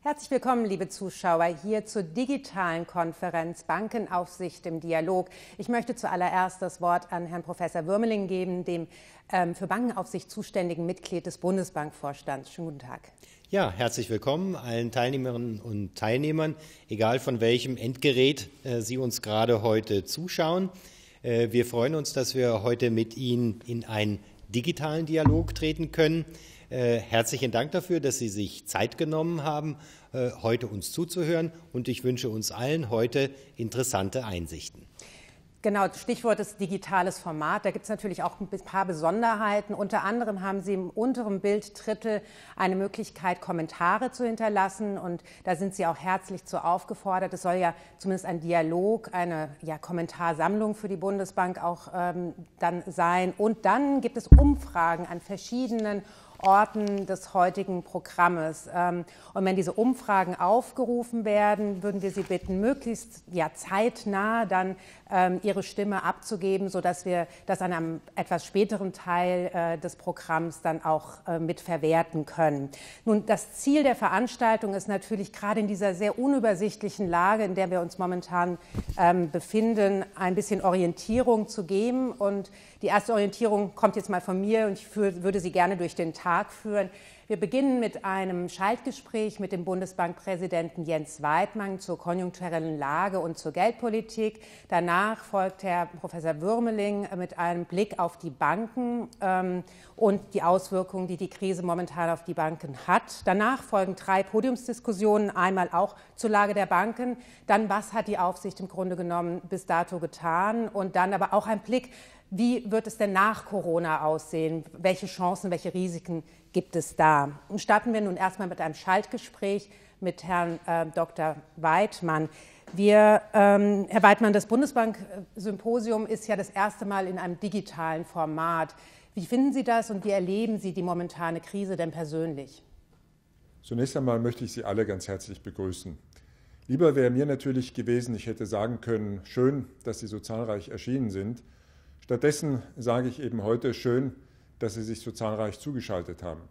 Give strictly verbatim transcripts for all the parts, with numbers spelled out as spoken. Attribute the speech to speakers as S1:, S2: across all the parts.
S1: Herzlich willkommen, liebe Zuschauer, hier zur digitalen Konferenz Bankenaufsicht im Dialog. Ich möchte zuallererst das Wort an Herrn Professor Würmeling geben, dem ähm, für Bankenaufsicht zuständigen Mitglied des Bundesbankvorstands. Schönen guten Tag.
S2: Ja, herzlich willkommen allen Teilnehmerinnen und Teilnehmern, egal von welchem Endgerät äh, Sie uns gerade heute zuschauen. Äh, wir freuen uns, dass wir heute mit Ihnen in einen digitalen Dialog treten können. Äh, herzlichen Dank dafür, dass Sie sich Zeit genommen haben, äh, heute uns zuzuhören, und ich wünsche uns allen heute interessante Einsichten.
S1: Genau, Stichwort ist digitales Format. Da gibt es natürlich auch ein paar Besonderheiten. Unter anderem haben Sie im unteren Bilddrittel eine Möglichkeit, Kommentare zu hinterlassen. Und da sind Sie auch herzlich zu aufgefordert. Es soll ja zumindest ein Dialog, eine ja, Kommentarsammlung für die Bundesbank auch ähm, dann sein. Und dann gibt es Umfragen an verschiedenen Orten des heutigen Programmes. Und wenn diese Umfragen aufgerufen werden, würden wir Sie bitten, möglichst ja, zeitnah dann ähm, Ihre Stimme abzugeben, sodass wir das an einem etwas späteren Teil äh, des Programms dann auch äh, mit verwerten können. Nun, das Ziel der Veranstaltung ist natürlich gerade in dieser sehr unübersichtlichen Lage, in der wir uns momentan ähm, befinden, ein bisschen Orientierung zu geben. Und die erste Orientierung kommt jetzt mal von mir, und ich für, würde sie gerne durch den Tag führen. Wir beginnen mit einem Schaltgespräch mit dem Bundesbankpräsidenten Jens Weidmann zur konjunkturellen Lage und zur Geldpolitik. Danach folgt Herr Professor Würmeling mit einem Blick auf die Banken ähm, und die Auswirkungen, die die Krise momentan auf die Banken hat. Danach folgen drei Podiumsdiskussionen, einmal auch zur Lage der Banken, dann was hat die Aufsicht im Grunde genommen bis dato getan, und dann aber auch ein Blick, wie wird es denn nach Corona aussehen? Welche Chancen, welche Risiken gibt es da? Und starten wir nun erstmal mit einem Schaltgespräch mit Herrn äh, Doktor Weidmann. Wir, ähm, Herr Weidmann, das Bundesbank-Symposium ist ja das erste Mal in einem digitalen Format. Wie finden Sie das und wie erleben Sie die momentane Krise denn persönlich?
S3: Zunächst einmal möchte ich Sie alle ganz herzlich begrüßen. Lieber wäre mir natürlich gewesen, ich hätte sagen können, schön, dass Sie so zahlreich erschienen sind. Stattdessen sage ich eben heute schön, dass Sie sich so zahlreich zugeschaltet haben.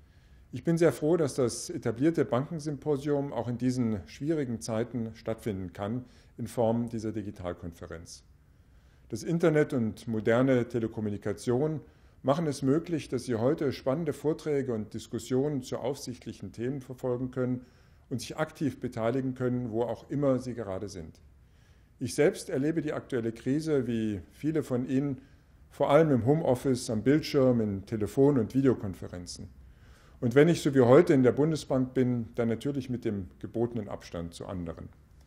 S3: Ich bin sehr froh, dass das etablierte Bankensymposium auch in diesen schwierigen Zeiten stattfinden kann in Form dieser Digitalkonferenz. Das Internet und moderne Telekommunikation machen es möglich, dass Sie heute spannende Vorträge und Diskussionen zu aufsichtlichen Themen verfolgen können und sich aktiv beteiligen können, wo auch immer Sie gerade sind. Ich selbst erlebe die aktuelle Krise, wie viele von Ihnen, vor allem im Homeoffice, am Bildschirm, in Telefon- und Videokonferenzen. Und wenn ich so wie heute in der Bundesbank bin, dann natürlich mit dem gebotenen Abstand zu anderen.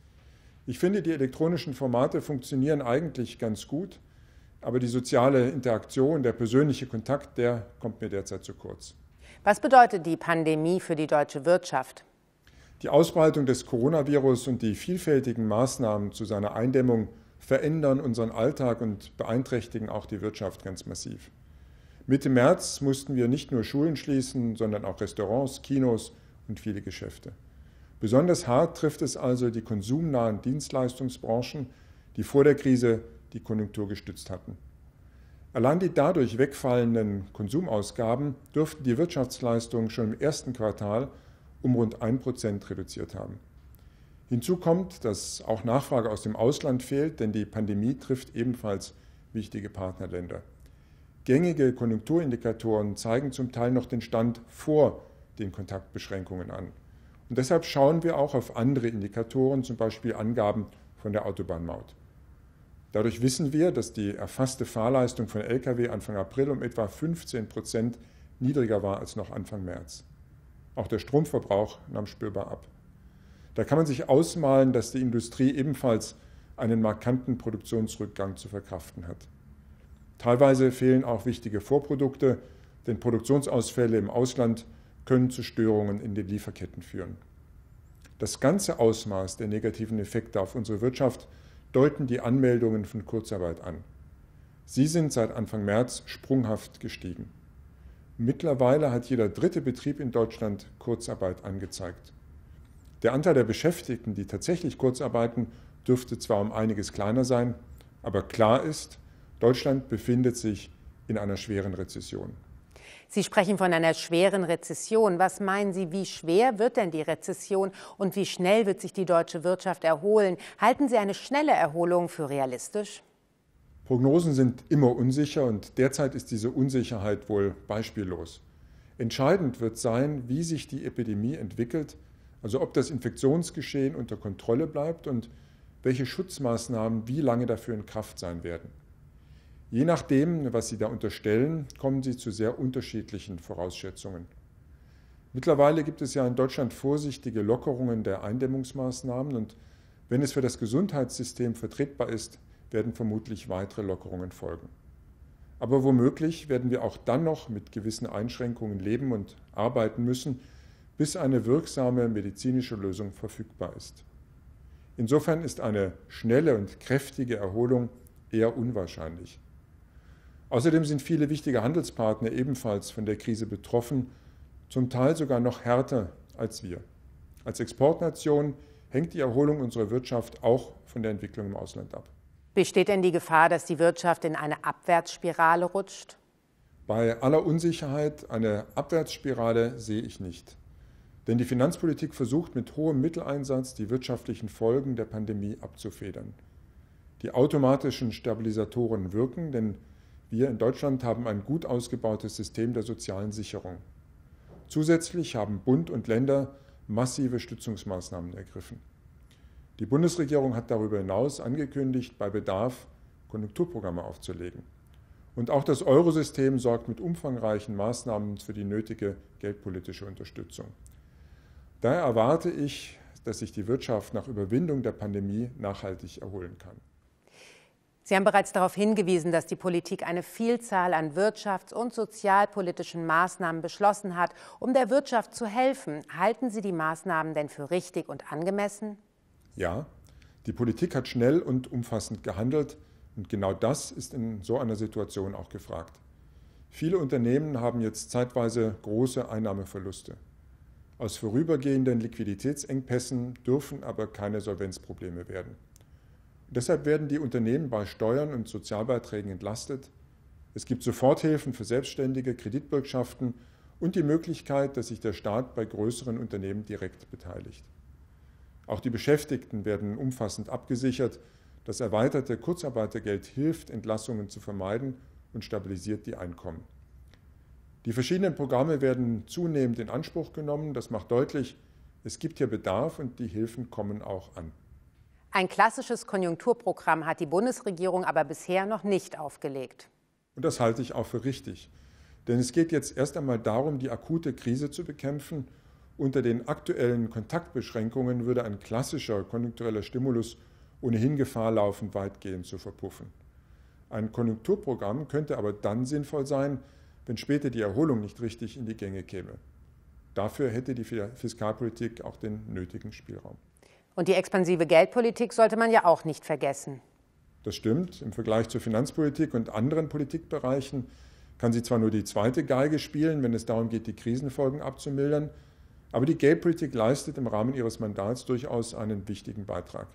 S3: Ich finde, die elektronischen Formate funktionieren eigentlich ganz gut, aber die soziale Interaktion, der persönliche Kontakt, der kommt mir derzeit zu kurz.
S1: Was bedeutet die Pandemie für die deutsche Wirtschaft?
S3: Die Ausbreitung des Coronavirus und die vielfältigen Maßnahmen zu seiner Eindämmung verändern unseren Alltag und beeinträchtigen auch die Wirtschaft ganz massiv. Mitte März mussten wir nicht nur Schulen schließen, sondern auch Restaurants, Kinos und viele Geschäfte. Besonders hart trifft es also die konsumnahen Dienstleistungsbranchen, die vor der Krise die Konjunktur gestützt hatten. Allein die dadurch wegfallenden Konsumausgaben dürften die Wirtschaftsleistung schon im ersten Quartal um rund ein Prozent reduziert haben. Hinzu kommt, dass auch Nachfrage aus dem Ausland fehlt, denn die Pandemie trifft ebenfalls wichtige Partnerländer. Gängige Konjunkturindikatoren zeigen zum Teil noch den Stand vor den Kontaktbeschränkungen an. Und deshalb schauen wir auch auf andere Indikatoren, zum Beispiel Angaben von der Autobahnmaut. Dadurch wissen wir, dass die erfasste Fahrleistung von L K W Anfang April um etwa fünfzehn Prozent niedriger war als noch Anfang März. Auch der Stromverbrauch nahm spürbar ab. Da kann man sich ausmalen, dass die Industrie ebenfalls einen markanten Produktionsrückgang zu verkraften hat. Teilweise fehlen auch wichtige Vorprodukte, denn Produktionsausfälle im Ausland können zu Störungen in den Lieferketten führen. Das ganze Ausmaß der negativen Effekte auf unsere Wirtschaft deuten die Anmeldungen von Kurzarbeit an. Sie sind seit Anfang März sprunghaft gestiegen. Mittlerweile hat jeder dritte Betrieb in Deutschland Kurzarbeit angezeigt. Der Anteil der Beschäftigten, die tatsächlich Kurzarbeiten, dürfte zwar um einiges kleiner sein, aber klar ist, Deutschland befindet sich in einer schweren Rezession.
S1: Sie sprechen von einer schweren Rezession. Was meinen Sie, wie schwer wird denn die Rezession und wie schnell wird sich die deutsche Wirtschaft erholen? Halten Sie eine schnelle Erholung für realistisch?
S3: Prognosen sind immer unsicher und derzeit ist diese Unsicherheit wohl beispiellos. Entscheidend wird sein, wie sich die Epidemie entwickelt, also ob das Infektionsgeschehen unter Kontrolle bleibt und welche Schutzmaßnahmen wie lange dafür in Kraft sein werden. Je nachdem, was Sie da unterstellen, kommen Sie zu sehr unterschiedlichen Vorausschätzungen. Mittlerweile gibt es ja in Deutschland vorsichtige Lockerungen der Eindämmungsmaßnahmen und wenn es für das Gesundheitssystem vertretbar ist, werden vermutlich weitere Lockerungen folgen. Aber womöglich werden wir auch dann noch mit gewissen Einschränkungen leben und arbeiten müssen, bis eine wirksame medizinische Lösung verfügbar ist. Insofern ist eine schnelle und kräftige Erholung eher unwahrscheinlich. Außerdem sind viele wichtige Handelspartner ebenfalls von der Krise betroffen, zum Teil sogar noch härter als wir. Als Exportnation hängt die Erholung unserer Wirtschaft auch von der Entwicklung im Ausland ab.
S1: Besteht denn die Gefahr, dass die Wirtschaft in eine Abwärtsspirale rutscht?
S3: Bei aller Unsicherheit eine Abwärtsspirale sehe ich nicht. Denn die Finanzpolitik versucht mit hohem Mitteleinsatz die wirtschaftlichen Folgen der Pandemie abzufedern. Die automatischen Stabilisatoren wirken, denn wir in Deutschland haben ein gut ausgebautes System der sozialen Sicherung. Zusätzlich haben Bund und Länder massive Stützungsmaßnahmen ergriffen. Die Bundesregierung hat darüber hinaus angekündigt, bei Bedarf Konjunkturprogramme aufzulegen. Und auch das Eurosystem sorgt mit umfangreichen Maßnahmen für die nötige geldpolitische Unterstützung. Daher erwarte ich, dass sich die Wirtschaft nach Überwindung der Pandemie nachhaltig erholen kann.
S1: Sie haben bereits darauf hingewiesen, dass die Politik eine Vielzahl an wirtschafts- und sozialpolitischen Maßnahmen beschlossen hat, um der Wirtschaft zu helfen. Halten Sie die Maßnahmen denn für richtig und angemessen?
S3: Ja, die Politik hat schnell und umfassend gehandelt und genau das ist in so einer Situation auch gefragt. Viele Unternehmen haben jetzt zeitweise große Einnahmeverluste. Aus vorübergehenden Liquiditätsengpässen dürfen aber keine Solvenzprobleme werden. Deshalb werden die Unternehmen bei Steuern und Sozialbeiträgen entlastet. Es gibt Soforthilfen für Selbstständige, Kreditbürgschaften und die Möglichkeit, dass sich der Staat bei größeren Unternehmen direkt beteiligt. Auch die Beschäftigten werden umfassend abgesichert. Das erweiterte Kurzarbeitergeld hilft, Entlassungen zu vermeiden und stabilisiert die Einkommen. Die verschiedenen Programme werden zunehmend in Anspruch genommen. Das macht deutlich, es gibt hier Bedarf und die Hilfen kommen auch an.
S1: Ein klassisches Konjunkturprogramm hat die Bundesregierung aber bisher noch nicht aufgelegt.
S3: Und das halte ich auch für richtig. Denn es geht jetzt erst einmal darum, die akute Krise zu bekämpfen. Unter den aktuellen Kontaktbeschränkungen würde ein klassischer konjunktureller Stimulus ohnehin Gefahr laufen, weitgehend zu verpuffen. Ein Konjunkturprogramm könnte aber dann sinnvoll sein, wenn später die Erholung nicht richtig in die Gänge käme. Dafür hätte die Fiskalpolitik auch den nötigen Spielraum.
S1: Und die expansive Geldpolitik sollte man ja auch nicht vergessen.
S3: Das stimmt. Im Vergleich zur Finanzpolitik und anderen Politikbereichen kann sie zwar nur die zweite Geige spielen, wenn es darum geht, die Krisenfolgen abzumildern, aber die Geldpolitik leistet im Rahmen ihres Mandats durchaus einen wichtigen Beitrag.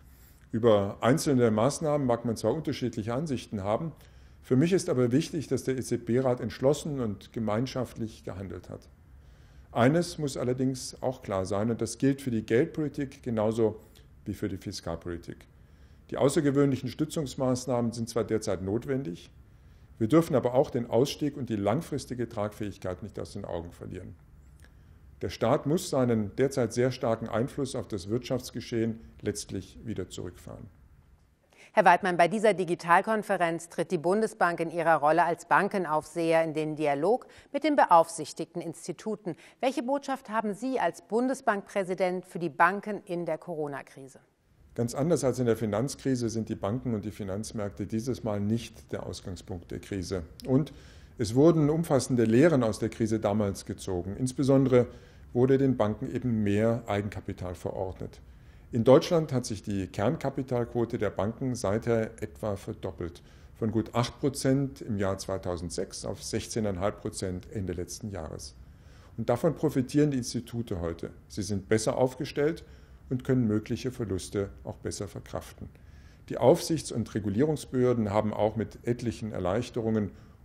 S3: Über einzelne Maßnahmen mag man zwar unterschiedliche Ansichten haben, für mich ist aber wichtig, dass der E Z B-Rat entschlossen und gemeinschaftlich gehandelt hat. Eines muss allerdings auch klar sein, und das gilt für die Geldpolitik genauso wie für die Fiskalpolitik. Die außergewöhnlichen Stützungsmaßnahmen sind zwar derzeit notwendig, wir dürfen aber auch den Ausstieg und die langfristige Tragfähigkeit nicht aus den Augen verlieren. Der Staat muss seinen derzeit sehr starken Einfluss auf das Wirtschaftsgeschehen letztlich wieder zurückfahren.
S1: Herr Weidmann, bei dieser Digitalkonferenz tritt die Bundesbank in ihrer Rolle als Bankenaufseher in den Dialog mit den beaufsichtigten Instituten. Welche Botschaft haben Sie als Bundesbankpräsident für die Banken in der Corona-Krise?
S3: Ganz anders als in der Finanzkrise sind die Banken und die Finanzmärkte dieses Mal nicht der Ausgangspunkt der Krise. Und es wurden umfassende Lehren aus der Krise damals gezogen. Insbesondere wurde den Banken eben mehr Eigenkapital verordnet. In Deutschland hat sich die Kernkapitalquote der Banken seither etwa verdoppelt, von gut acht Prozent im Jahr zweitausendsechs auf sechzehn Komma fünf Prozent Ende letzten Jahres. Und davon profitieren die Institute heute. Sie sind besser aufgestellt und können mögliche Verluste auch besser verkraften. Die Aufsichts- und Regulierungsbehörden haben auch mit etlichen Erleichterungen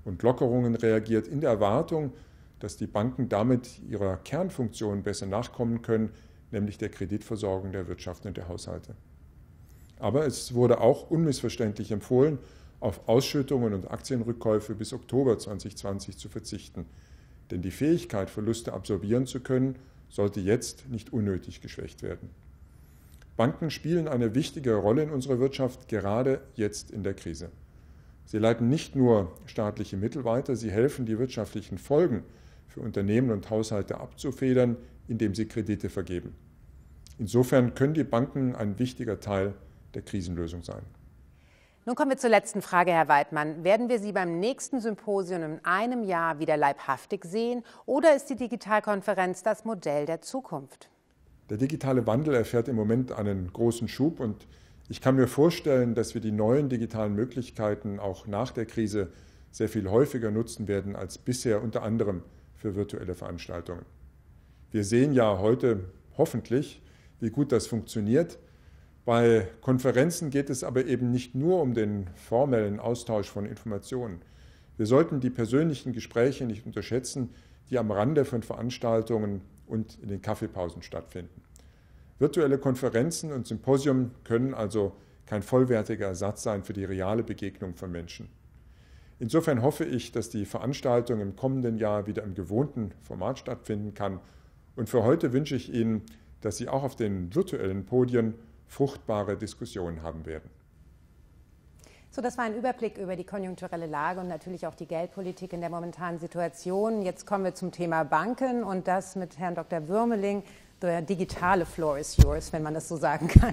S3: und Lockerungen reagiert, in der Erwartung, dass die Banken damit ihrer Kernfunktion besser nachkommen können, nämlich der Kreditversorgung der Wirtschaft und der Haushalte. Aber es wurde auch unmissverständlich empfohlen, auf Ausschüttungen und Aktienrückkäufe bis Oktober zweitausendzwanzig zu verzichten. Denn die Fähigkeit, Verluste absorbieren zu können, sollte jetzt nicht unnötig geschwächt werden. Banken spielen eine wichtige Rolle in unserer Wirtschaft, gerade jetzt in der Krise. Sie leiten nicht nur staatliche Mittel weiter, sie helfen, die wirtschaftlichen Folgen für Unternehmen und Haushalte abzufedern, indem sie Kredite vergeben. Insofern können die Banken ein wichtiger Teil der Krisenlösung sein.
S1: Nun kommen wir zur letzten Frage, Herr Weidmann. Werden wir Sie beim nächsten Symposium in einem Jahr wieder leibhaftig sehen oder ist die Digitalkonferenz das Modell der Zukunft?
S3: Der digitale Wandel erfährt im Moment einen großen Schub und ich kann mir vorstellen, dass wir die neuen digitalen Möglichkeiten auch nach der Krise sehr viel häufiger nutzen werden als bisher, unter anderem für virtuelle Veranstaltungen. Wir sehen ja heute hoffentlich, wie gut das funktioniert. Bei Konferenzen geht es aber eben nicht nur um den formellen Austausch von Informationen. Wir sollten die persönlichen Gespräche nicht unterschätzen, die am Rande von Veranstaltungen und in den Kaffeepausen stattfinden. Virtuelle Konferenzen und Symposien können also kein vollwertiger Ersatz sein für die reale Begegnung von Menschen. Insofern hoffe ich, dass die Veranstaltung im kommenden Jahr wieder im gewohnten Format stattfinden kann. Und für heute wünsche ich Ihnen, dass Sie auch auf den virtuellen Podien fruchtbare Diskussionen haben werden.
S1: So, das war ein Überblick über die konjunkturelle Lage und natürlich auch die Geldpolitik in der momentanen Situation. Jetzt kommen wir zum Thema Banken und das mit Herrn Doktor Würmeling. Der digitale Floor is yours, wenn man das so sagen kann.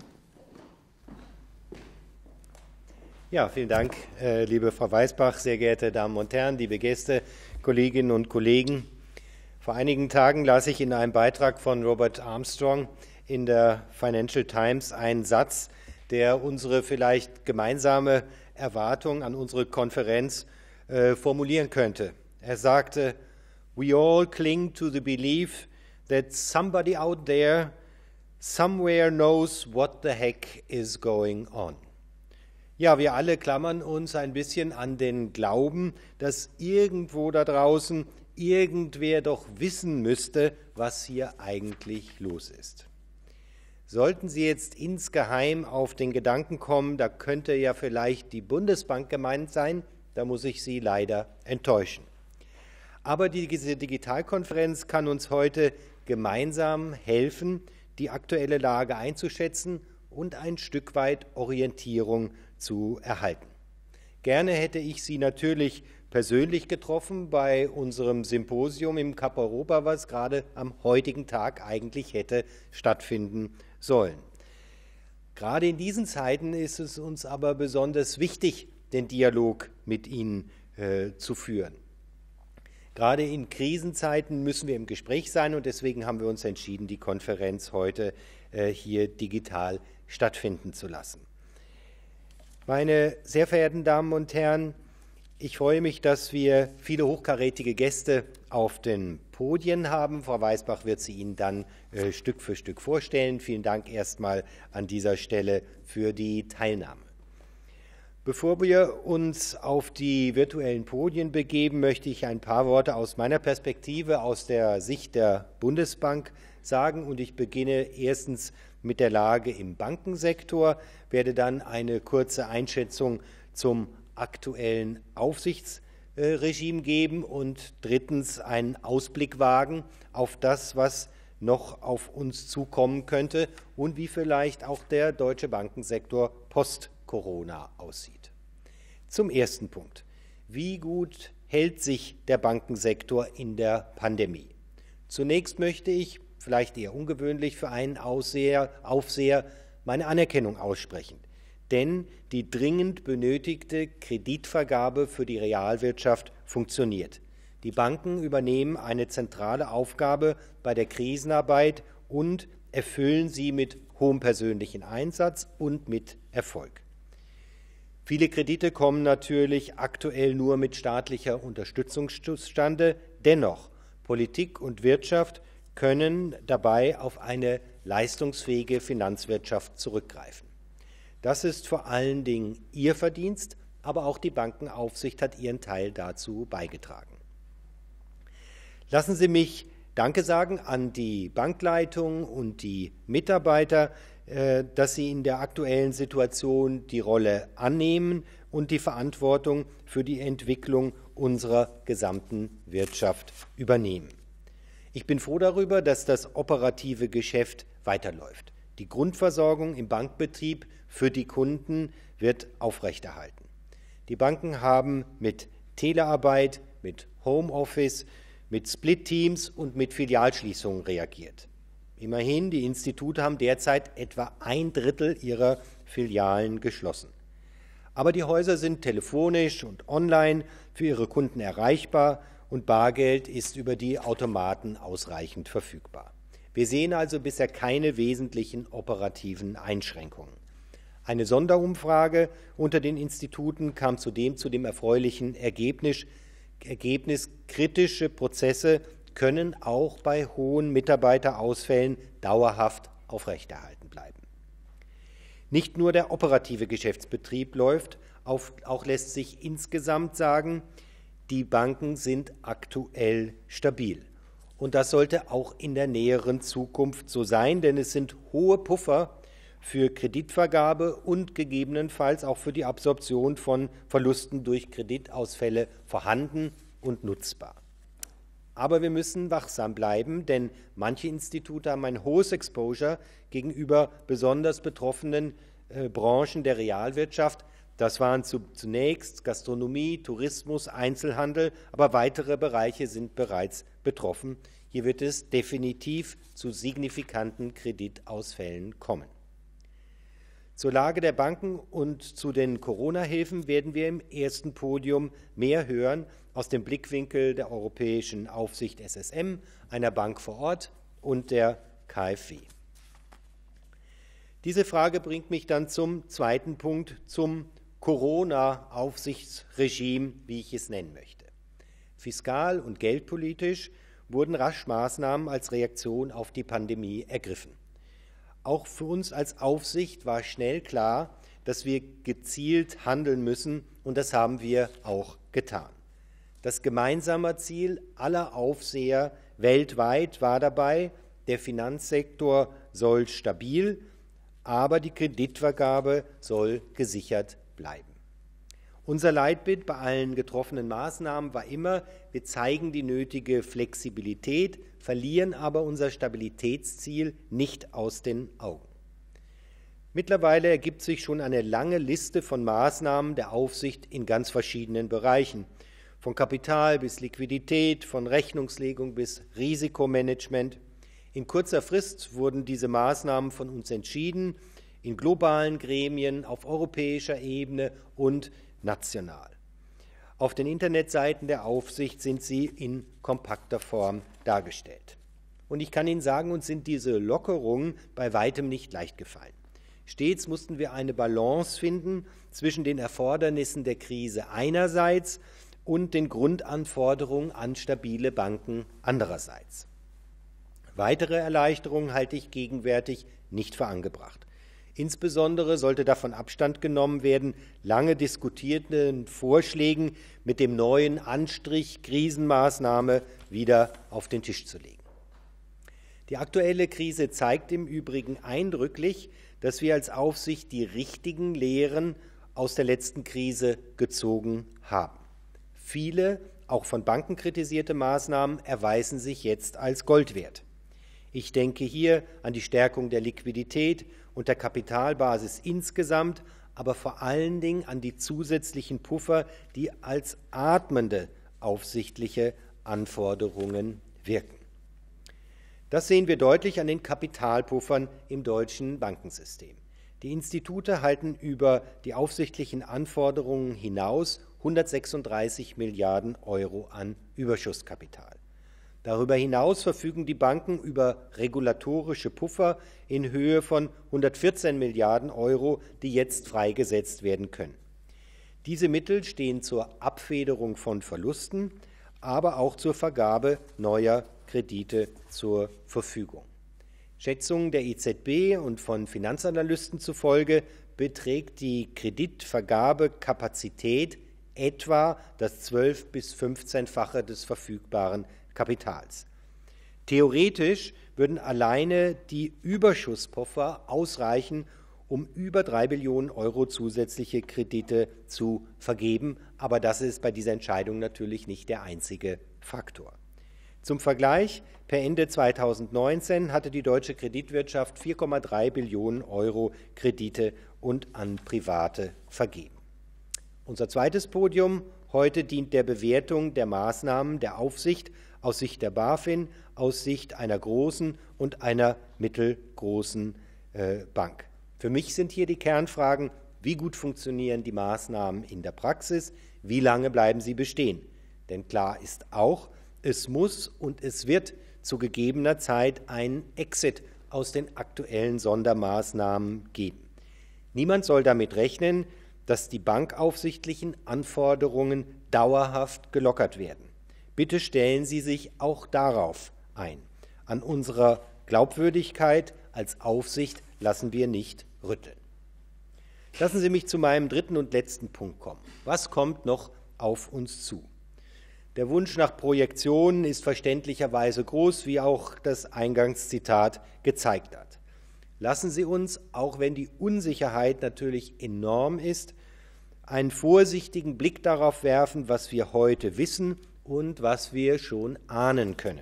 S2: Ja, vielen Dank, äh, liebe Frau Weisbach, sehr geehrte Damen und Herren, liebe Gäste, Kolleginnen und Kollegen. Vor einigen Tagen las ich in einem Beitrag von Robert Armstrong in der Financial Times einen Satz, der unsere vielleicht gemeinsame Erwartung an unsere Konferenz äh, formulieren könnte. Er sagte, "We all cling to the belief that somebody out there somewhere knows what the heck is going on." Ja, wir alle klammern uns ein bisschen an den Glauben, dass irgendwo da draußen irgendwer doch wissen müsste, was hier eigentlich los ist. Sollten Sie jetzt insgeheim auf den Gedanken kommen, da könnte ja vielleicht die Bundesbank gemeint sein, da muss ich Sie leider enttäuschen. Aber diese Digitalkonferenz kann uns heute gemeinsam helfen, die aktuelle Lage einzuschätzen und ein Stück weit Orientierung zu erhalten. Gerne hätte ich Sie natürlich persönlich getroffen bei unserem Symposium im Kap Europa, was gerade am heutigen Tag eigentlich hätte stattfinden sollen. Gerade in diesen Zeiten ist es uns aber besonders wichtig, den Dialog mit Ihnen äh, zu führen. Gerade in Krisenzeiten müssen wir im Gespräch sein und deswegen haben wir uns entschieden, die Konferenz heute äh, hier digital stattfinden zu lassen. Meine sehr verehrten Damen und Herren, ich freue mich, dass wir viele hochkarätige Gäste auf den Podien haben. Frau Weisbach wird sie Ihnen dann äh, Stück für Stück vorstellen. Vielen Dank erstmal an dieser Stelle für die Teilnahme. Bevor wir uns auf die virtuellen Podien begeben, möchte ich ein paar Worte aus meiner Perspektive, aus der Sicht der Bundesbank sagen. Und ich beginne erstens mit der Lage im Bankensektor, werde dann eine kurze Einschätzung zum aktuellen Aufsichtsregime geben und drittens einen Ausblick wagen auf das, was noch auf uns zukommen könnte und wie vielleicht auch der deutsche Bankensektor post-Corona aussieht. Zum ersten Punkt. Wie gut hält sich der Bankensektor in der Pandemie? Zunächst möchte ich, vielleicht eher ungewöhnlich für einen Aufseher, Aufseher, meine Anerkennung aussprechen. Denn die dringend benötigte Kreditvergabe für die Realwirtschaft funktioniert. Die Banken übernehmen eine zentrale Aufgabe bei der Krisenarbeit und erfüllen sie mit hohem persönlichen Einsatz und mit Erfolg. Viele Kredite kommen natürlich aktuell nur mit staatlicher Unterstützung zustande. Dennoch, Politik und Wirtschaft können dabei auf eine leistungsfähige Finanzwirtschaft zurückgreifen. Das ist vor allen Dingen Ihr Verdienst, aber auch die Bankenaufsicht hat ihren Teil dazu beigetragen. Lassen Sie mich Danke sagen an die Bankleitung und die Mitarbeiter, dass sie in der aktuellen Situation die Rolle annehmen und die Verantwortung für die Entwicklung unserer gesamten Wirtschaft übernehmen. Ich bin froh darüber, dass das operative Geschäft weiterläuft. Die Grundversorgung im Bankbetrieb für die Kunden wird aufrechterhalten. Die Banken haben mit Telearbeit, mit Homeoffice, mit Split-Teams und mit Filialschließungen reagiert. Immerhin, die Institute haben derzeit etwa ein Drittel ihrer Filialen geschlossen. Aber die Häuser sind telefonisch und online für ihre Kunden erreichbar und Bargeld ist über die Automaten ausreichend verfügbar. Wir sehen also bisher keine wesentlichen operativen Einschränkungen. Eine Sonderumfrage unter den Instituten kam zudem zu dem erfreulichen Ergebnis, Ergebnis kritische Prozesse können auch bei hohen Mitarbeiterausfällen dauerhaft aufrechterhalten bleiben. Nicht nur der operative Geschäftsbetrieb läuft, auch lässt sich insgesamt sagen, die Banken sind aktuell stabil. Und das sollte auch in der näheren Zukunft so sein, denn es sind hohe Puffer für Kreditvergabe und gegebenenfalls auch für die Absorption von Verlusten durch Kreditausfälle vorhanden und nutzbar. Aber wir müssen wachsam bleiben, denn manche Institute haben ein hohes Exposure gegenüber besonders betroffenen äh, Branchen der Realwirtschaft. Das waren zu, zunächst Gastronomie, Tourismus, Einzelhandel, aber weitere Bereiche sind bereits betroffen. Hier wird es definitiv zu signifikanten Kreditausfällen kommen. Zur Lage der Banken und zu den Corona-Hilfen werden wir im ersten Podium mehr hören aus dem Blickwinkel der Europäischen Aufsicht S S M, einer Bank vor Ort und der K f W. Diese Frage bringt mich dann zum zweiten Punkt, zum Corona-Aufsichtsregime, wie ich es nennen möchte. Fiskal- und geldpolitisch wurden rasch Maßnahmen als Reaktion auf die Pandemie ergriffen. Auch für uns als Aufsicht war schnell klar, dass wir gezielt handeln müssen, und das haben wir auch getan. Das gemeinsame Ziel aller Aufseher weltweit war dabei, der Finanzsektor soll stabil, aber die Kreditvergabe soll gesichert bleiben. Unser Leitbild bei allen getroffenen Maßnahmen war immer, wir zeigen die nötige Flexibilität, verlieren aber unser Stabilitätsziel nicht aus den Augen. Mittlerweile ergibt sich schon eine lange Liste von Maßnahmen der Aufsicht in ganz verschiedenen Bereichen, von Kapital bis Liquidität, von Rechnungslegung bis Risikomanagement. In kurzer Frist wurden diese Maßnahmen von uns entschieden, in globalen Gremien, auf europäischer Ebene und national. Auf den Internetseiten der Aufsicht sind sie in kompakter Form dargestellt. Und ich kann Ihnen sagen, uns sind diese Lockerungen bei weitem nicht leicht gefallen. Stets mussten wir eine Balance finden zwischen den Erfordernissen der Krise einerseits und den Grundanforderungen an stabile Banken andererseits. Weitere Erleichterungen halte ich gegenwärtig nicht für angebracht. Insbesondere sollte davon Abstand genommen werden, lange diskutierten Vorschlägen mit dem neuen Anstrich Krisenmaßnahme wieder auf den Tisch zu legen. Die aktuelle Krise zeigt im Übrigen eindrücklich, dass wir als Aufsicht die richtigen Lehren aus der letzten Krise gezogen haben. Viele, auch von Banken kritisierte Maßnahmen erweisen sich jetzt als Gold wert. Ich denke hier an die Stärkung der Liquidität und der Kapitalbasis insgesamt, aber vor allen Dingen an die zusätzlichen Puffer, die als atmende aufsichtliche Anforderungen wirken. Das sehen wir deutlich an den Kapitalpuffern im deutschen Bankensystem. Die Institute halten über die aufsichtlichen Anforderungen hinaus hundertsechsunddreißig Milliarden Euro an Überschusskapital. Darüber hinaus verfügen die Banken über regulatorische Puffer in Höhe von hundertvierzehn Milliarden Euro, die jetzt freigesetzt werden können. Diese Mittel stehen zur Abfederung von Verlusten, aber auch zur Vergabe neuer Kredite zur Verfügung. Schätzungen der E Z B und von Finanzanalysten zufolge beträgt die Kreditvergabekapazität etwa das zwölf- bis fünfzehnfache des verfügbaren Kapitals. Theoretisch würden alleine die Überschusspuffer ausreichen, um über drei Billionen Euro zusätzliche Kredite zu vergeben. Aber das ist bei dieser Entscheidung natürlich nicht der einzige Faktor. Zum Vergleich, per Ende zweitausendneunzehn hatte die deutsche Kreditwirtschaft vier Komma drei Billionen Euro Kredite und an Private vergeben. Unser zweites Podium heute dient der Bewertung der Maßnahmen der Aufsicht aus Sicht der BaFin, aus Sicht einer großen und einer mittelgroßen äh, Bank. Für mich sind hier die Kernfragen: Wie gut funktionieren die Maßnahmen in der Praxis? Wie lange bleiben sie bestehen? Denn klar ist auch, es muss und es wird zu gegebener Zeit einen Exit aus den aktuellen Sondermaßnahmen geben. Niemand soll damit rechnen, dass die bankaufsichtlichen Anforderungen dauerhaft gelockert werden. Bitte stellen Sie sich auch darauf ein. An unserer Glaubwürdigkeit als Aufsicht lassen wir nicht rütteln. Lassen Sie mich zu meinem dritten und letzten Punkt kommen. Was kommt noch auf uns zu? Der Wunsch nach Projektionen ist verständlicherweise groß, wie auch das Eingangszitat gezeigt hat. Lassen Sie uns, auch wenn die Unsicherheit natürlich enorm ist, einen vorsichtigen Blick darauf werfen, was wir heute wissen und was wir schon ahnen können.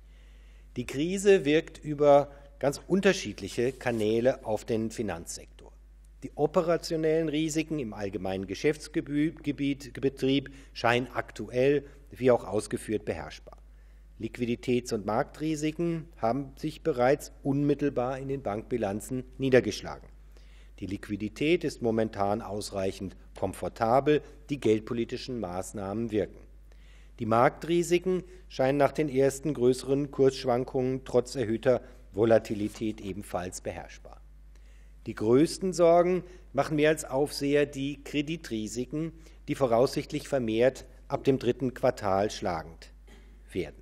S2: Die Krise wirkt über ganz unterschiedliche Kanäle auf den Finanzsektor. Die operationellen Risiken im allgemeinen Geschäftsbetrieb scheinen aktuell, wie auch ausgeführt, beherrschbar. Liquiditäts- und Marktrisiken haben sich bereits unmittelbar in den Bankbilanzen niedergeschlagen. Die Liquidität ist momentan ausreichend komfortabel, die geldpolitischen Maßnahmen wirken. Die Marktrisiken scheinen nach den ersten größeren Kursschwankungen trotz erhöhter Volatilität ebenfalls beherrschbar. Die größten Sorgen machen mir als Aufseher die Kreditrisiken, die voraussichtlich vermehrt ab dem dritten Quartal schlagend werden.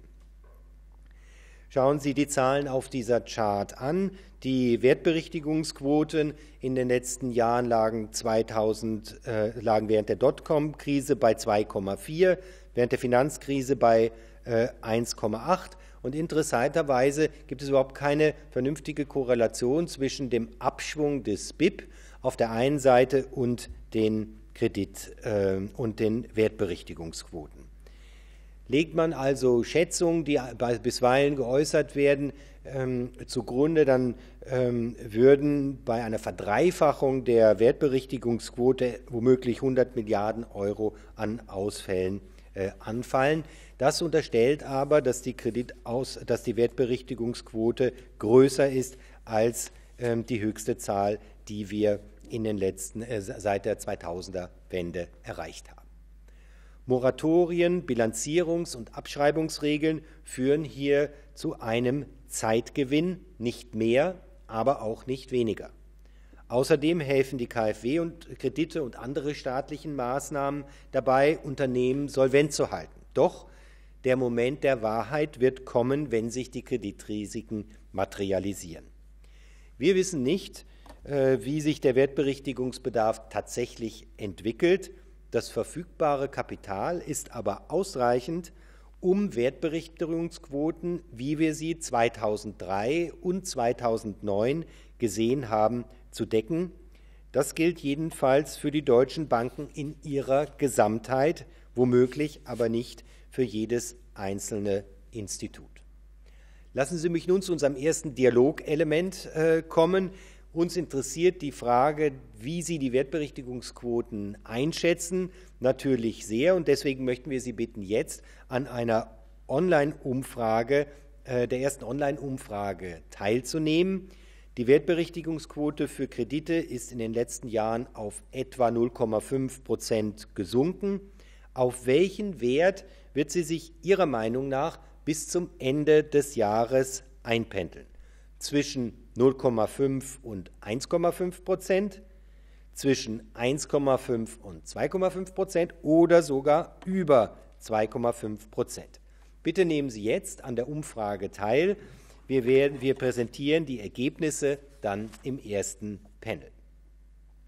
S2: Schauen Sie die Zahlen auf dieser Chart an. Die Wertberichtigungsquoten in den letzten Jahren lagen, zweitausend, äh, lagen während der Dotcom-Krise bei zwei Komma vier, während der Finanzkrise bei äh, eins Komma acht. Und interessanterweise gibt es überhaupt keine vernünftige Korrelation zwischen dem Abschwung des B I P auf der einen Seite und den Kredit- äh, und den Wertberichtigungsquoten. Legt man also Schätzungen, die bisweilen geäußert werden, ähm, zugrunde, dann ähm, würden bei einer Verdreifachung der Wertberichtigungsquote womöglich hundert Milliarden Euro an Ausfällen äh, anfallen. Das unterstellt aber, dass die, Kreditaus-, dass die Wertberichtigungsquote größer ist als ähm, die höchste Zahl, die wir in den letzten, äh, seit der zweitausender-Wende erreicht haben. Moratorien, Bilanzierungs- und Abschreibungsregeln führen hier zu einem Zeitgewinn, nicht mehr, aber auch nicht weniger. Außerdem helfen die KfW und Kredite und andere staatlichen Maßnahmen dabei, Unternehmen solvent zu halten. Doch der Moment der Wahrheit wird kommen, wenn sich die Kreditrisiken materialisieren. Wir wissen nicht, wie sich der Wertberichtigungsbedarf tatsächlich entwickelt. Das verfügbare Kapital ist aber ausreichend, um Wertberichtigungsquoten, wie wir sie zweitausenddrei und zweitausendneun gesehen haben, zu decken. Das gilt jedenfalls für die deutschen Banken in ihrer Gesamtheit, womöglich aber nicht für jedes einzelne Institut. Lassen Sie mich nun zu unserem ersten Dialogelement äh, kommen. Uns interessiert die Frage, wie Sie die Wertberichtigungsquoten einschätzen, natürlich sehr. Und deswegen möchten wir Sie bitten, jetzt an einer Online-Umfrage, äh, der ersten Online-Umfrage teilzunehmen. Die Wertberichtigungsquote für Kredite ist in den letzten Jahren auf etwa null Komma fünf Prozent gesunken. Auf welchen Wert wird sie sich Ihrer Meinung nach bis zum Ende des Jahres einpendeln? Zwischen null Komma fünf und eins Komma fünf Prozent, zwischen eins Komma fünf und zwei Komma fünf Prozent oder sogar über zwei Komma fünf Prozent. Bitte nehmen Sie jetzt an der Umfrage teil. Wir, werden, wir präsentieren die Ergebnisse dann im ersten Panel.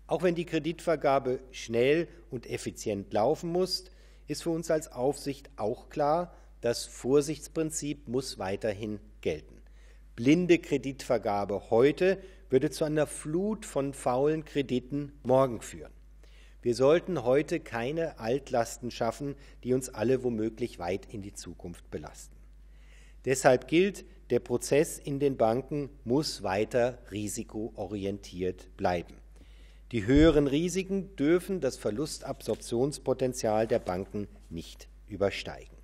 S2: Auch wenn die Kreditvergabe schnell und effizient laufen muss, ist für uns als Aufsicht auch klar, das Vorsichtsprinzip muss weiterhin gelten. Blinde Kreditvergabe heute würde zu einer Flut von faulen Krediten morgen führen. Wir sollten heute keine Altlasten schaffen, die uns alle womöglich weit in die Zukunft belasten. Deshalb gilt, der Prozess in den Banken muss weiter risikoorientiert bleiben. Die höheren Risiken dürfen das Verlustabsorptionspotenzial der Banken nicht übersteigen.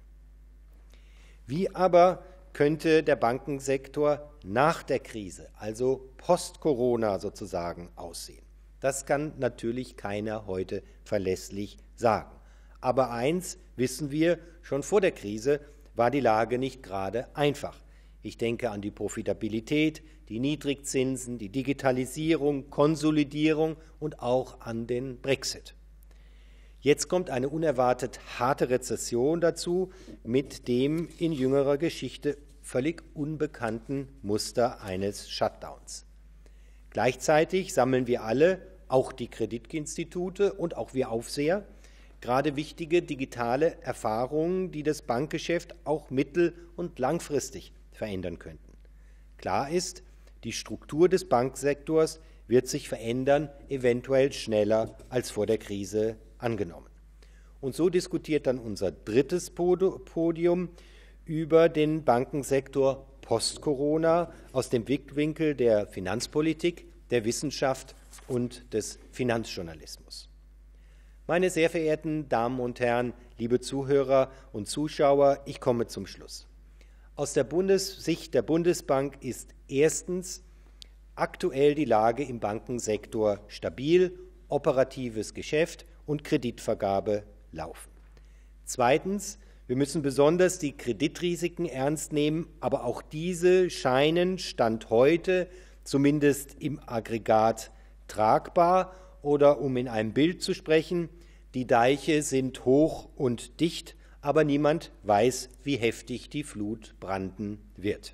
S2: Wie aber könnte der Bankensektor nach der Krise, also post-Corona sozusagen, aussehen? Das kann natürlich keiner heute verlässlich sagen. Aber eins wissen wir, schon vor der Krise war die Lage nicht gerade einfach. Ich denke an die Profitabilität, die Niedrigzinsen, die Digitalisierung, Konsolidierung und auch an den Brexit. Jetzt kommt eine unerwartet harte Rezession dazu mit dem in jüngerer Geschichte völlig unbekannten Muster eines Shutdowns. Gleichzeitig sammeln wir alle, auch die Kreditinstitute und auch wir Aufseher, gerade wichtige digitale Erfahrungen, die das Bankgeschäft auch mittel- und langfristig verändern könnten. Klar ist, die Struktur des Banksektors wird sich verändern, eventuell schneller als vor der Krise angenommen. Und so diskutiert dann unser drittes Podium über den Bankensektor post-Corona aus dem Blickwinkel der Finanzpolitik, der Wissenschaft und des Finanzjournalismus. Meine sehr verehrten Damen und Herren, liebe Zuhörer und Zuschauer, ich komme zum Schluss. Aus der Bundessicht der Bundesbank ist erstens aktuell die Lage im Bankensektor stabil, operatives Geschäft und Kreditvergabe laufen. Zweitens, wir müssen besonders die Kreditrisiken ernst nehmen, aber auch diese scheinen Stand heute zumindest im Aggregat tragbar oder, um in einem Bild zu sprechen, die Deiche sind hoch und dicht, aber niemand weiß, wie heftig die Flut branden wird.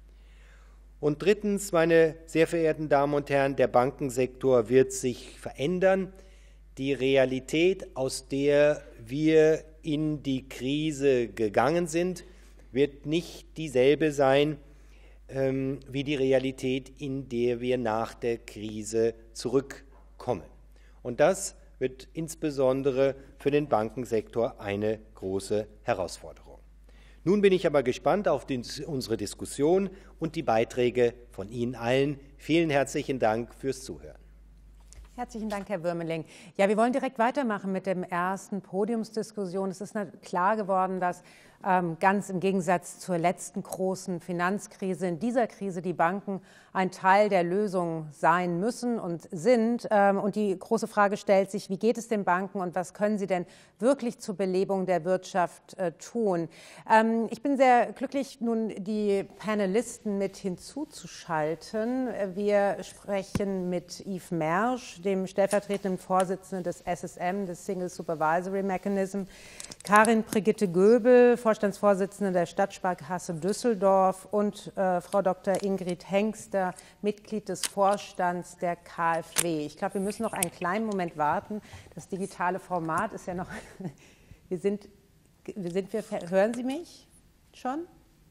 S2: Und drittens, meine sehr verehrten Damen und Herren, der Bankensektor wird sich verändern. Die Realität, aus der wir in die Krise gegangen sind, wird nicht dieselbe sein ähm, wie die Realität, in der wir nach der Krise zurückkommen. Und das wird insbesondere für den Bankensektor eine große Herausforderung. Nun bin ich aber gespannt auf die, unsere Diskussion und die Beiträge von Ihnen allen. Vielen herzlichen Dank fürs Zuhören.
S1: Herzlichen Dank, Herr Würmeling. Ja, wir wollen direkt weitermachen mit dem ersten Podiumsdiskussion. Es ist klar geworden, dass ähm, ganz im Gegensatz zur letzten großen Finanzkrise, in dieser Krise die Banken ein Teil der Lösung sein müssen und sind. Ähm, und die große Frage stellt sich, wie geht es den Banken und was können sie denn wirklich zur Belebung der Wirtschaft äh, tun? Ähm, ich bin sehr glücklich, nun die Panelisten mit hinzuzuschalten. Wir sprechen mit Yves Mersch, dem stellvertretenden Vorsitzenden des S S M, des Single Supervisory Mechanism, Karin Brigitte Göbel, Vorstandsvorsitzende der Stadtsparkasse Düsseldorf und äh, Frau Doktor Ingrid Hengster, Mitglied des Vorstands der KfW. Ich glaube, wir müssen noch einen kleinen Moment warten. Das digitale Format ist ja noch, wir sind, wir sind, wir, hören Sie mich schon?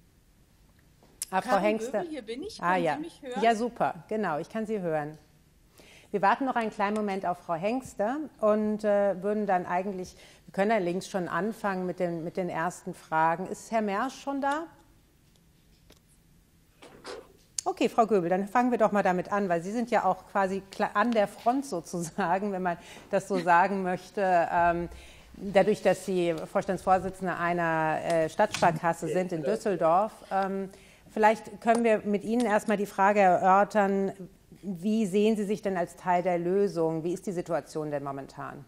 S1: Ah, Frau Hengster.
S4: Göbel, hier bin ich.
S1: Ah,
S4: Können
S1: ja.
S4: Sie mich hören?
S1: Ja, super, genau, ich kann Sie hören. Wir warten noch einen kleinen Moment auf Frau Hengster und äh, würden dann eigentlich, wir können ja links schon anfangen mit den, mit den ersten Fragen. Ist Herr Mersch schon da? Okay, Frau Göbel, dann fangen wir doch mal damit an, weil Sie sind ja auch quasi an der Front sozusagen, wenn man das so sagen möchte. Ähm, dadurch, dass Sie Vorstandsvorsitzende einer äh, Stadtsparkasse sind in Düsseldorf. Ähm, vielleicht können wir mit Ihnen erstmal die Frage erörtern, wie sehen Sie sich denn als Teil der Lösung? Wie ist die Situation denn momentan?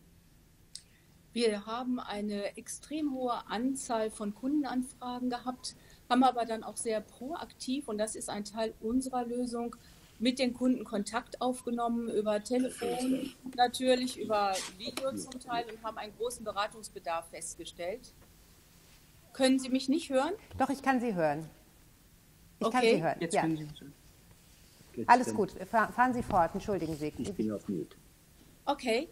S4: Wir haben eine extrem hohe Anzahl von Kundenanfragen gehabt, haben aber dann auch sehr proaktiv, und das ist ein Teil unserer Lösung, mit den Kunden Kontakt aufgenommen, über Telefon natürlich, über Video zum Teil, und haben einen großen Beratungsbedarf festgestellt. Können Sie mich nicht hören?
S1: Doch, ich kann Sie hören. Ich
S4: okay.
S1: kann Sie hören.
S5: Jetzt
S1: ja.
S5: können Sie uns hören.
S1: Alles gut, fahren Sie fort, entschuldigen Sie.
S5: Ich bin auf Mute.
S4: Okay.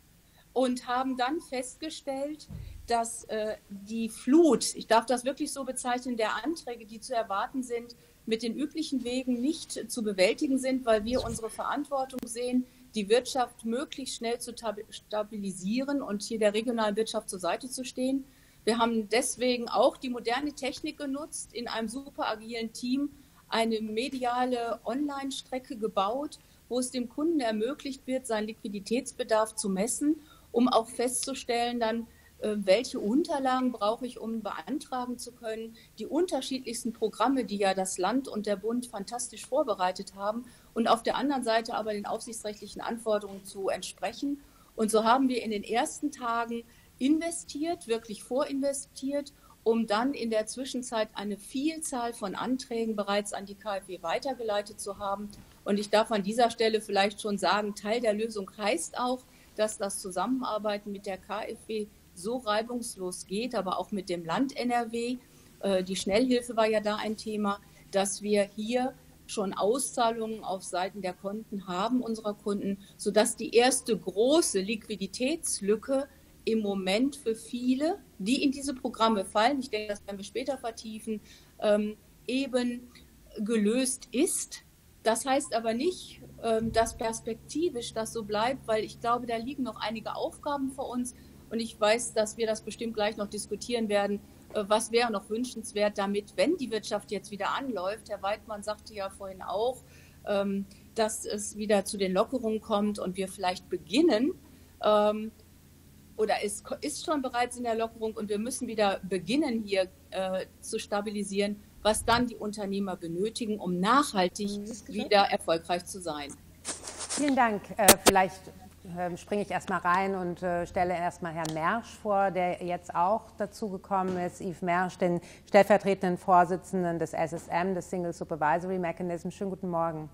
S4: Und haben dann festgestellt, dass äh, die Flut, ich darf das wirklich so bezeichnen, der Anträge, die zu erwarten sind, mit den üblichen Wegen nicht zu bewältigen sind, weil wir unsere Verantwortung sehen, die Wirtschaft möglichst schnell zu stabilisieren und hier der regionalen Wirtschaft zur Seite zu stehen. Wir haben deswegen auch die moderne Technik genutzt, in einem super agilen Team eine mediale Online-Strecke gebaut, wo es dem Kunden ermöglicht wird, seinen Liquiditätsbedarf zu messen, um auch festzustellen, dann, welche Unterlagen brauche ich, um beantragen zu können. Die unterschiedlichsten Programme, die ja das Land und der Bund fantastisch vorbereitet haben und auf der anderen Seite aber den aufsichtsrechtlichen Anforderungen zu entsprechen. Und so haben wir in den ersten Tagen investiert, wirklich vorinvestiert, um dann in der Zwischenzeit eine Vielzahl von Anträgen bereits an die KfW weitergeleitet zu haben. Und ich darf an dieser Stelle vielleicht schon sagen, Teil der Lösung heißt auch, dass das Zusammenarbeiten mit der KfW so reibungslos geht, aber auch mit dem Land N R W. Die Schnellhilfe war ja da ein Thema, dass wir hier schon Auszahlungen auf Seiten der Konten haben unserer Kunden, sodass die erste große Liquiditätslücke im Moment für viele, die in diese Programme fallen, ich denke, das werden wir später vertiefen, ähm, eben gelöst ist. Das heißt aber nicht, ähm, dass perspektivisch das so bleibt, weil ich glaube, da liegen noch einige Aufgaben vor uns und ich weiß, dass wir das bestimmt gleich noch diskutieren werden. Äh, was wäre noch wünschenswert, damit, wenn die Wirtschaft jetzt wieder anläuft, Herr Weidmann sagte ja vorhin auch, ähm, dass es wieder zu den Lockerungen kommt und wir vielleicht beginnen, ähm, oder es ist schon bereits in der Lockerung und wir müssen wieder beginnen, hier äh, zu stabilisieren, was dann die Unternehmer benötigen, um nachhaltig wieder erfolgreich zu sein.
S1: Vielen Dank. Äh, vielleicht äh, springe ich erstmal rein und äh, stelle erstmal Herrn Mersch vor, der jetzt auch dazugekommen ist. Yves Mersch, den stellvertretenden Vorsitzenden des S S M, des Single Supervisory Mechanism. Schönen guten Morgen.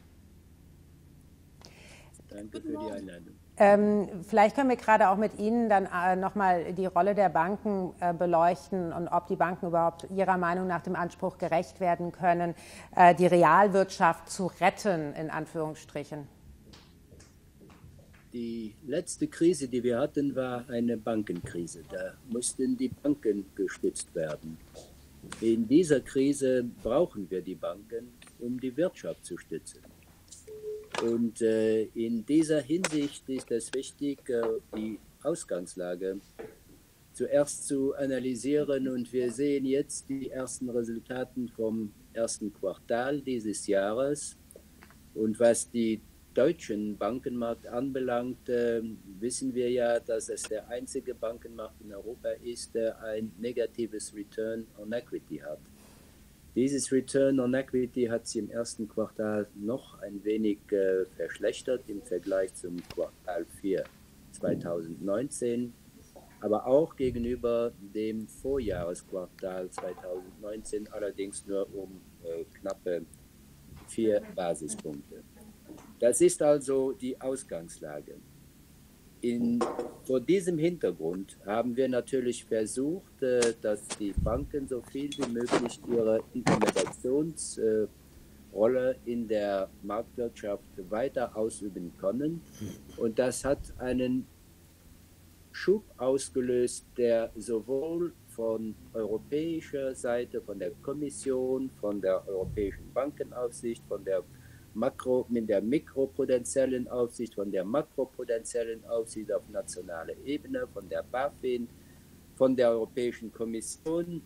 S5: Danke für die Einladung.
S1: Ähm, vielleicht können wir gerade auch mit Ihnen dann äh, nochmal die Rolle der Banken äh, beleuchten und ob die Banken überhaupt Ihrer Meinung nach dem Anspruch gerecht werden können, äh, die Realwirtschaft zu retten, in Anführungsstrichen.
S5: Die letzte Krise, die wir hatten, war eine Bankenkrise. Da mussten die Banken gestützt werden. In dieser Krise brauchen wir die Banken, um die Wirtschaft zu stützen. Und äh, in dieser Hinsicht ist es wichtig, äh, die Ausgangslage zuerst zu analysieren. Und wir sehen jetzt die ersten Resultate vom ersten Quartal dieses Jahres. Und was die deutschen Bankenmarkt anbelangt, äh, wissen wir ja, dass es der einzige Bankenmarkt in Europa ist, der ein negatives Return on Equity hat. Dieses Return on Equity hat sich im ersten Quartal noch ein wenig äh, verschlechtert im Vergleich zum Quartal vier zweitausendneunzehn, aber auch gegenüber dem Vorjahresquartal zweitausendneunzehn, allerdings nur um äh, knappe vier Basispunkte. Das ist also die Ausgangslage. In, vor diesem Hintergrund haben wir natürlich versucht, äh, dass die Banken so viel wie möglich ihre Intermediationsrolle äh, in der Marktwirtschaft weiter ausüben können. Und das hat einen Schub ausgelöst, der sowohl von europäischer Seite, von der Kommission, von der Europäischen Bankenaufsicht, von der Makro, mit der mikroprudentiellen Aufsicht, von der makroprudentiellen Aufsicht auf nationaler Ebene, von der BaFin, von der Europäischen Kommission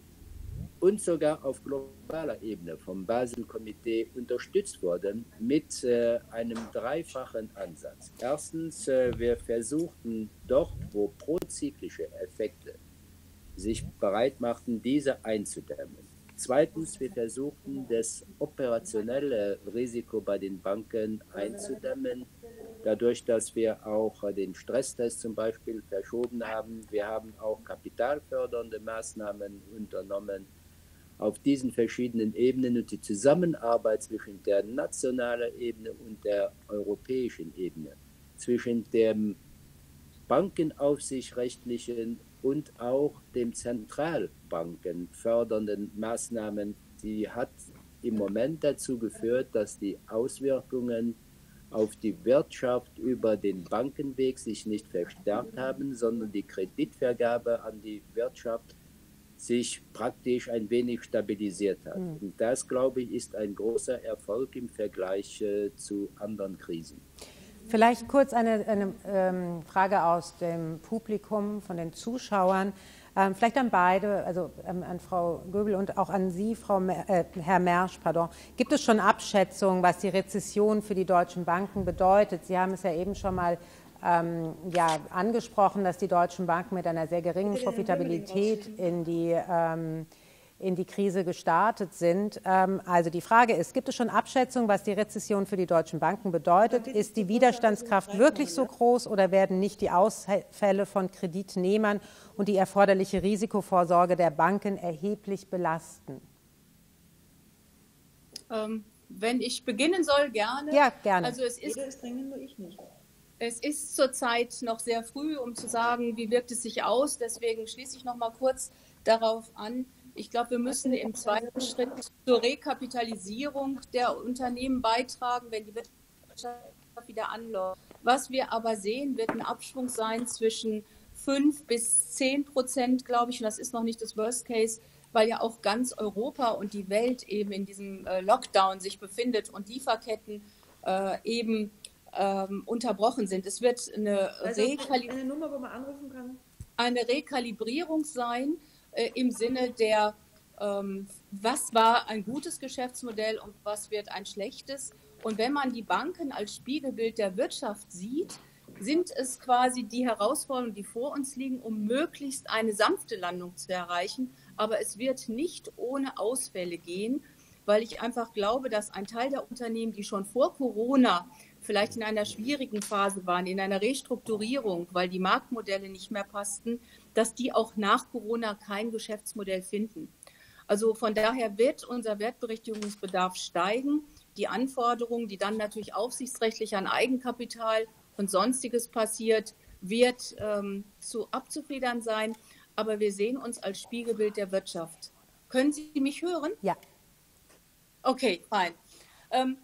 S5: und sogar auf globaler Ebene vom Basel-Komitee unterstützt worden mit äh, einem dreifachen Ansatz. Erstens, äh, wir versuchten dort, wo prozyklische Effekte sich bereit machten, diese einzudämmen. Zweitens, wir versuchten, das operationelle Risiko bei den Banken einzudämmen, dadurch, dass wir auch den Stresstest zum Beispiel verschoben haben. Wir haben auch kapitalfördernde Maßnahmen unternommen auf diesen verschiedenen Ebenen und die Zusammenarbeit zwischen der nationalen Ebene und der europäischen Ebene, zwischen dem bankenaufsichtsrechtlichen und auch dem Zentralbanken fördernden Maßnahmen, die hat im Moment dazu geführt, dass die Auswirkungen auf die Wirtschaft über den Bankenweg sich nicht verstärkt haben, sondern die Kreditvergabe an die Wirtschaft sich praktisch ein wenig stabilisiert hat. Mhm. Und das, glaube ich, ist ein großer Erfolg im Vergleich äh, zu anderen Krisen.
S1: Vielleicht kurz eine, eine ähm, Frage aus dem Publikum, von den Zuschauern. Ähm, vielleicht an beide, also ähm, an Frau Göbel und auch an Sie, Frau Mer äh, Herr Mersch, pardon. Gibt es schon Abschätzungen, was die Rezession für die deutschen Banken bedeutet? Sie haben es ja eben schon mal ähm, ja, angesprochen, dass die deutschen Banken mit einer sehr geringen Profitabilität in die ähm, in die Krise gestartet sind. Also die Frage ist, gibt es schon Abschätzungen, was die Rezession für die deutschen Banken bedeutet? Ist die Widerstandskraft wirklich so groß oder werden nicht die Ausfälle von Kreditnehmern und die erforderliche Risikovorsorge der Banken erheblich belasten?
S4: Ähm, wenn ich beginnen soll, gerne.
S1: Ja, gerne.
S4: Also es ist, ist dringend, nur ich nicht. Es ist zurzeit noch sehr früh, um zu sagen, wie wirkt es sich aus. Deswegen schließe ich noch mal kurz darauf an. Ich glaube, wir müssen im zweiten Schritt zur Rekapitalisierung der Unternehmen beitragen, wenn die Wirtschaft wieder anläuft. Was wir aber sehen, wird ein Abschwung sein zwischen fünf bis zehn Prozent, glaube ich. Und das ist noch nicht das Worst Case, weil ja auch ganz Europa und die Welt eben in diesem Lockdown sich befindet und Lieferketten äh, eben ähm, unterbrochen sind. Es wird eine,
S6: also
S4: Rekali-
S6: eine Nummer, wo man anrufen kann.
S4: eine Rekalibrierung sein, im Sinne der, ähm, was war ein gutes Geschäftsmodell und was wird ein schlechtes. Und wenn man die Banken als Spiegelbild der Wirtschaft sieht, sind es quasi die Herausforderungen, die vor uns liegen, um möglichst eine sanfte Landung zu erreichen. Aber es wird nicht ohne Ausfälle gehen, weil ich einfach glaube, dass ein Teil der Unternehmen, die schon vor Corona vielleicht in einer schwierigen Phase waren, in einer Restrukturierung, weil die Marktmodelle nicht mehr passten, dass die auch nach Corona kein Geschäftsmodell finden. Also von daher wird unser Wertberichtigungsbedarf steigen. Die Anforderungen, die dann natürlich aufsichtsrechtlich an Eigenkapital und Sonstiges passiert, wird ähm, zu abzufedern sein. Aber wir sehen uns als Spiegelbild der Wirtschaft. Können Sie mich hören?
S1: Ja.
S4: Okay, fein. Ähm,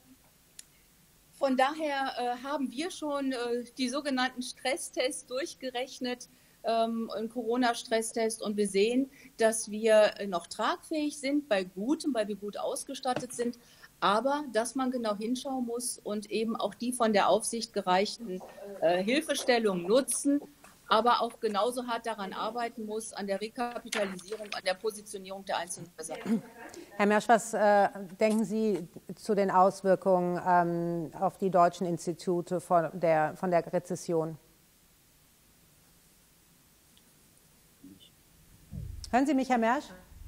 S4: Von daher äh, haben wir schon äh, die sogenannten Stresstests durchgerechnet, ähm, einen Corona-Stresstest, und wir sehen, dass wir noch tragfähig sind bei gutem, weil wir gut ausgestattet sind, aber dass man genau hinschauen muss und eben auch die von der Aufsicht gereichten äh, Hilfestellungen nutzen, aber auch genauso hart daran arbeiten muss, an der Rekapitalisierung, an der Positionierung der einzelnen Häuser.
S1: Herr Mersch, was äh, denken Sie zu den Auswirkungen ähm, auf die deutschen Institute von der, von der Rezession? Hören Sie mich, Herr Mersch?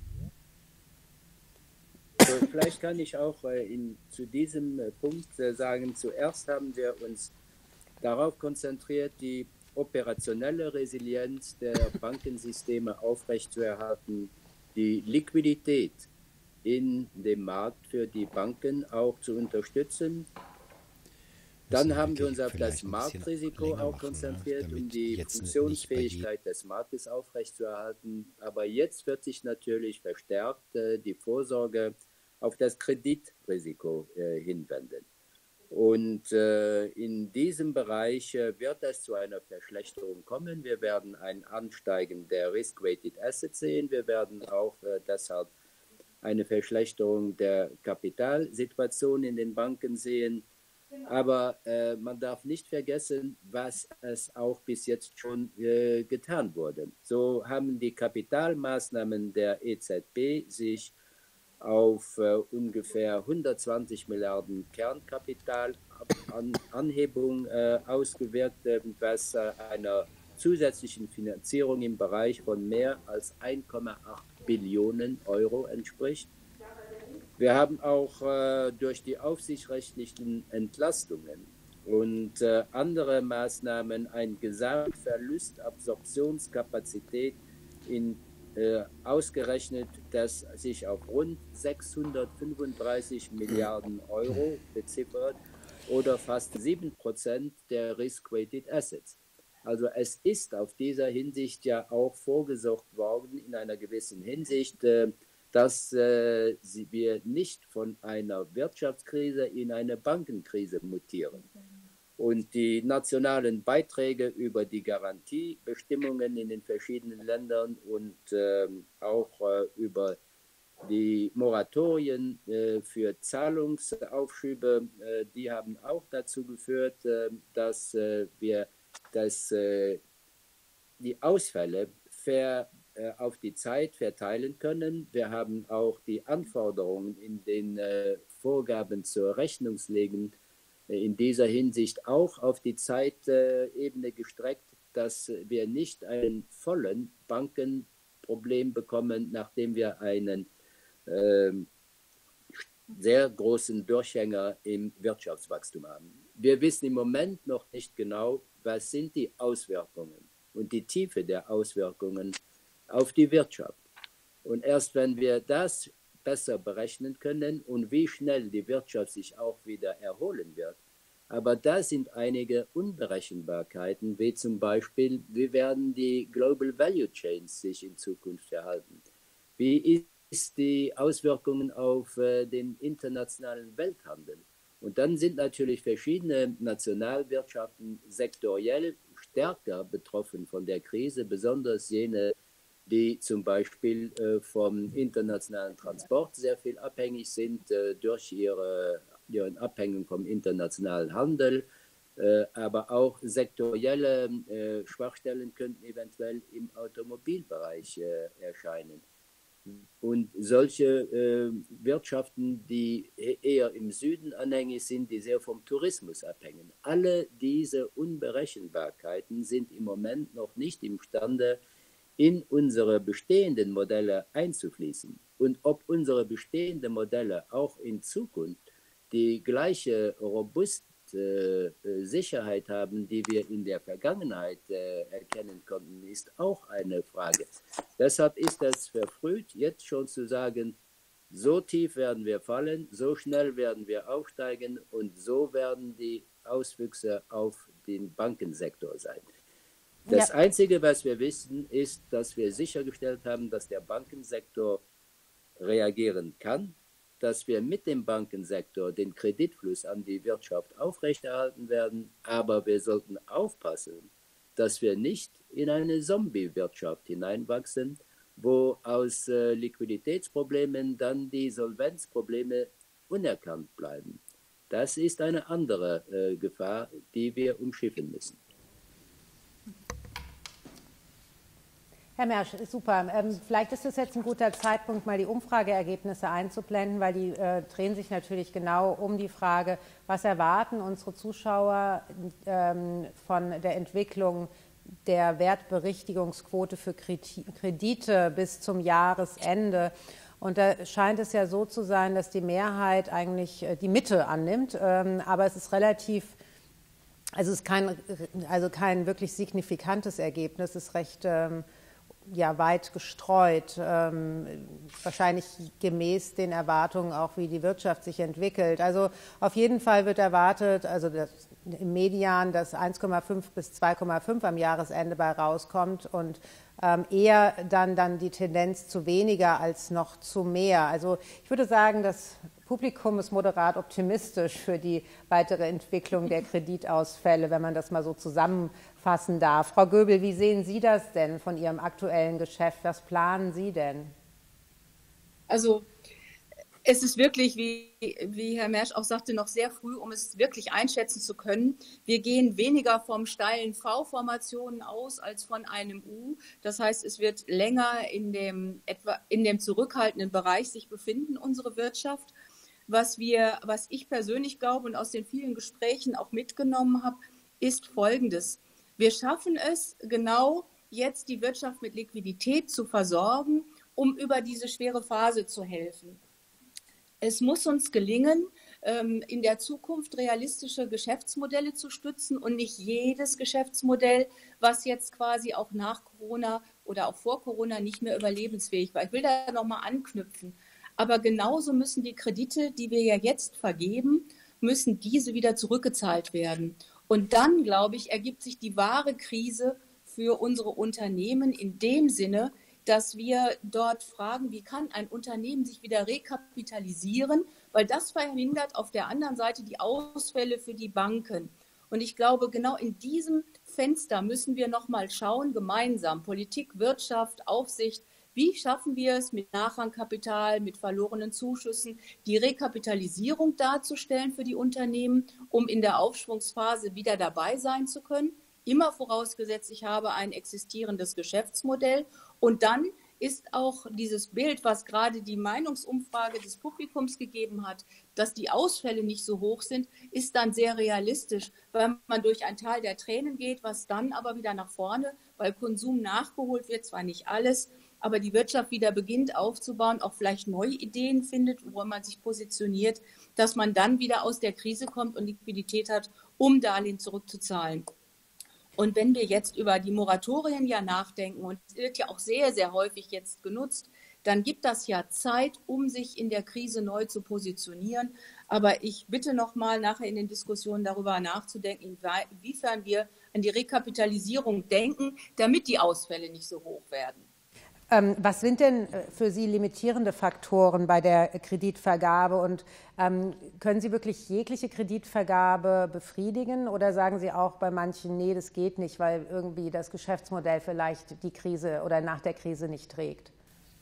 S5: Also vielleicht kann ich auch äh, in, zu diesem äh, Punkt äh, sagen, zuerst haben wir uns darauf konzentriert, die operationelle Resilienz der Bankensysteme aufrechtzuerhalten, die Liquidität in dem Markt für die Banken auch zu unterstützen. Dann haben wir uns auf das Marktrisiko auch konzentriert, um die Funktionsfähigkeit des Marktes aufrechtzuerhalten. Aber jetzt wird sich natürlich verstärkt äh, die Vorsorge auf das Kreditrisiko äh, hinwenden. Und äh, in diesem Bereich äh, wird es zu einer Verschlechterung kommen. Wir werden ein Ansteigen der Risk-Weighted Assets sehen. Wir werden auch äh, deshalb eine Verschlechterung der Kapitalsituation in den Banken sehen. Aber äh, man darf nicht vergessen, was es auch bis jetzt schon äh, getan wurde. So haben die Kapitalmaßnahmen der E Z B sich auf äh, ungefähr hundertzwanzig Milliarden Kernkapitalanhebung äh, ausgewirkt, äh, was äh, einer zusätzlichen Finanzierung im Bereich von mehr als ein Komma acht Billionen Euro entspricht. Wir haben auch äh, durch die aufsichtsrechtlichen Entlastungen und äh, andere Maßnahmen einen Gesamtverlustabsorptionskapazität in äh, ausgerechnet, das sich auf rund sechshundertfünfunddreißig Milliarden Euro beziffert oder fast sieben Prozent der Risk-Weighted Assets. Also es ist auf dieser Hinsicht ja auch vorgesorgt worden in einer gewissen Hinsicht. Äh, dass äh, wir nicht von einer Wirtschaftskrise in eine Bankenkrise mutieren. Und die nationalen Beiträge über die Garantiebestimmungen in den verschiedenen Ländern und äh, auch äh, über die Moratorien äh, für Zahlungsaufschübe, äh, die haben auch dazu geführt, äh, dass äh, wir dass, äh, die Ausfälle fair, äh, auf die Zeit verteilen können. Wir haben auch die Anforderungen in den äh, Vorgaben zur Rechnungslegung äh, in dieser Hinsicht auch auf die Zeitebene äh, gestreckt, dass wir nicht einen vollen Bankenproblem bekommen, nachdem wir einen sehr großen Durchhänger im Wirtschaftswachstum haben. Wir wissen im Moment noch nicht genau, was sind die Auswirkungen und die Tiefe der Auswirkungen auf die Wirtschaft. Und erst wenn wir das besser berechnen können und wie schnell die Wirtschaft sich auch wieder erholen wird, aber da sind einige Unberechenbarkeiten, wie zum Beispiel, wie werden die Global Value Chains sich in Zukunft verhalten? Wie ist ist die Auswirkungen auf äh, den internationalen Welthandel. Und dann sind natürlich verschiedene Nationalwirtschaften sektoriell stärker betroffen von der Krise, besonders jene, die zum Beispiel äh, vom internationalen Transport sehr viel abhängig sind, äh, durch ihre, ihren Abhängung vom internationalen Handel. Äh, aber auch sektorielle äh, Schwachstellen könnten eventuell im Automobilbereich äh, erscheinen. Und solche äh, Wirtschaften, die eher im Süden anhängig sind, die sehr vom Tourismus abhängen. Alle diese Unberechenbarkeiten sind im Moment noch nicht imstande, in unsere bestehenden Modelle einzufließen. Und ob unsere bestehenden Modelle auch in Zukunft die gleiche robuste äh, Sicherheit haben, die wir in der Vergangenheit äh, erkennen konnten, ist auch eine Frage. Deshalb ist es verfrüht, jetzt schon zu sagen, so tief werden wir fallen, so schnell werden wir aufsteigen und so werden die Auswüchse auf den Bankensektor sein. Das ja. Einzige, was wir wissen, ist, dass wir sichergestellt haben, dass der Bankensektor reagieren kann, dass wir mit dem Bankensektor den Kreditfluss an die Wirtschaft aufrechterhalten werden, aber wir sollten aufpassen, dass wir nicht in eine Zombie-Wirtschaft hineinwachsen, wo aus äh, Liquiditätsproblemen dann die Solvenzprobleme unerkannt bleiben. Das ist eine andere äh, Gefahr, die wir umschiffen müssen.
S1: Herr Mersch, super. Ähm, vielleicht ist es jetzt ein guter Zeitpunkt, mal die Umfrageergebnisse einzublenden, weil die äh, drehen sich natürlich genau um die Frage, was erwarten unsere Zuschauer ähm, von der Entwicklung der Wertberichtigungsquote für Kredite bis zum Jahresende. Und da scheint es ja so zu sein, dass die Mehrheit eigentlich die Mitte annimmt, ähm, aber es ist relativ, also es ist kein, also kein wirklich signifikantes Ergebnis, es ist recht ähm, ja, weit gestreut, ähm, wahrscheinlich gemäß den Erwartungen auch, wie die Wirtschaft sich entwickelt. Also auf jeden Fall wird erwartet, also das, im Median, dass eins Komma fünf bis zwei Komma fünf am Jahresende bei rauskommt und ähm, eher dann, dann die Tendenz zu weniger als noch zu mehr. Also ich würde sagen, das Publikum ist moderat optimistisch für die weitere Entwicklung der Kreditausfälle, wenn man das mal so zusammenfassen darf. Frau Göbel, wie sehen Sie das denn von Ihrem aktuellen Geschäft? Was planen Sie denn?
S4: Also es ist wirklich, wie, wie Herr Mersch auch sagte, noch sehr früh, um es wirklich einschätzen zu können. Wir gehen weniger vom steilen V-Formationen aus als von einem U. Das heißt, es wird länger in dem, etwa in dem zurückhaltenden Bereich sich befinden, unsere Wirtschaft. Was wir, was ich persönlich glaube und aus den vielen Gesprächen auch mitgenommen habe, ist Folgendes. Wir schaffen es genau jetzt, die Wirtschaft mit Liquidität zu versorgen, um über diese schwere Phase zu helfen. Es muss uns gelingen, in der Zukunft realistische Geschäftsmodelle zu stützen und nicht jedes Geschäftsmodell, was jetzt quasi auch nach Corona oder auch vor Corona nicht mehr überlebensfähig war. Ich will da nochmal anknüpfen. Aber genauso müssen die Kredite, die wir ja jetzt vergeben, müssen diese wieder zurückgezahlt werden. Und dann, glaube ich, ergibt sich die wahre Krise für unsere Unternehmen in dem Sinne, dass wir dort fragen, wie kann ein Unternehmen sich wieder rekapitalisieren, weil das verhindert auf der anderen Seite die Ausfälle für die Banken. Und ich glaube, genau in diesem Fenster müssen wir noch mal schauen, gemeinsam, Politik, Wirtschaft, Aufsicht, wie schaffen wir es mit Nachrangkapital, mit verlorenen Zuschüssen, die Rekapitalisierung darzustellen für die Unternehmen, um in der Aufschwungsphase wieder dabei sein zu können. Immer vorausgesetzt, ich habe ein existierendes Geschäftsmodell. Und dann ist auch dieses Bild, was gerade die Meinungsumfrage des Publikums gegeben hat, dass die Ausfälle nicht so hoch sind, ist dann sehr realistisch, weil man durch ein Tal der Tränen geht, was dann aber wieder nach vorne, weil Konsum nachgeholt wird, zwar nicht alles, aber die Wirtschaft wieder beginnt aufzubauen, auch vielleicht neue Ideen findet, wo man sich positioniert, dass man dann wieder aus der Krise kommt und Liquidität hat, um Darlehen zurückzuzahlen. Und wenn wir jetzt über die Moratorien ja nachdenken, und es wird ja auch sehr, sehr häufig jetzt genutzt, dann gibt das ja Zeit, um sich in der Krise neu zu positionieren. Aber ich bitte noch mal nachher in den Diskussionen darüber nachzudenken, inwiefern wir an die Rekapitalisierung denken, damit die Ausfälle nicht so hoch werden.
S1: Ähm, was sind denn für Sie limitierende Faktoren bei der Kreditvergabe und ähm, können Sie wirklich jegliche Kreditvergabe befriedigen oder sagen Sie auch bei manchen, nee, das geht nicht, weil irgendwie das Geschäftsmodell vielleicht die Krise oder nach der Krise nicht trägt?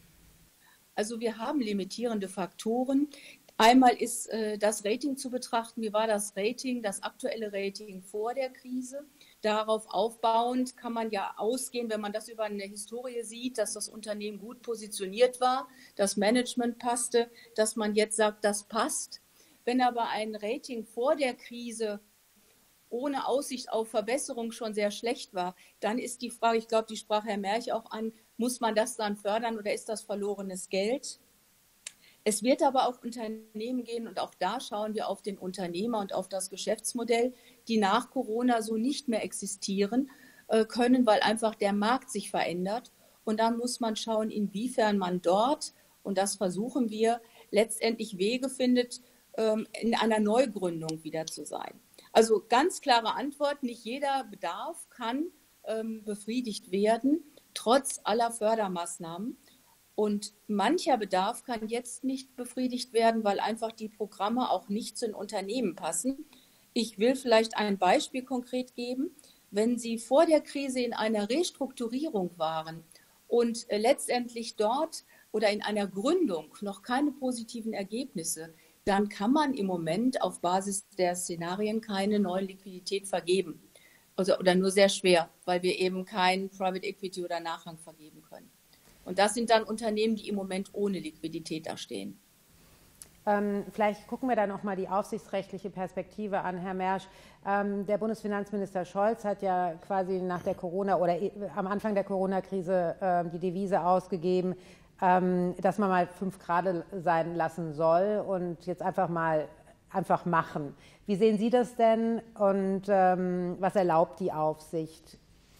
S4: Also wir haben limitierende Faktoren. Einmal ist äh, das Rating zu betrachten. Wie war das Rating, das aktuelle Rating vor der Krise? Darauf aufbauend kann man ja ausgehen, wenn man das über eine Historie sieht, dass das Unternehmen gut positioniert war, das Management passte, dass man jetzt sagt, das passt. Wenn aber ein Rating vor der Krise ohne Aussicht auf Verbesserung schon sehr schlecht war, dann ist die Frage, ich glaube, die sprach Herr Merch auch an, muss man das dann fördern oder ist das verlorenes Geld? Es wird aber auch Unternehmen gehen und auch da schauen wir auf den Unternehmer und auf das Geschäftsmodell, die nach Corona so nicht mehr existieren können, weil einfach der Markt sich verändert. Und dann muss man schauen, inwiefern man dort, und das versuchen wir, letztendlich Wege findet, in einer Neugründung wieder zu sein. Also ganz klare Antwort, nicht jeder Bedarf kann befriedigt werden, trotz aller Fördermaßnahmen. Und mancher Bedarf kann jetzt nicht befriedigt werden, weil einfach die Programme auch nicht zu den Unternehmen passen. Ich will vielleicht ein Beispiel konkret geben. Wenn Sie vor der Krise in einer Restrukturierung waren und letztendlich dort oder in einer Gründung noch keine positiven Ergebnisse, dann kann man im Moment auf Basis der Szenarien keine neue Liquidität vergeben. Also, oder nur sehr schwer, weil wir eben kein Private Equity oder Nachrang vergeben können. Und das sind dann Unternehmen, die im Moment ohne Liquidität dastehen.
S1: Ähm, vielleicht gucken wir da noch mal die aufsichtsrechtliche Perspektive an, Herr Mersch. Ähm, der Bundesfinanzminister Scholz hat ja quasi nach der Corona- oder am Anfang der Corona-Krise äh, die Devise ausgegeben, ähm, dass man mal fünf Grad sein lassen soll und jetzt einfach mal einfach machen. Wie sehen Sie das denn und ähm, was erlaubt die Aufsicht?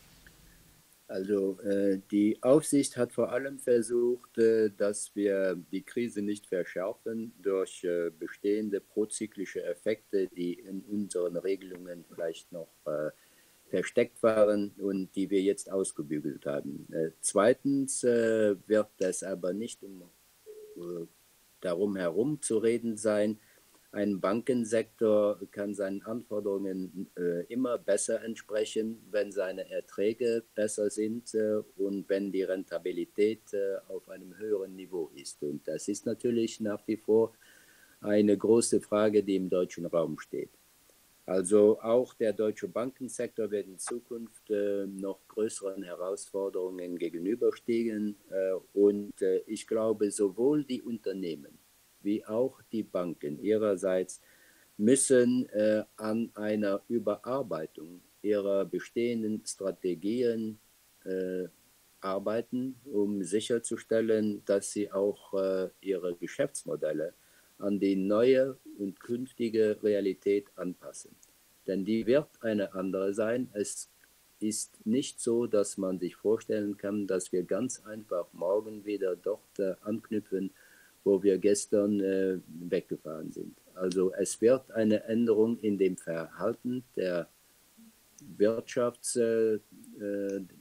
S5: Also äh, die Aufsicht hat vor allem versucht, äh, dass wir die Krise nicht verschärfen durch äh, bestehende prozyklische Effekte, die in unseren Regelungen vielleicht noch äh, versteckt waren und die wir jetzt ausgebügelt haben. Äh, zweitens äh, wird es aber nicht um äh, darum herum zu reden sein. Ein Bankensektor kann seinen Anforderungen äh, immer besser entsprechen, wenn seine Erträge besser sind äh, und wenn die Rentabilität äh, auf einem höheren Niveau ist. Und das ist natürlich nach wie vor eine große Frage, die im deutschen Raum steht. Also auch der deutsche Bankensektor wird in Zukunft äh, noch größeren Herausforderungen gegenüberstehen. Äh, und äh, ich glaube, sowohl die Unternehmen wie auch die Banken ihrerseits müssen äh, an einer Überarbeitung ihrer bestehenden Strategien äh, arbeiten, um sicherzustellen, dass sie auch äh, ihre Geschäftsmodelle an die neue und künftige Realität anpassen. Denn die wird eine andere sein. Es ist nicht so, dass man sich vorstellen kann, dass wir ganz einfach morgen wieder dort äh, anknüpfen, wo wir gestern äh, weggefahren sind. Also es wird eine Änderung in dem Verhalten der Wirtschafts, äh,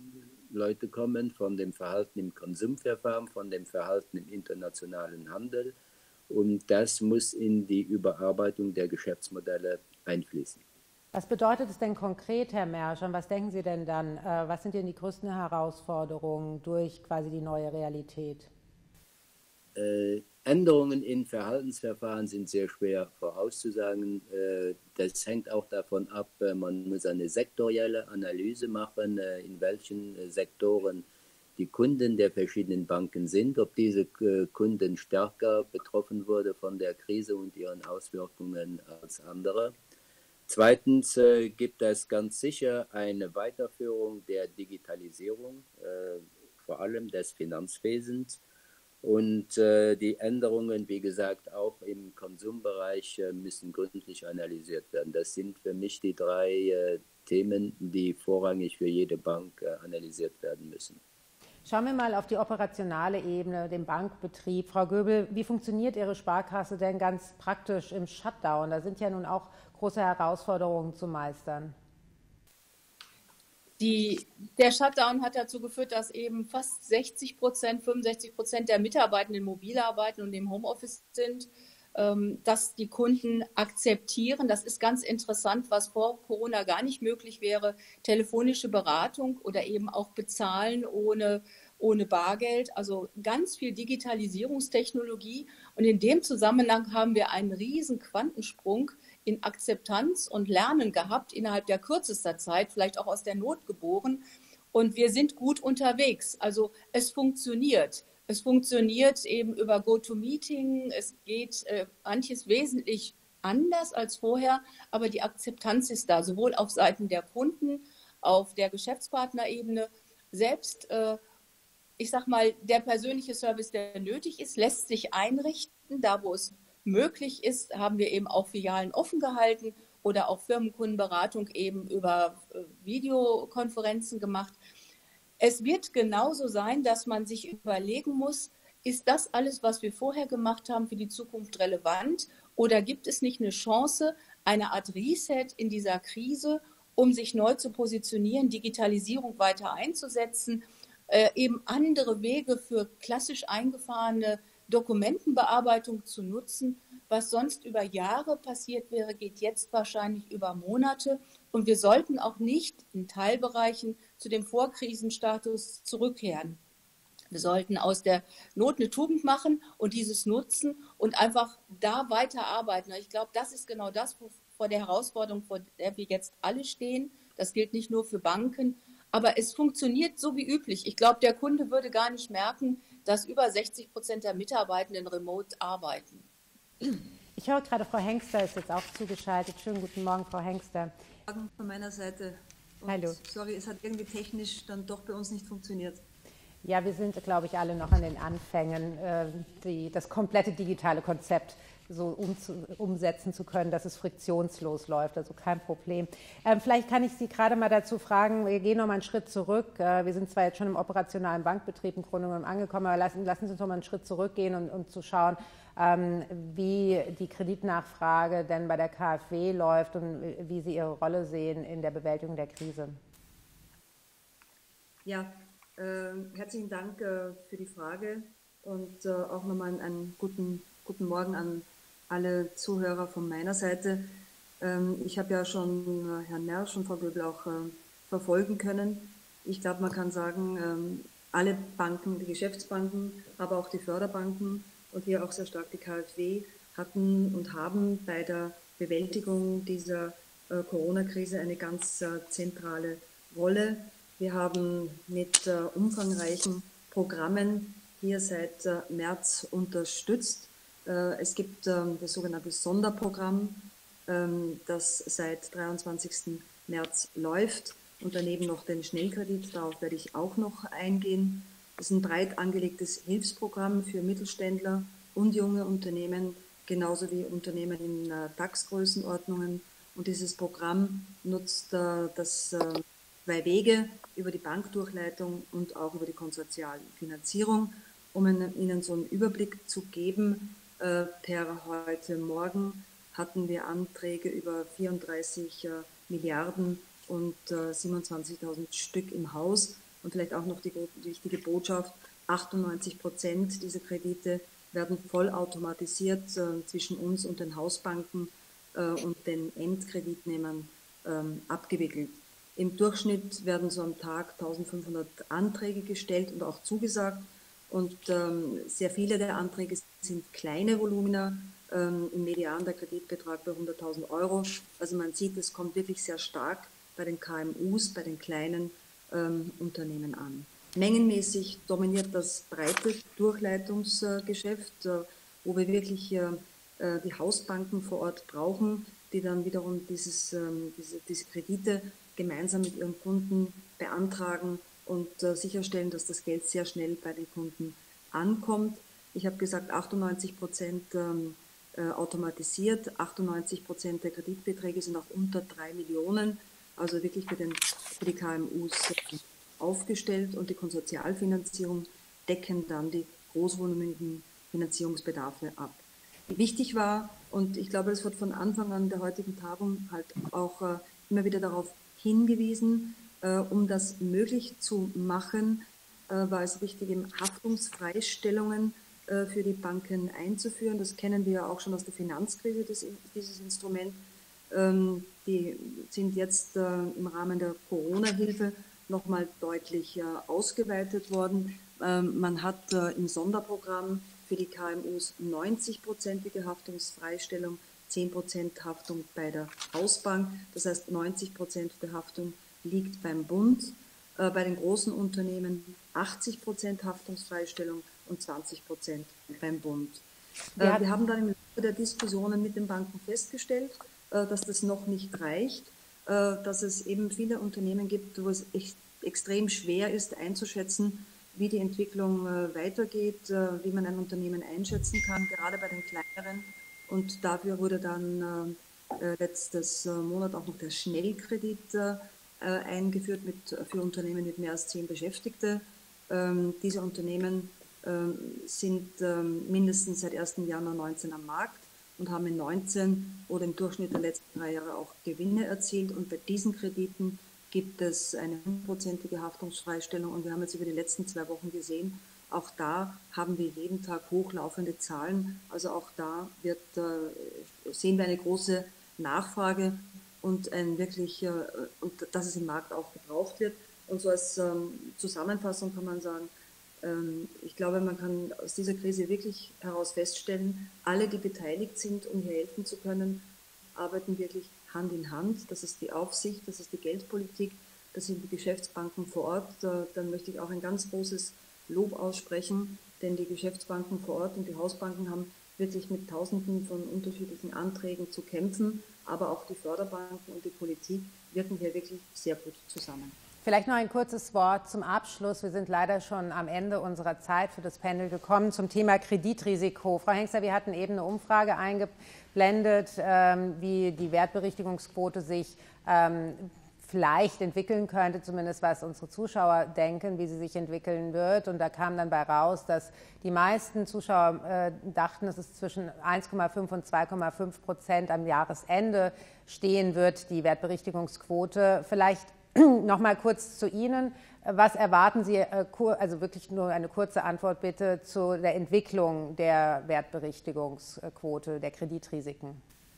S5: Leute kommen von dem Verhalten im Konsumverfahren, von dem Verhalten im internationalen Handel. Und das muss in die Überarbeitung der Geschäftsmodelle einfließen.
S1: Was bedeutet es denn konkret, Herr Mersch? Und was denken Sie denn dann? Was sind denn die größten Herausforderungen durch quasi die neue Realität?
S5: Äh, Änderungen in Verhaltensverfahren sind sehr schwer vorauszusagen. Äh, das hängt auch davon ab, äh, man muss eine sektorielle Analyse machen, äh, in welchen äh, Sektoren die Kunden der verschiedenen Banken sind, ob diese äh, Kunden stärker betroffen wurden von der Krise und ihren Auswirkungen als andere. Zweitens äh, gibt es ganz sicher eine Weiterführung der Digitalisierung, äh, vor allem des Finanzwesens. Und äh, die Änderungen, wie gesagt, auch im Konsumbereich äh, müssen gründlich analysiert werden. Das sind für mich die drei äh, Themen, die vorrangig für jede Bank äh, analysiert werden müssen.
S1: Schauen wir mal auf die operationale Ebene, den Bankbetrieb. Frau Göbel, wie funktioniert Ihre Sparkasse denn ganz praktisch im Shutdown? Da sind ja nun auch große Herausforderungen zu meistern.
S4: Die, der Shutdown hat dazu geführt, dass eben fast sechzig Prozent, fünfundsechzig Prozent der Mitarbeitenden mobil arbeiten und im Homeoffice sind, ähm, dass die Kunden akzeptieren. Das ist ganz interessant, was vor Corona gar nicht möglich wäre. Telefonische Beratung oder eben auch Bezahlen ohne, ohne Bargeld. Also ganz viel Digitalisierungstechnologie. Und in dem Zusammenhang haben wir einen riesen Quantensprung in Akzeptanz und Lernen gehabt, innerhalb der kürzester Zeit, vielleicht auch aus der Not geboren. Und wir sind gut unterwegs. Also es funktioniert. Es funktioniert eben über GoToMeeting. Es geht äh, manches wesentlich anders als vorher, aber die Akzeptanz ist da, sowohl auf Seiten der Kunden, auf der Geschäftspartnerebene. Selbst, äh, ich sag mal, der persönliche Service, der nötig ist, lässt sich einrichten, da wo es möglich ist, haben wir eben auch Filialen offen gehalten oder auch Firmenkundenberatung eben über Videokonferenzen gemacht. Es wird genauso sein, dass man sich überlegen muss, ist das alles, was wir vorher gemacht haben, für die Zukunft relevant oder gibt es nicht eine Chance, eine Art Reset in dieser Krise, um sich neu zu positionieren, Digitalisierung weiter einzusetzen, äh, eben andere Wege für klassisch eingefahrene Dokumentenbearbeitung zu nutzen. Was sonst über Jahre passiert wäre, geht jetzt wahrscheinlich über Monate. Und wir sollten auch nicht in Teilbereichen zu dem Vorkrisenstatus zurückkehren. Wir sollten aus der Not eine Tugend machen und dieses nutzen und einfach da weiterarbeiten. Ich glaube, das ist genau das, vor der Herausforderung, vor der wir jetzt alle stehen. Das gilt nicht nur für Banken, aber es funktioniert so wie üblich. Ich glaube, der Kunde würde gar nicht merken, dass über sechzig Prozent der Mitarbeitenden remote arbeiten.
S1: Ich höre gerade, Frau Hengster ist jetzt auch zugeschaltet. Schönen guten Morgen, Frau Hengster.
S6: Von meiner Seite. Und
S1: Hallo.
S6: Sorry, es hat irgendwie technisch dann doch bei uns nicht funktioniert.
S1: Ja, wir sind, glaube ich, alle noch an den Anfängen, die, das komplette digitale Konzept so umzu, umsetzen zu können, dass es friktionslos läuft, also kein Problem. Ähm, vielleicht kann ich Sie gerade mal dazu fragen, wir gehen noch mal einen Schritt zurück. Äh, wir sind zwar jetzt schon im operationalen Bankbetrieb im Grunde genommen angekommen, aber lassen, lassen Sie uns noch mal einen Schritt zurückgehen und, und zu schauen, ähm, wie die Kreditnachfrage denn bei der KfW läuft und wie Sie Ihre Rolle sehen in der Bewältigung der Krise.
S6: Ja, äh, herzlichen Dank äh, für die Frage und äh, auch nochmal einen, einen guten, guten Morgen an alle Zuhörer von meiner Seite. Ähm, ich habe ja schon äh, Herrn Mersch und Frau Göbel auch äh, verfolgen können. Ich glaube, man kann sagen, ähm, alle Banken, die Geschäftsbanken, aber auch die Förderbanken und hier auch sehr stark die KfW hatten und haben bei der Bewältigung dieser äh, Corona-Krise eine ganz äh, zentrale Rolle. Wir haben mit äh, umfangreichen Programmen hier seit äh, März unterstützt. Es gibt ähm, das sogenannte Sonderprogramm, ähm, das seit dreiundzwanzigsten März läuft und daneben noch den Schnellkredit, darauf werde ich auch noch eingehen. Das ist ein breit angelegtes Hilfsprogramm für Mittelständler und junge Unternehmen, genauso wie Unternehmen in äh, DAX-Größenordnungen. Und dieses Programm nutzt äh, das äh, zwei Wege über die Bankdurchleitung und auch über die Konsortialfinanzierung, um Ihnen so einen Überblick zu geben. Äh, per heute Morgen hatten wir Anträge über vierunddreißig äh, Milliarden und äh, siebenundzwanzigtausend Stück im Haus. Und vielleicht auch noch die wichtige Botschaft, achtundneunzig Prozent dieser Kredite werden vollautomatisiert äh, zwischen uns und den Hausbanken äh, und den Endkreditnehmern ähm, abgewickelt. Im Durchschnitt werden so am Tag eintausendfünfhundert Anträge gestellt und auch zugesagt. Und ähm, sehr viele der Anträge sind kleine Volumina, ähm, im Median der Kreditbetrag bei hunderttausend Euro. Also man sieht, es kommt wirklich sehr stark bei den K M Us, bei den kleinen ähm, Unternehmen an. Mengenmäßig dominiert das breite Durchleitungsgeschäft, äh, wo wir wirklich äh, die Hausbanken vor Ort brauchen, die dann wiederum dieses, ähm, diese, diese Kredite gemeinsam mit ihren Kunden beantragen und äh, sicherstellen, dass das Geld sehr schnell bei den Kunden ankommt. Ich habe gesagt, achtundneunzig Prozent ähm, äh, automatisiert, achtundneunzig Prozent der Kreditbeträge sind auch unter drei Millionen, also wirklich für, den, für die K M Us aufgestellt, und die Konsortialfinanzierung decken dann die großvolumigen Finanzierungsbedarfe ab. Wichtig war, und ich glaube, es wird von Anfang an der heutigen Tagung halt auch äh, immer wieder darauf hingewiesen, äh, um das möglich zu machen, äh, war es wichtig, eben Haftungsfreistellungen äh, für die Banken einzuführen. Das kennen wir ja auch schon aus der Finanzkrise, das, dieses Instrument. Ähm, die sind jetzt äh, im Rahmen der Corona-Hilfe nochmal deutlich äh, ausgeweitet worden. Ähm, man hat äh, im Sonderprogramm für die K M Us neunzig-prozentige Haftungsfreistellung, zehn Prozent Haftung bei der Hausbank. Das heißt, neunzig Prozent der Haftung liegt beim Bund. Äh, bei den großen Unternehmen achtzig Prozent Haftungsfreistellung und zwanzig Prozent beim Bund. Äh, wir haben dann im Laufe der Diskussionen mit den Banken festgestellt, äh, dass das noch nicht reicht, äh, dass es eben viele Unternehmen gibt, wo es echt extrem schwer ist einzuschätzen, wie die Entwicklung äh, weitergeht, äh, wie man ein Unternehmen einschätzen kann, gerade bei den kleineren. Und dafür wurde dann äh, letztes äh, Monat auch noch der Schnellkredit äh, eingeführt mit, für Unternehmen mit mehr als zehn Beschäftigte. Ähm, diese Unternehmen ähm, sind ähm, mindestens seit ersten Januar neunzehn am Markt und haben in neunzehn oder im Durchschnitt der letzten drei Jahre auch Gewinne erzielt. Und bei diesen Krediten gibt es eine hundertprozentige Haftungsfreistellung, und wir haben jetzt über die letzten zwei Wochen gesehen, auch da haben wir jeden Tag hochlaufende Zahlen, also auch da wird, äh, sehen wir eine große Nachfrage und ein wirklich, äh, und dass es im Markt auch gebraucht wird. Und so als ähm, Zusammenfassung kann man sagen, ähm, ich glaube, man kann aus dieser Krise wirklich heraus feststellen, alle, die beteiligt sind, um hier helfen zu können, arbeiten wirklich Hand in Hand. Das ist die Aufsicht, das ist die Geldpolitik, das sind die Geschäftsbanken vor Ort. Dann möchte ich auch ein ganz großes Lob aussprechen, denn die Geschäftsbanken vor Ort und die Hausbanken haben wirklich mit Tausenden von unterschiedlichen Anträgen zu kämpfen, aber auch die Förderbanken und die Politik wirken hier wirklich sehr gut zusammen.
S1: Vielleicht noch ein kurzes Wort zum Abschluss. Wir sind leider schon am Ende unserer Zeit für das Panel gekommen zum Thema Kreditrisiko. Frau Hengster, wir hatten eben eine Umfrage eingeblendet, ähm, wie die Wertberichtigungsquote sich ähm, vielleicht entwickeln könnte, zumindest was unsere Zuschauer denken, wie sie sich entwickeln wird. Und da kam dann bei raus, dass die meisten Zuschauer äh, dachten, dass es zwischen eins Komma fünf und zwei Komma fünf Prozent am Jahresende stehen wird, die Wertberichtigungsquote. Vielleicht noch mal kurz zu Ihnen. Was erwarten Sie, also wirklich nur eine kurze Antwort bitte, zu der Entwicklung der Wertberichtigungsquote, der Kreditrisiken?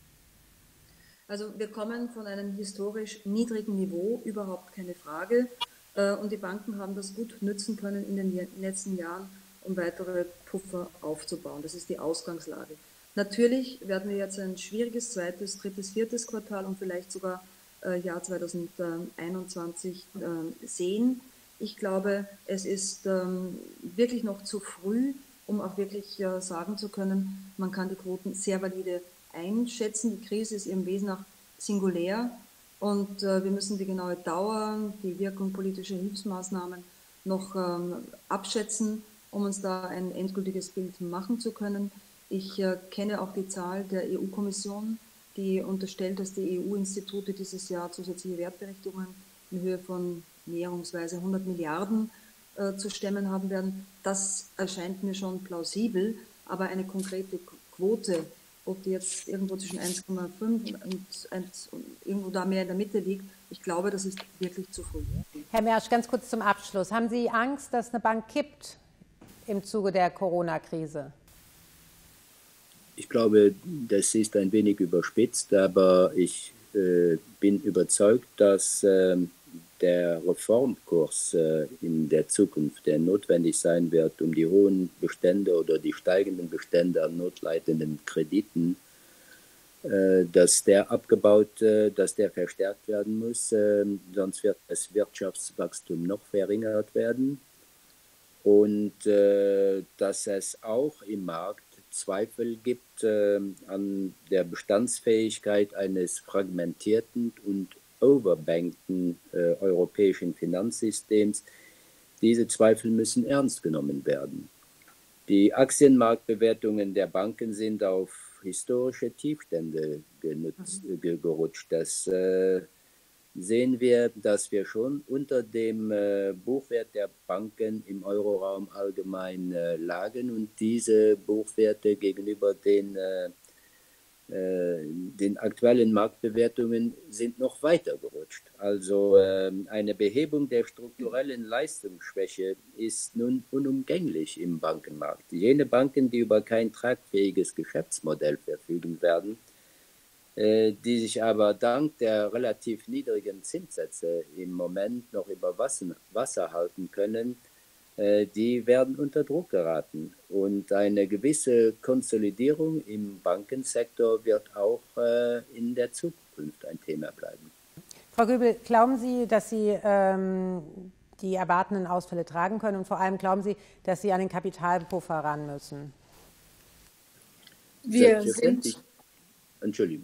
S6: Also wir kommen von einem historisch niedrigen Niveau, überhaupt keine Frage. Und die Banken haben das gut nützen können in den letzten Jahren, um weitere Puffer aufzubauen. Das ist die Ausgangslage. Natürlich werden wir jetzt ein schwieriges zweites, drittes, viertes Quartal und vielleicht sogar Jahr zweitausendeinundzwanzig äh, sehen. Ich glaube, es ist ähm, wirklich noch zu früh, um auch wirklich äh, sagen zu können, man kann die Quoten sehr valide einschätzen. Die Krise ist im Wesen auch singulär und äh, wir müssen die genaue Dauer, die Wirkung politischer Hilfsmaßnahmen noch ähm, abschätzen, um uns da ein endgültiges Bild machen zu können. Ich äh, kenne auch die Zahl der E U-Kommission, die unterstellt, dass die E U-Institute dieses Jahr zusätzliche Wertberichtigungen in Höhe von näherungsweise hundert Milliarden äh, zu stemmen haben werden. Das erscheint mir schon plausibel, aber eine konkrete Quote ob die jetzt irgendwo zwischen eins Komma fünf und, und, und irgendwo da mehr in der Mitte liegt, ich glaube, das ist wirklich zu früh.
S1: Herr Mersch, ganz kurz zum Abschluss. Haben Sie Angst, dass eine Bank kippt im Zuge der Corona-Krise?
S5: Ich glaube, das ist ein wenig überspitzt, aber ich äh, bin überzeugt, dass äh, der Reformkurs äh, in der Zukunft, der notwendig sein wird, um die hohen Bestände oder die steigenden Bestände an notleidenden Krediten, äh, dass der abgebaut, äh, dass der verstärkt werden muss, äh, sonst wird das Wirtschaftswachstum noch verringert werden und äh, dass es auch im Markt Zweifel gibt äh, an der Bestandsfähigkeit eines fragmentierten und overbankten äh, europäischen Finanzsystems. Diese Zweifel müssen ernst genommen werden. Die Aktienmarktbewertungen der Banken sind auf historische Tiefstände genutzt, mhm. äh, gerutscht. Das äh, sehen wir, dass wir schon unter dem äh, Buchwert der Banken im Euroraum allgemein äh, lagen und diese Buchwerte gegenüber den, äh, äh, den aktuellen Marktbewertungen sind noch weiter gerutscht. Also äh, eine Behebung der strukturellen Leistungsschwäche ist nun unumgänglich im Bankenmarkt. Jene Banken, die über kein tragfähiges Geschäftsmodell verfügen werden, die sich aber dank der relativ niedrigen Zinssätze im Moment noch über Wasser, Wasser halten können, die werden unter Druck geraten. Und eine gewisse Konsolidierung im Bankensektor wird auch in der Zukunft ein Thema bleiben.
S1: Frau Göbel, glauben Sie, dass Sie ähm, die erwartenden Ausfälle tragen können? Und vor allem glauben Sie, dass Sie an den Kapitalpuffer ran müssen?
S4: Wir sind...
S5: Entschuldigung.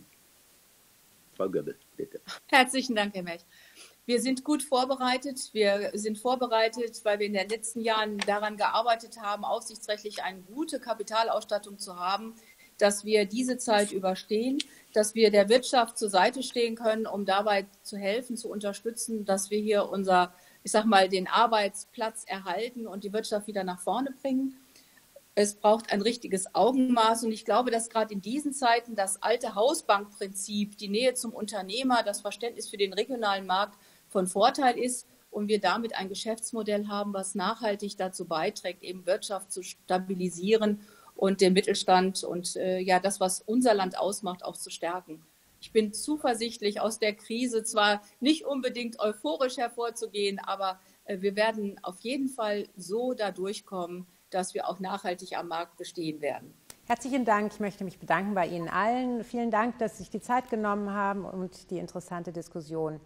S5: Frau Göbel, bitte.
S4: Herzlichen Dank, Herr Mersch. Wir sind gut vorbereitet. Wir sind vorbereitet, weil wir in den letzten Jahren daran gearbeitet haben, aufsichtsrechtlich eine gute Kapitalausstattung zu haben, dass wir diese Zeit überstehen, dass wir der Wirtschaft zur Seite stehen können, um dabei zu helfen, zu unterstützen, dass wir hier unser, ich sag mal, den Arbeitsplatz erhalten und die Wirtschaft wieder nach vorne bringen. Es braucht ein richtiges Augenmaß und ich glaube, dass gerade in diesen Zeiten das alte Hausbankprinzip, die Nähe zum Unternehmer, das Verständnis für den regionalen Markt von Vorteil ist und wir damit ein Geschäftsmodell haben, was nachhaltig dazu beiträgt, eben Wirtschaft zu stabilisieren und den Mittelstand und äh, ja das, was unser Land ausmacht, auch zu stärken. Ich bin zuversichtlich, aus der Krise zwar nicht unbedingt euphorisch hervorzugehen, aber äh, wir werden auf jeden Fall so da durchkommen, dass wir auch nachhaltig am Markt bestehen werden.
S1: Herzlichen Dank. Ich möchte mich bedanken bei Ihnen allen. Vielen Dank, dass Sie sich die Zeit genommen haben und die interessante Diskussion.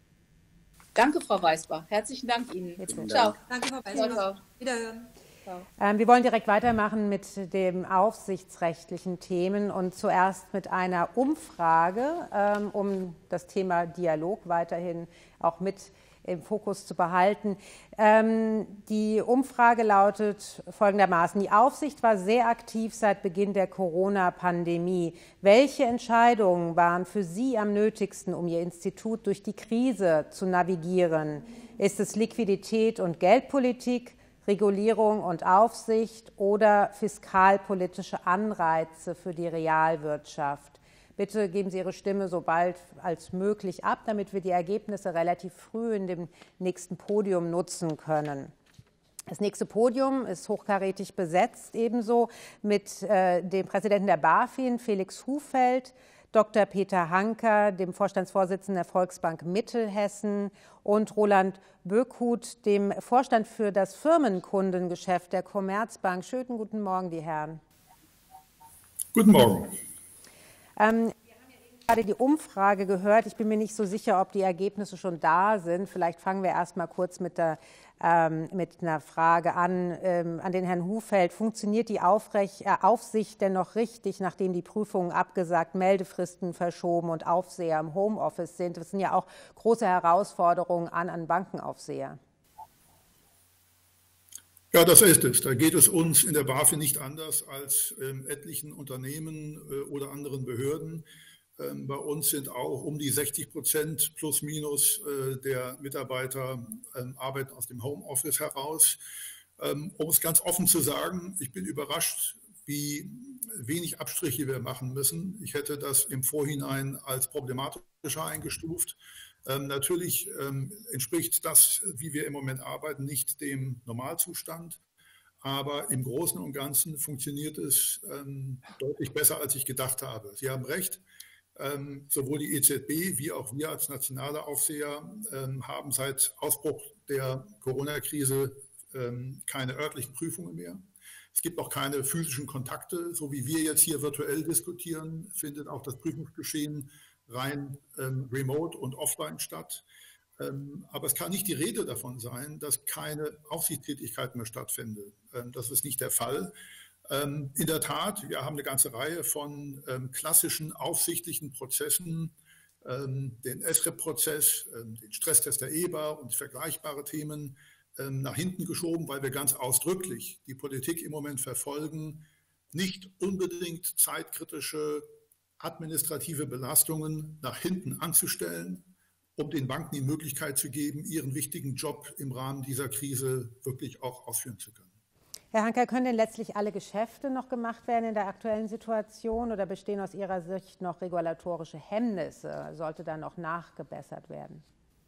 S4: Danke, Frau Weisbach. Herzlichen Dank Ihnen.
S6: Vielen
S4: Ciao.
S6: Dank. Danke, Frau Weisbach. Wiederhören.
S1: Ähm, wir wollen direkt weitermachen mit den aufsichtsrechtlichen Themen und zuerst mit einer Umfrage, ähm, um das Thema Dialog weiterhin auch mit im Fokus zu behalten. Ähm, die Umfrage lautet folgendermaßen: Die Aufsicht war sehr aktiv seit Beginn der Corona-Pandemie. Welche Entscheidungen waren für Sie am nötigsten, um Ihr Institut durch die Krise zu navigieren? Ist es Liquidität und Geldpolitik, Regulierung und Aufsicht oder fiskalpolitische Anreize für die Realwirtschaft? Bitte geben Sie Ihre Stimme so bald als möglich ab, damit wir die Ergebnisse relativ früh in dem nächsten Podium nutzen können. Das nächste Podium ist hochkarätig besetzt, ebenso mit äh, dem Präsidenten der BaFin, Felix Hufeld, Doktor Peter Hanker, dem Vorstandsvorsitzenden der Volksbank Mittelhessen und Roland Böckhut, dem Vorstand für das Firmenkundengeschäft der Commerzbank. Schönen guten Morgen, die Herren.
S7: Guten Morgen.
S1: Ähm, wir haben ja eben gerade die Umfrage gehört. Ich bin mir nicht so sicher, ob die Ergebnisse schon da sind. Vielleicht fangen wir erst mal kurz mit, der, ähm, mit einer Frage an, ähm, an den Herrn Hufeld. Funktioniert die Aufrech äh, Aufsicht denn noch richtig, nachdem die Prüfungen abgesagt, Meldefristen verschoben und Aufseher im Homeoffice sind? Das sind ja auch große Herausforderungen an einen Bankenaufseher.
S7: Ja, das ist es. Da geht es uns in der BaFin nicht anders als ähm, etlichen Unternehmen äh, oder anderen Behörden. Ähm, bei uns sind auch um die sechzig Prozent plus minus äh, der Mitarbeiter ähm, arbeiten aus dem Homeoffice heraus. Ähm, um es ganz offen zu sagen, ich bin überrascht, wie wenig Abstriche wir machen müssen. Ich hätte das im Vorhinein als problematischer eingestuft. Ähm, natürlich ähm, entspricht das, wie wir im Moment arbeiten, nicht dem Normalzustand. Aber im Großen und Ganzen funktioniert es ähm, deutlich besser, als ich gedacht habe. Sie haben recht. Ähm, sowohl die E Z B wie auch wir als nationale Aufseher ähm, haben seit Ausbruch der Corona-Krise ähm, keine örtlichen Prüfungen mehr. Es gibt auch keine physischen Kontakte. So wie wir jetzt hier virtuell diskutieren, findet auch das Prüfungsgeschehen rein ähm, remote und offline statt. Ähm, aber es kann nicht die Rede davon sein, dass keine Aufsichtstätigkeit mehr stattfindet. Ähm, das ist nicht der Fall. Ähm, in der Tat, wir haben eine ganze Reihe von ähm, klassischen aufsichtlichen Prozessen, ähm, den S R E P-Prozess, ähm, den Stresstest der E B A und vergleichbare Themen ähm, nach hinten geschoben, weil wir ganz ausdrücklich die Politik im Moment verfolgen, nicht unbedingt zeitkritische administrative Belastungen nach hinten anzustellen, um den Banken die Möglichkeit zu geben, ihren wichtigen Job im Rahmen dieser Krise wirklich auch ausführen zu können.
S1: Herr Hanke, können denn letztlich alle Geschäfte noch gemacht werden in der aktuellen Situation oder bestehen aus Ihrer Sicht noch regulatorische Hemmnisse? Sollte da noch nachgebessert werden?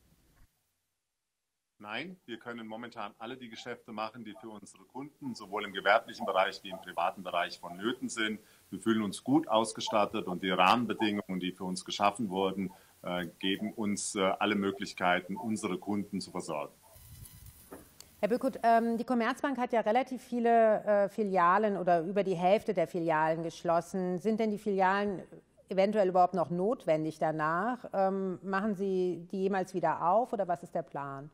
S8: Nein, wir können momentan alle die Geschäfte machen, die für unsere Kunden sowohl im gewerblichen Bereich wie im privaten Bereich vonnöten sind. Wir fühlen uns gut ausgestattet und die Rahmenbedingungen, die für uns geschaffen wurden, äh, geben uns äh, alle Möglichkeiten, unsere Kunden zu versorgen.
S1: Herr Böckhuth, ähm, die Commerzbank hat ja relativ viele äh, Filialen oder über die Hälfte der Filialen geschlossen. Sind denn die Filialen eventuell überhaupt noch notwendig danach? Ähm, machen Sie die jemals wieder auf oder was ist der Plan?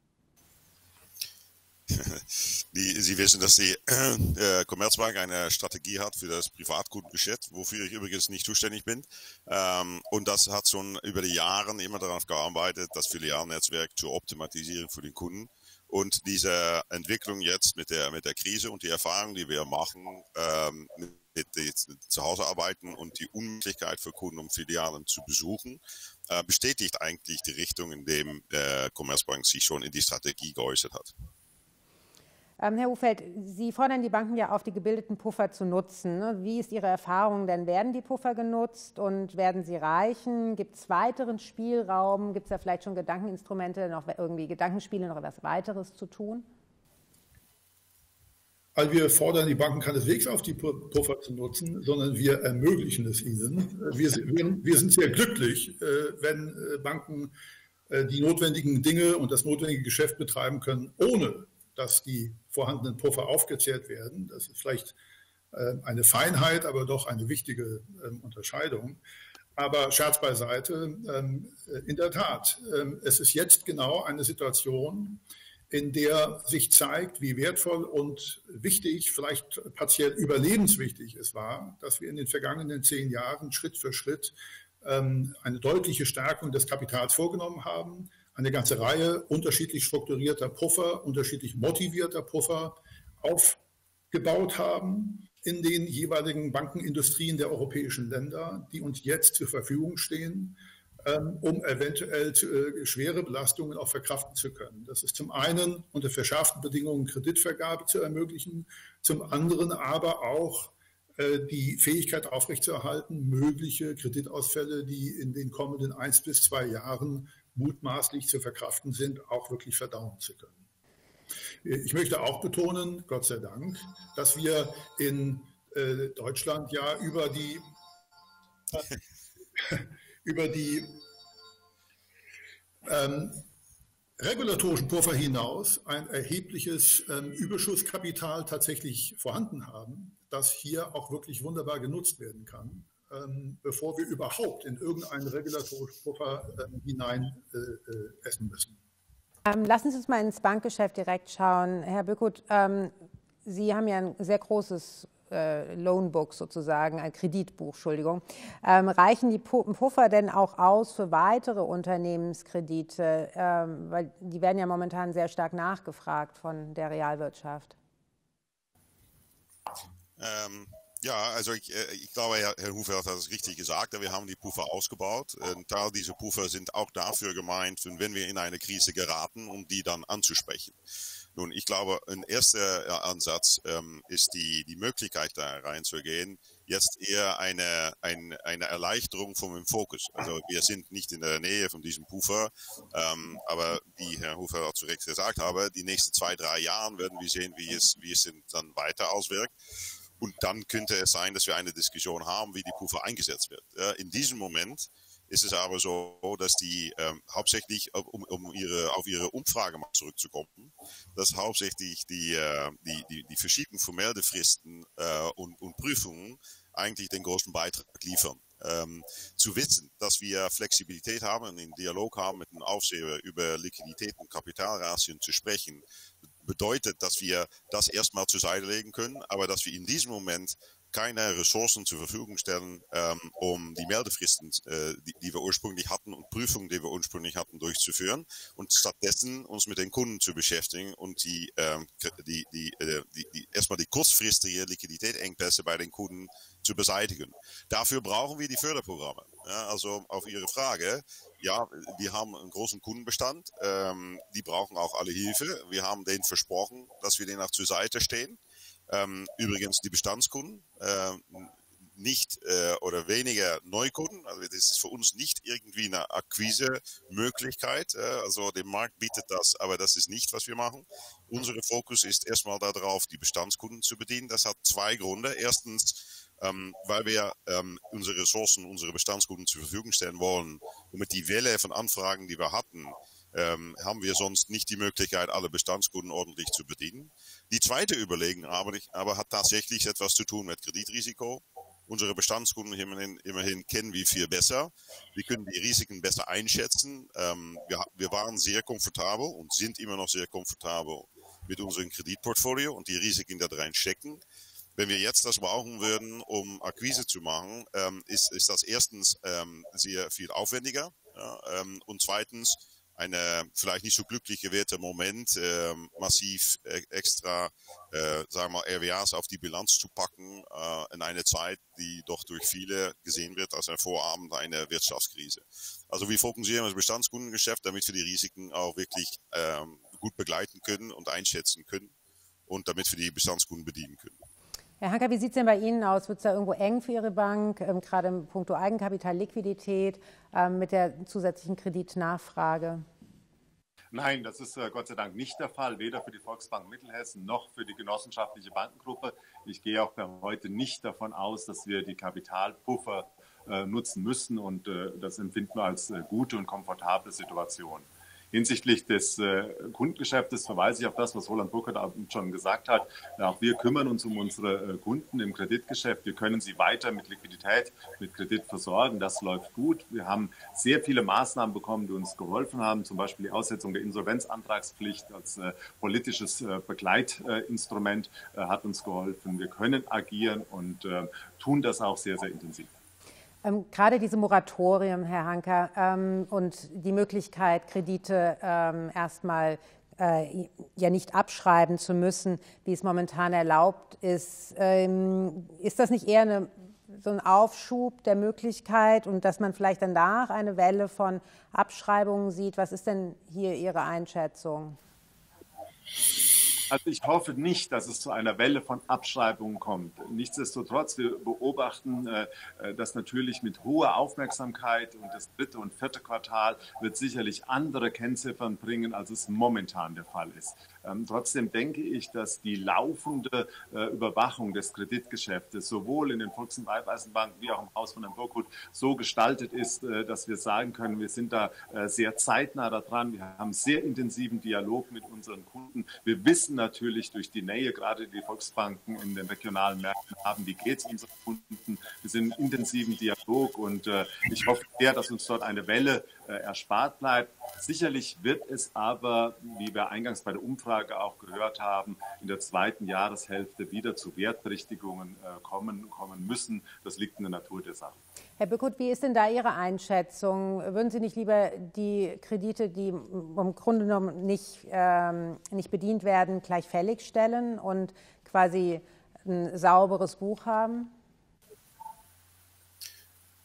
S9: Die, Sie wissen, dass die äh, Commerzbank eine Strategie hat für das Privatkundengeschäft, wofür ich übrigens nicht zuständig bin. Ähm, und das hat schon über die Jahre immer darauf gearbeitet, das Filialnetzwerk zu optimalisieren für den Kunden. Und diese Entwicklung jetzt mit der mit der Krise und die Erfahrung, die wir machen, ähm, mit den Zuhausearbeiten und die Unmöglichkeit für Kunden, um Filialen zu besuchen, äh, bestätigt eigentlich die Richtung, in dem äh, Commerzbank sich schon in die Strategie geäußert hat.
S1: Ähm, Herr Hufeld, Sie fordern die Banken ja auf, die gebildeten Puffer zu nutzen. Ne? Wie ist Ihre Erfahrung denn? Werden die Puffer genutzt und werden sie reichen? Gibt es weiteren Spielraum? Gibt es da vielleicht schon Gedankeninstrumente, noch irgendwie Gedankenspiele, noch etwas weiteres zu tun?
S7: Also wir fordern die Banken keineswegs auf, die Puffer zu nutzen, sondern wir ermöglichen es ihnen. Wir, wir, wir sind sehr glücklich, wenn Banken die notwendigen Dinge und das notwendige Geschäft betreiben können, ohne dass die vorhandenen Puffer aufgezehrt werden. Das ist vielleicht äh, eine Feinheit, aber doch eine wichtige ähm, Unterscheidung. Aber Scherz beiseite, ähm, in der Tat, ähm, es ist jetzt genau eine Situation, in der sich zeigt, wie wertvoll und wichtig, vielleicht partiell überlebenswichtig es war, dass wir in den vergangenen zehn Jahren Schritt für Schritt ähm, eine deutliche Stärkung des Kapitals vorgenommen haben, eine ganze Reihe unterschiedlich strukturierter Puffer, unterschiedlich motivierter Puffer aufgebaut haben in den jeweiligen Bankenindustrien der europäischen Länder, die uns jetzt zur Verfügung stehen, um eventuell schwere Belastungen auch verkraften zu können. Das ist zum einen unter verschärften Bedingungen Kreditvergabe zu ermöglichen, zum anderen aber auch die Fähigkeit aufrechtzuerhalten, mögliche Kreditausfälle, die in den kommenden eins bis zwei Jahren mutmaßlich zu verkraften sind, auch wirklich verdauen zu können. Ich möchte auch betonen, Gott sei Dank, dass wir in äh, Deutschland ja über die, äh, über die ähm, regulatorischen Puffer hinaus ein erhebliches ähm, Überschusskapital tatsächlich vorhanden haben, das hier auch wirklich wunderbar genutzt werden kann, ähm, bevor wir überhaupt in irgendeinen regulatorischen Puffer ähm, hinein äh, äh, essen müssen.
S1: Ähm, lassen Sie uns mal ins Bankgeschäft direkt schauen. Herr Böckhuth, ähm, Sie haben ja ein sehr großes äh, Loanbook sozusagen, ein Kreditbuch, Entschuldigung. Ähm, reichen die Puffer denn auch aus für weitere Unternehmenskredite? Ähm, weil die werden ja momentan sehr stark nachgefragt von der Realwirtschaft.
S9: Ähm, ja, also ich, ich glaube, Herr, Herr Hufeld hat es richtig gesagt, wir haben die Puffer ausgebaut. Ein Teil dieser Puffer sind auch dafür gemeint, wenn wir in eine Krise geraten, um die dann anzusprechen. Nun, ich glaube, ein erster Ansatz ähm, ist die, die Möglichkeit, da reinzugehen, jetzt eher eine, eine, eine Erleichterung vom Fokus. Also wir sind nicht in der Nähe von diesem Puffer, ähm, aber wie Herr Hofer auch zu Recht gesagt habe, die nächsten zwei, drei Jahre werden wir sehen, wie es, wie es dann weiter auswirkt. Und dann könnte es sein, dass wir eine Diskussion haben, wie die Puffer eingesetzt wird. Ja, in diesem Moment ist es aber so, dass die ähm, hauptsächlich, um, um ihre, auf ihre Umfrage mal zurückzukommen, dass hauptsächlich die, äh, die, die, die Verschiebung von Meldefristen äh, und, und Prüfungen eigentlich den großen Beitrag liefern. Ähm, zu wissen, dass wir Flexibilität haben und einen Dialog haben mit dem Aufseher über Liquidität und Kapitalratien zu sprechen, bedeutet, dass wir das erstmal zur Seite legen können, aber dass wir in diesem Moment keine Ressourcen zur Verfügung stellen, ähm, um die Meldefristen, äh, die, die wir ursprünglich hatten und Prüfungen, die wir ursprünglich hatten, durchzuführen und stattdessen uns mit den Kunden zu beschäftigen und die, ähm, die, die, äh, die, die erstmal die kurzfristige Liquiditätsengpässe bei den Kunden zu beseitigen. Dafür brauchen wir die Förderprogramme. Ja, also auf Ihre Frage, ja, wir haben einen großen Kundenbestand, ähm, die brauchen auch alle Hilfe. Wir haben denen versprochen, dass wir denen auch zur Seite stehen. Ähm, übrigens die Bestandskunden, äh, nicht äh, oder weniger Neukunden. Also das ist für uns nicht irgendwie eine Akquise-Möglichkeit. Äh, also der Markt bietet das, aber das ist nicht, was wir machen. Unser Fokus ist erstmal darauf, die Bestandskunden zu bedienen. Das hat zwei Gründe. Erstens, ähm, weil wir ähm, unsere Ressourcen, unsere Bestandskunden zur Verfügung stellen wollen. Und mit die Welle von Anfragen, die wir hatten, Ähm, haben wir sonst nicht die Möglichkeit, alle Bestandskunden ordentlich zu bedienen. Die zweite Überlegung aber, aber hat tatsächlich etwas zu tun mit Kreditrisiko. Unsere Bestandskunden immerhin, immerhin kennen wir viel besser. Wir können die Risiken besser einschätzen. Ähm, wir, wir waren sehr komfortabel und sind immer noch sehr komfortabel mit unserem Kreditportfolio und die Risiken da rein stecken. Wenn wir jetzt das brauchen würden, um Akquise zu machen, ähm, ist, ist das erstens ähm, sehr viel aufwendiger, ja, ähm, und zweitens eine vielleicht nicht so glücklich gewählte Moment, äh, massiv äh, extra, äh, sagen wir mal, R W As auf die Bilanz zu packen, äh, in eine Zeit, die doch durch viele gesehen wird als ein Vorabend einer Wirtschaftskrise. Also wir fokussieren das Bestandskundengeschäft, damit wir die Risiken auch wirklich ähm, gut begleiten können und einschätzen können und damit wir die Bestandskunden bedienen können.
S1: Herr Hanker, wie sieht es denn bei Ihnen aus? Wird es da irgendwo eng für Ihre Bank, ähm, gerade im Punkto Eigenkapital, Liquidität, ähm, mit der zusätzlichen Kreditnachfrage?
S8: Nein, das ist äh, Gott sei Dank nicht der Fall, weder für die Volksbank Mittelhessen noch für die genossenschaftliche Bankengruppe. Ich gehe auch heute nicht davon aus, dass wir die Kapitalpuffer äh, nutzen müssen und äh, das empfinden wir als äh, gute und komfortable Situation. Hinsichtlich des äh, Kundengeschäftes verweise ich auf das, was Roland Burkhardt schon gesagt hat. Auch wir kümmern uns um unsere äh, Kunden im Kreditgeschäft. Wir können sie weiter mit Liquidität, mit Kredit versorgen. Das läuft gut. Wir haben sehr viele Maßnahmen bekommen, die uns geholfen haben. Zum Beispiel die Aussetzung der Insolvenzantragspflicht als äh, politisches äh, Begleitinstrument äh, hat uns geholfen. Wir können agieren und äh, tun das auch sehr, sehr intensiv.
S1: Ähm, gerade diese Moratorien, Herr Hanker, ähm, und die Möglichkeit, Kredite ähm, erstmal äh, ja nicht abschreiben zu müssen, wie es momentan erlaubt ist, ähm, ist das nicht eher eine, so ein Aufschub der Möglichkeit und dass man vielleicht danach eine Welle von Abschreibungen sieht? Was ist denn hier Ihre Einschätzung?
S8: Also ich hoffe nicht, dass es zu einer Welle von Abschreibungen kommt. Nichtsdestotrotz, wir beobachten, äh, dass natürlich mit hoher Aufmerksamkeit und das dritte und vierte Quartal wird sicherlich andere Kennziffern bringen, als es momentan der Fall ist. Ähm, trotzdem denke ich, dass die laufende äh, Überwachung des Kreditgeschäftes sowohl in den Volks- und Raiffeisenbanken wie auch im Haus von Herrn Burkhardt so gestaltet ist, äh, dass wir sagen können, wir sind da äh, sehr zeitnah daran. Wir haben sehr intensiven Dialog mit unseren Kunden. Wir wissen natürlich durch die Nähe, gerade die Volksbanken in den regionalen Märkten haben, wie geht es unseren Kunden. Wir sind im intensiven Dialog und äh, ich hoffe sehr, dass uns dort eine Welle äh, erspart bleibt. Sicherlich wird es aber, wie wir eingangs bei der Umfrage auch gehört haben, in der zweiten Jahreshälfte wieder zu Wertberichtigungen äh, kommen, kommen müssen. Das liegt in der Natur der Sache.
S1: Herr Burkhardt, wie ist denn da Ihre Einschätzung? Würden Sie nicht lieber die Kredite, die im Grunde genommen nicht, ähm, nicht bedient werden, gleich fällig stellen und quasi ein sauberes Buch haben?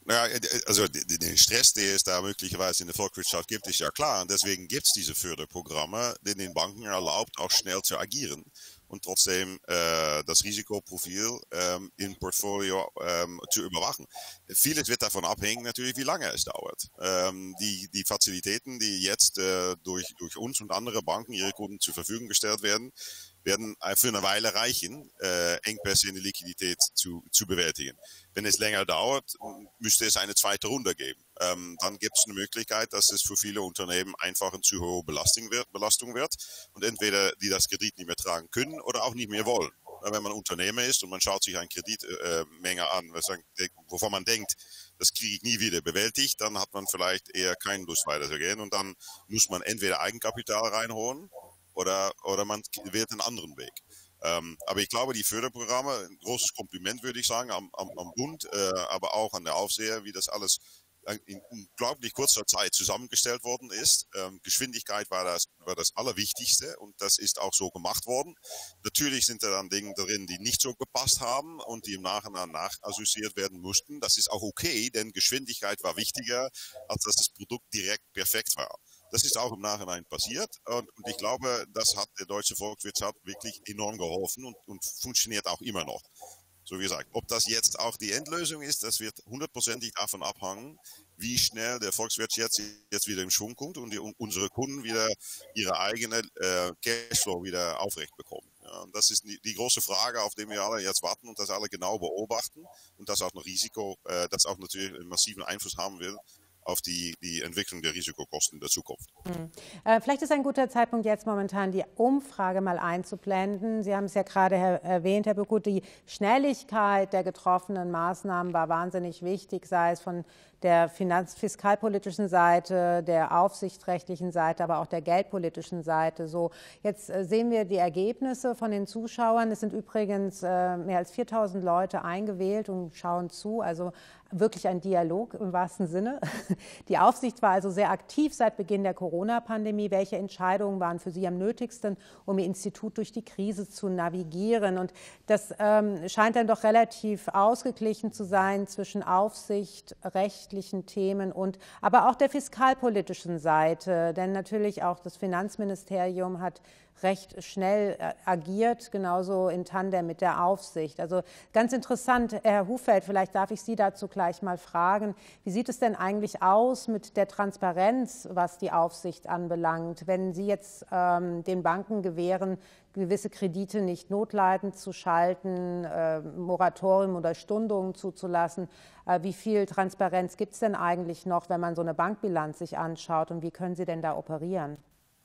S9: Naja, also der Stress, der es da möglicherweise in der Volkswirtschaft gibt, ist ja klar. Und deswegen gibt es diese Förderprogramme, die den Banken erlaubt, auch schnell zu agieren und trotzdem äh, das Risikoprofil ähm, im Portfolio ähm, zu überwachen. Vieles wird davon abhängen, natürlich, wie lange es dauert. Ähm, die, die Fazilitäten, die jetzt äh, durch, durch uns und andere Banken ihre Kunden zur Verfügung gestellt werden, werden für eine Weile reichen, äh, Engpässe in der Liquidität zu, zu bewältigen. Wenn es länger dauert, müsste es eine zweite Runde geben. Ähm, dann gibt es eine Möglichkeit, dass es für viele Unternehmen einfach eine zu hohe Belastung wird, Belastung wird und entweder die das Kredit nicht mehr tragen können oder auch nicht mehr wollen. Wenn man Unternehmer ist und man schaut sich eine Kreditmenge äh, an, wovon man denkt, das kriege ich nie wieder bewältigt, dann hat man vielleicht eher keine Lust weiterzugehen und dann muss man entweder Eigenkapital reinholen Oder, oder man wählt einen anderen Weg. Ähm, aber ich glaube, die Förderprogramme, ein großes Kompliment würde ich sagen, am, am, am Bund, äh, aber auch an der Aufseher, wie das alles in unglaublich kurzer Zeit zusammengestellt worden ist. Ähm, Geschwindigkeit war das, war das Allerwichtigste und das ist auch so gemacht worden. Natürlich sind da dann Dinge drin, die nicht so gepasst haben und die im Nachhinein nachassoziiert werden mussten. Das ist auch okay, denn Geschwindigkeit war wichtiger, als dass das Produkt direkt perfekt war. Das ist auch im Nachhinein passiert und, und ich glaube, das hat der deutsche Volkswirtschaft wirklich enorm geholfen und, und funktioniert auch immer noch. So wie gesagt, ob das jetzt auch die Endlösung ist, das wird hundertprozentig davon abhängen, wie schnell der Volkswirtschaft jetzt, jetzt wieder im Schwung kommt und die, unsere Kunden wieder ihre eigene äh, Cashflow wieder aufrecht bekommen. Ja, und das ist die, die große Frage, auf die wir alle jetzt warten und das alle genau beobachten und das auch ein Risiko, äh, das auch natürlich einen massiven Einfluss haben will auf die, die Entwicklung der Risikokosten der Zukunft.
S1: Hm. Äh, vielleicht ist ein guter Zeitpunkt, jetzt momentan die Umfrage mal einzublenden. Sie haben es ja gerade her erwähnt, Herr Böckhuth, die Schnelligkeit der getroffenen Maßnahmen war wahnsinnig wichtig, sei es von der finanz-, fiskalpolitischen Seite, der aufsichtsrechtlichen Seite, aber auch der geldpolitischen Seite. So, jetzt äh, sehen wir die Ergebnisse von den Zuschauern. Es sind übrigens äh, mehr als viertausend Leute eingewählt und schauen zu, also wirklich ein Dialog im wahrsten Sinne. Die Aufsicht war also sehr aktiv seit Beginn der Corona-Pandemie. Welche Entscheidungen waren für Sie am nötigsten, um Ihr Institut durch die Krise zu navigieren? Und das ähm, scheint dann doch relativ ausgeglichen zu sein zwischen Aufsicht, rechtlichen Themen und aber auch der fiskalpolitischen Seite. Denn natürlich auch das Finanzministerium hat recht schnell agiert, genauso in Tandem mit der Aufsicht. Also ganz interessant, Herr Hufeld, vielleicht darf ich Sie dazu gleich mal fragen, wie sieht es denn eigentlich aus mit der Transparenz, was die Aufsicht anbelangt, wenn Sie jetzt ähm, den Banken gewähren, gewisse Kredite nicht notleidend zu schalten, äh, Moratorium oder Stundungen zuzulassen. Äh, wie viel Transparenz gibt es denn eigentlich noch, wenn man so eine Bankbilanz sich anschaut und wie können Sie denn da operieren?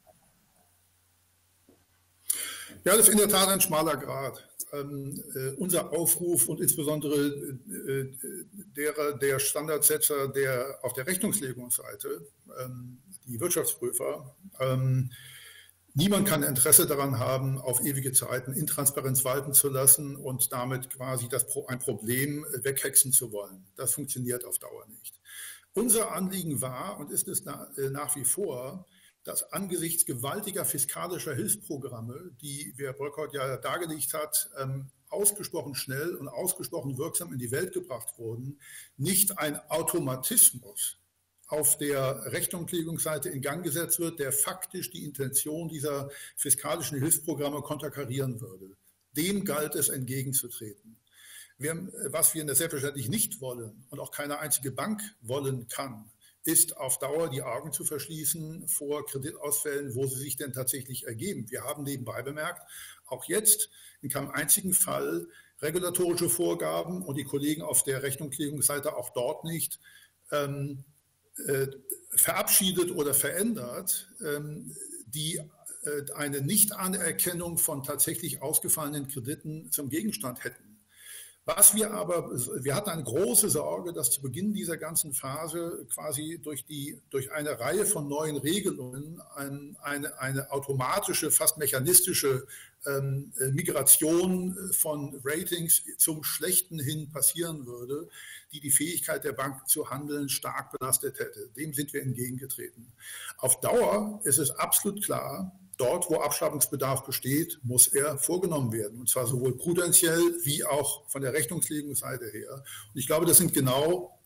S7: Ja, das ist in der Tat ein schmaler Grat. Ähm, äh, unser Aufruf und insbesondere äh, derer der Standardsetzer der, auf der Rechnungslegungsseite, ähm, die Wirtschaftsprüfer, ähm, niemand kann Interesse daran haben, auf ewige Zeiten Intransparenz walten zu lassen und damit quasi das, ein Problem weghexen zu wollen. Das funktioniert auf Dauer nicht. Unser Anliegen war und ist es nach, äh, nach wie vor, dass angesichts gewaltiger fiskalischer Hilfsprogramme, die Herr Bröckholt ja dargelegt hat, ähm, ausgesprochen schnell und ausgesprochen wirksam in die Welt gebracht wurden, nicht ein Automatismus auf der Rechnungslegungsseite in Gang gesetzt wird, der faktisch die Intention dieser fiskalischen Hilfsprogramme konterkarieren würde. Dem galt es entgegenzutreten. Wir, was wir selbstverständlich nicht wollen und auch keine einzige Bank wollen kann, ist auf Dauer die Augen zu verschließen vor Kreditausfällen, wo sie sich denn tatsächlich ergeben. Wir haben nebenbei bemerkt, auch jetzt in keinem einzigen Fall regulatorische Vorgaben und die Kollegen auf der Rechnungslegungsseite auch dort nicht ähm, äh, verabschiedet oder verändert, ähm, die äh, eine Nichtanerkennung von tatsächlich ausgefallenen Krediten zum Gegenstand hätten. Was wir aber, wir hatten eine große Sorge, dass zu Beginn dieser ganzen Phase quasi durch, die, durch eine Reihe von neuen Regelungen ein, eine, eine automatische, fast mechanistische ähm, Migration von Ratings zum Schlechten hin passieren würde, die die Fähigkeit der Bank zu handeln stark belastet hätte. Dem sind wir entgegengetreten. Auf Dauer ist es absolut klar, dort, wo Abschreibungsbedarf besteht, muss er vorgenommen werden. Und zwar sowohl prudentiell wie auch von der Rechnungslegungsseite her. Und ich glaube, das sind genau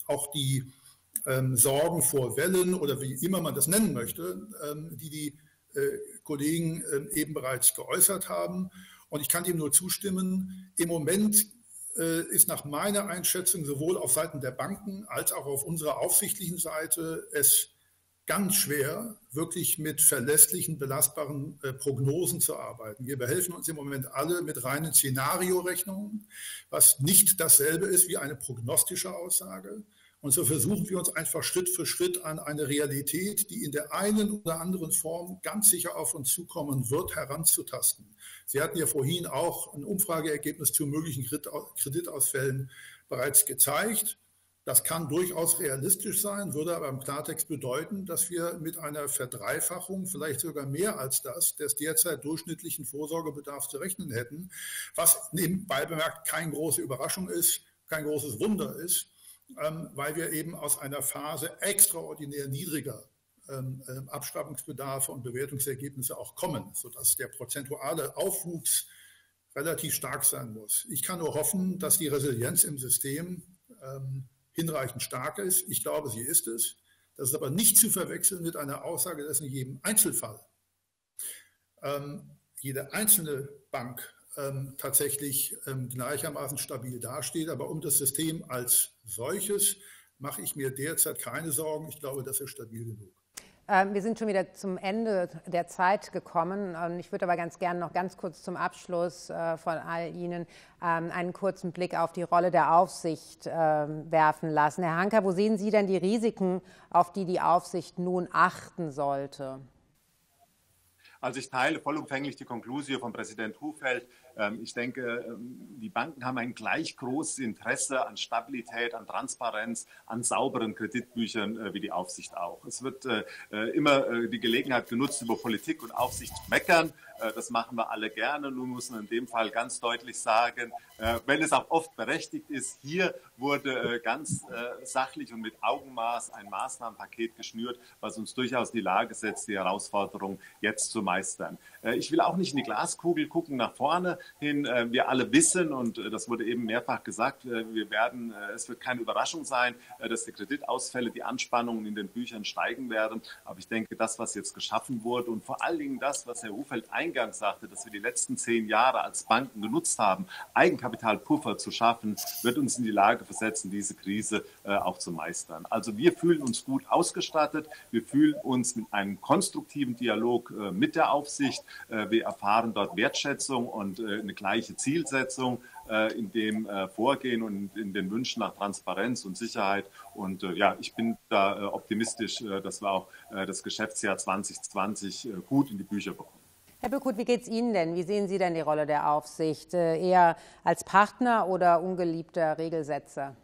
S7: auch die ähm, Sorgen vor Wellen oder wie immer man das nennen möchte, ähm, die die äh, Kollegen äh, eben bereits geäußert haben. Und ich kann dem nur zustimmen. Im Moment äh, ist nach meiner Einschätzung sowohl auf Seiten der Banken als auch auf unserer aufsichtlichen Seite es ganz schwer, wirklich mit verlässlichen, belastbaren äh, Prognosen zu arbeiten. Wir behelfen uns im Moment alle mit reinen Szenariorechnungen, was nicht dasselbe ist wie eine prognostische Aussage. Und so versuchen wir uns einfach Schritt für Schritt an eine Realität, die in der einen oder anderen Form ganz sicher auf uns zukommen wird, heranzutasten. Sie hatten ja vorhin auch ein Umfrageergebnis zu möglichen Kreditausfällen bereits gezeigt. Das kann durchaus realistisch sein, würde aber im Klartext bedeuten, dass wir mit einer Verdreifachung, vielleicht sogar mehr als das, des derzeit durchschnittlichen Vorsorgebedarfs zu rechnen hätten, was nebenbei bemerkt keine große Überraschung ist, kein großes Wunder ist, ähm, weil wir eben aus einer Phase extraordinär niedriger ähm, Abschreibungsbedarfe und Bewertungsergebnisse auch kommen, sodass der prozentuale Aufwuchs relativ stark sein muss. Ich kann nur hoffen, dass die Resilienz im System ähm, hinreichend stark ist. Ich glaube, sie ist es. Das ist aber nicht zu verwechseln mit einer Aussage, dass in jedem Einzelfall ähm, jede einzelne Bank ähm, tatsächlich ähm, gleichermaßen stabil dasteht. Aber um das System als solches mache ich mir derzeit keine Sorgen. Ich glaube, das ist stabil genug.
S1: Wir sind schon wieder zum Ende der Zeit gekommen. Und ich würde aber ganz gerne noch ganz kurz zum Abschluss von all Ihnen einen kurzen Blick auf die Rolle der Aufsicht werfen lassen. Herr Hanka, wo sehen Sie denn die Risiken, auf die die Aufsicht nun achten sollte?
S8: Also ich teile vollumfänglich die Konklusion von Präsident Hufeld. Ich denke, die Banken haben ein gleich großes Interesse an Stabilität, an Transparenz, an sauberen Kreditbüchern wie die Aufsicht auch. Es wird immer die Gelegenheit genutzt, über Politik und Aufsicht zu meckern. Das machen wir alle gerne. Nun muss man in dem Fall ganz deutlich sagen, wenn es auch oft berechtigt ist, hier wurde ganz sachlich und mit Augenmaß ein Maßnahmenpaket geschnürt, was uns durchaus in die Lage setzt, die Herausforderung jetzt zu meistern. Ich will auch nicht in die Glaskugel gucken nach vorne hin. Wir alle wissen, und das wurde eben mehrfach gesagt, wir werden, es wird keine Überraschung sein, dass die Kreditausfälle, die Anspannungen in den Büchern steigen werden. Aber ich denke, das, was jetzt geschaffen wurde und vor allen Dingen das, was Herr Hufeld eingangs sagte, dass wir die letzten zehn Jahre als Banken genutzt haben, Eigenkapitalpuffer zu schaffen, wird uns in die Lage versetzen, diese Krise auch zu meistern. Also wir fühlen uns gut ausgestattet. Wir fühlen uns mit einem konstruktiven Dialog mit der Aufsicht. Wir erfahren dort Wertschätzung und eine gleiche Zielsetzung in dem Vorgehen und in den Wünschen nach Transparenz und Sicherheit. Und ja, ich bin da optimistisch, dass wir auch das Geschäftsjahr zwanzig zwanzig gut in die Bücher bekommen.
S1: Herr Böckhuth, wie geht es Ihnen denn? Wie sehen Sie denn die Rolle der Aufsicht? Eher als Partner oder ungeliebter Regelsetzer?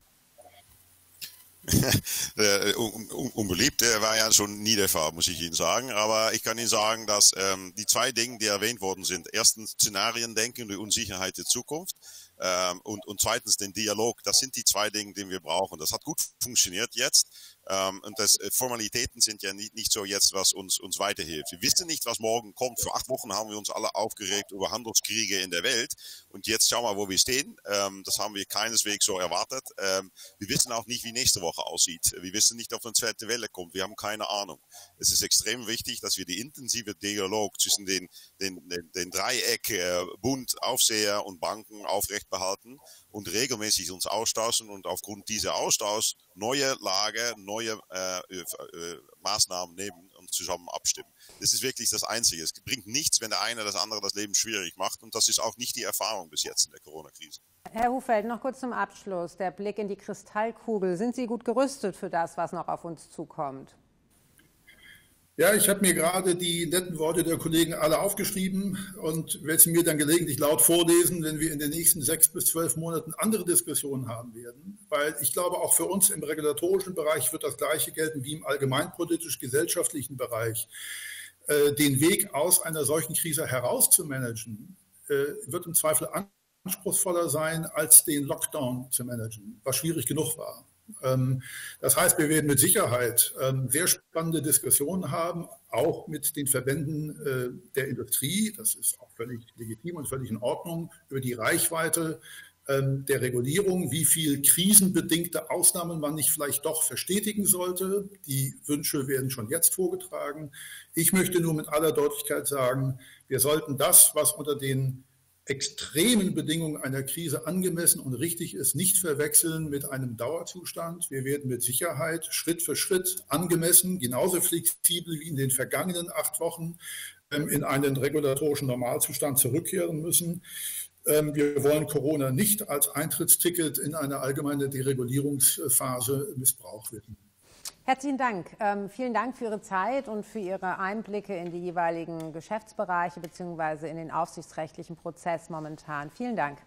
S9: Unbeliebt war ja schon nie der Fall, muss ich Ihnen sagen. Aber ich kann Ihnen sagen, dass ähm, die zwei Dinge, die erwähnt worden sind, erstens Szenariendenken, die Unsicherheit der Zukunft ähm, und, und zweitens den Dialog, das sind die zwei Dinge, die wir brauchen. Das hat gut funktioniert jetzt. Ähm, und das äh, Formalitäten sind ja nicht, nicht so jetzt, was uns, uns weiterhilft. Wir wissen nicht, was morgen kommt. Vor acht Wochen haben wir uns alle aufgeregt über Handelskriege in der Welt. Und jetzt schauen wir, wo wir stehen. Ähm, das haben wir keineswegs so erwartet. Ähm, wir wissen auch nicht, wie nächste Woche aussieht. Wir wissen nicht, ob eine zweite Welle kommt. Wir haben keine Ahnung. Es ist extrem wichtig, dass wir die intensive Dialog zwischen den, den, den, den Dreieck äh, Bund, Aufseher und Banken aufrecht behalten und regelmäßig uns austauschen und aufgrund dieser Austausch neue Lage, neue äh, äh, Maßnahmen nehmen und zusammen abstimmen. Das ist wirklich das Einzige. Es bringt nichts, wenn der eine das andere das Leben schwierig macht und das ist auch nicht die Erfahrung bis jetzt in der Corona-Krise.
S1: Herr Hufeld, noch kurz zum Abschluss. Der Blick in die Kristallkugel. Sind Sie gut gerüstet für das, was noch auf uns zukommt?
S7: Ja, ich habe mir gerade die netten Worte der Kollegen alle aufgeschrieben und werde sie mir dann gelegentlich laut vorlesen, wenn wir in den nächsten sechs bis zwölf Monaten andere Diskussionen haben werden. Weil ich glaube, auch für uns im regulatorischen Bereich wird das Gleiche gelten wie im allgemeinpolitisch-gesellschaftlichen Bereich. Äh, den Weg aus einer solchen Krise herauszumanagen, äh, wird im Zweifel anspruchsvoller sein, als den Lockdown zu managen, was schwierig genug war. Das heißt, wir werden mit Sicherheit sehr spannende Diskussionen haben, auch mit den Verbänden der Industrie. Das ist auch völlig legitim und völlig in Ordnung, über die Reichweite der Regulierung, wie viel krisenbedingte Ausnahmen man nicht vielleicht doch verstetigen sollte. Die Wünsche werden schon jetzt vorgetragen. Ich möchte nur mit aller Deutlichkeit sagen, wir sollten das, was unter den extremen Bedingungen einer Krise angemessen und richtig ist, nicht verwechseln mit einem Dauerzustand. Wir werden mit Sicherheit Schritt für Schritt angemessen, genauso flexibel wie in den vergangenen acht Wochen in einen regulatorischen Normalzustand zurückkehren müssen. Wir wollen Corona nicht als Eintrittsticket in eine allgemeine Deregulierungsphase missbrauchen.
S1: Herzlichen Dank. Ähm, vielen Dank für Ihre Zeit und für Ihre Einblicke in die jeweiligen Geschäftsbereiche bzw. in den aufsichtsrechtlichen Prozess momentan. Vielen Dank.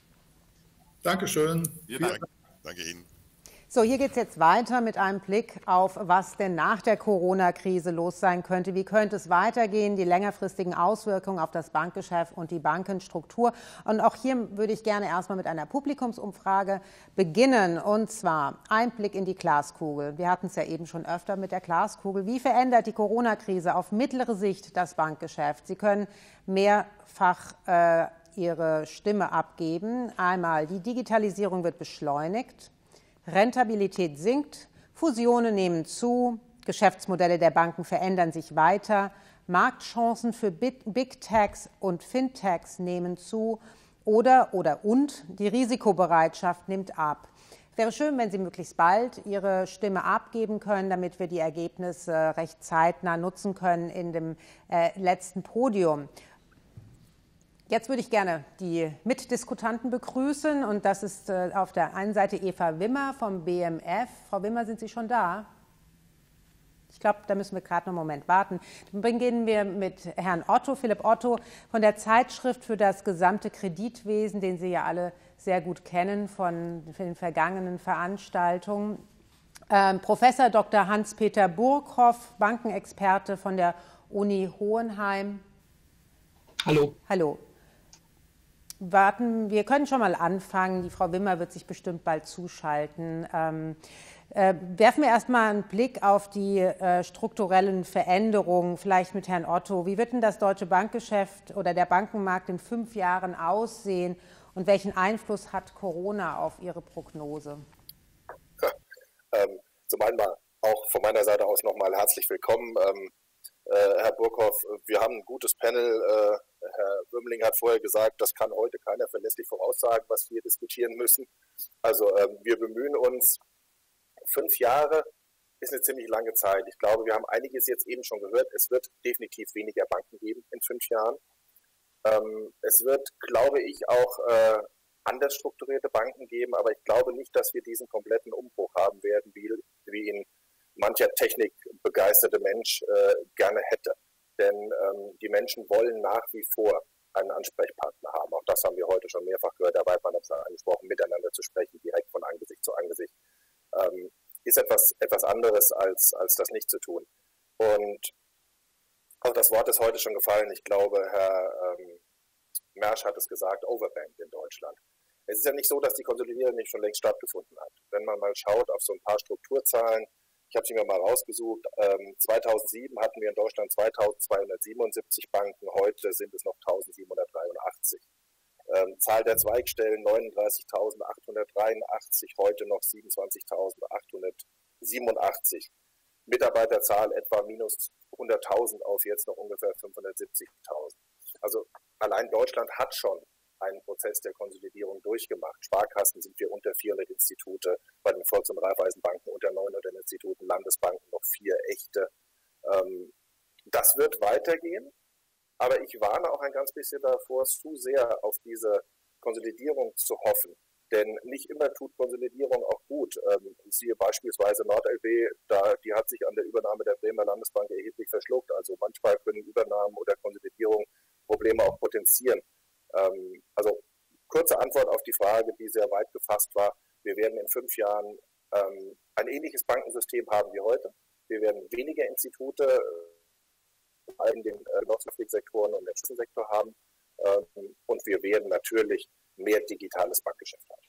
S7: Dankeschön.
S9: Ja, danke. Danke Ihnen.
S1: So, hier geht es jetzt weiter mit einem Blick auf, was denn nach der Corona-Krise los sein könnte. Wie könnte es weitergehen, die längerfristigen Auswirkungen auf das Bankgeschäft und die Bankenstruktur. Und auch hier würde ich gerne erstmal mit einer Publikumsumfrage beginnen. Und zwar ein Blick in die Glaskugel. Wir hatten es ja eben schon öfter mit der Glaskugel. Wie verändert die Corona-Krise auf mittlere Sicht das Bankgeschäft? Sie können mehrfach äh, Ihre Stimme abgeben. Einmal, die Digitalisierung wird beschleunigt. Rentabilität sinkt, Fusionen nehmen zu, Geschäftsmodelle der Banken verändern sich weiter, Marktchancen für Big Techs und Fintechs nehmen zu oder, oder und die Risikobereitschaft nimmt ab. Wäre schön, wenn Sie möglichst bald Ihre Stimme abgeben können, damit wir die Ergebnisse recht zeitnah nutzen können in dem äh, letzten Podium. Jetzt würde ich gerne die Mitdiskutanten begrüßen und das ist äh, auf der einen Seite Eva Wimmer vom B M F. Frau Wimmer, sind Sie schon da? Ich glaube, da müssen wir gerade noch einen Moment warten. Dann beginnen wir mit Herrn Otto, Philipp Otto von der Zeitschrift für das gesamte Kreditwesen, den Sie ja alle sehr gut kennen von den vergangenen Veranstaltungen. Ähm, Professor Doktor Hans-Peter Burghoff, Bankenexperte von der Uni Hohenheim.
S10: Hallo.
S1: Hallo. Warten, wir können schon mal anfangen. Die Frau Wimmer wird sich bestimmt bald zuschalten. Ähm, äh, werfen wir erstmal einen Blick auf die äh, strukturellen Veränderungen, vielleicht mit Herrn Otto. Wie wird denn das deutsche Bankgeschäft oder der Bankenmarkt in fünf Jahren aussehen und welchen Einfluss hat Corona auf Ihre Prognose?
S10: Ja, ähm, zum einen mal auch von meiner Seite aus nochmal herzlich willkommen. Ähm, Äh, Herr Burghoff, wir haben ein gutes Panel. Äh, Herr Würmling hat vorher gesagt, das kann heute keiner verlässlich voraussagen, was wir diskutieren müssen. Also äh, wir bemühen uns. Fünf Jahre ist eine ziemlich lange Zeit. Ich glaube, wir haben einiges jetzt eben schon gehört. Es wird definitiv weniger Banken geben in fünf Jahren. Ähm, es wird, glaube ich, auch äh, anders strukturierte Banken geben, aber ich glaube nicht, dass wir diesen kompletten Umbruch haben werden, wie, wie ihn mancher technikbegeisterte Mensch äh, gerne hätte. Denn ähm, die Menschen wollen nach wie vor einen Ansprechpartner haben. Auch das haben wir heute schon mehrfach gehört. Herr Weidmann hat es angesprochen, miteinander zu sprechen, direkt von Angesicht zu Angesicht. Ähm, ist etwas, etwas anderes, als, als das nicht zu tun. Und auch das Wort ist heute schon gefallen. Ich glaube, Herr ähm, Mersch hat es gesagt, overbanked in Deutschland. Es ist ja nicht so, dass die Konsolidierung nicht schon längst stattgefunden hat. Wenn man mal schaut auf so ein paar Strukturzahlen, ich habe sie mir mal rausgesucht. Ähm, zweitausendsieben hatten wir in Deutschland zweitausendzweihundertsiebenundsiebzig Banken, heute sind es noch eintausendsiebenhundertdreiundachtzig. Ähm, Zahl der Zweigstellen neununddreißigtausendachthundertdreiundachtzig, heute noch siebenundzwanzigtausendachthundertsiebenundachtzig. Mitarbeiterzahl etwa minus hunderttausend auf jetzt noch ungefähr fünfhundertsiebzigtausend. Also allein Deutschland hat schon einen Prozess der Konsolidierung durchgemacht. Sparkassen sind wir unter vierhundert Institute, bei den Volks- und Raiffeisenbanken unter neunhundert Instituten, Landesbanken noch vier echte. Das wird weitergehen, aber ich warne auch ein ganz bisschen davor, zu sehr auf diese Konsolidierung zu hoffen. Denn nicht immer tut Konsolidierung auch gut. Ähm, siehe beispielsweise NordLB, da, die hat sich an der Übernahme der Bremer Landesbank erheblich verschluckt. Also manchmal können Übernahmen oder Konsolidierung Probleme auch potenzieren. Ähm, also kurze Antwort auf die Frage, die sehr weit gefasst war. Wir werden in fünf Jahren ähm, ein ähnliches Bankensystem haben wie heute. Wir werden weniger Institute äh, in den Wirtschaftssektoren äh, und im Sektor haben. Ähm, und wir werden natürlich mehr digitales Bankgeschäft haben.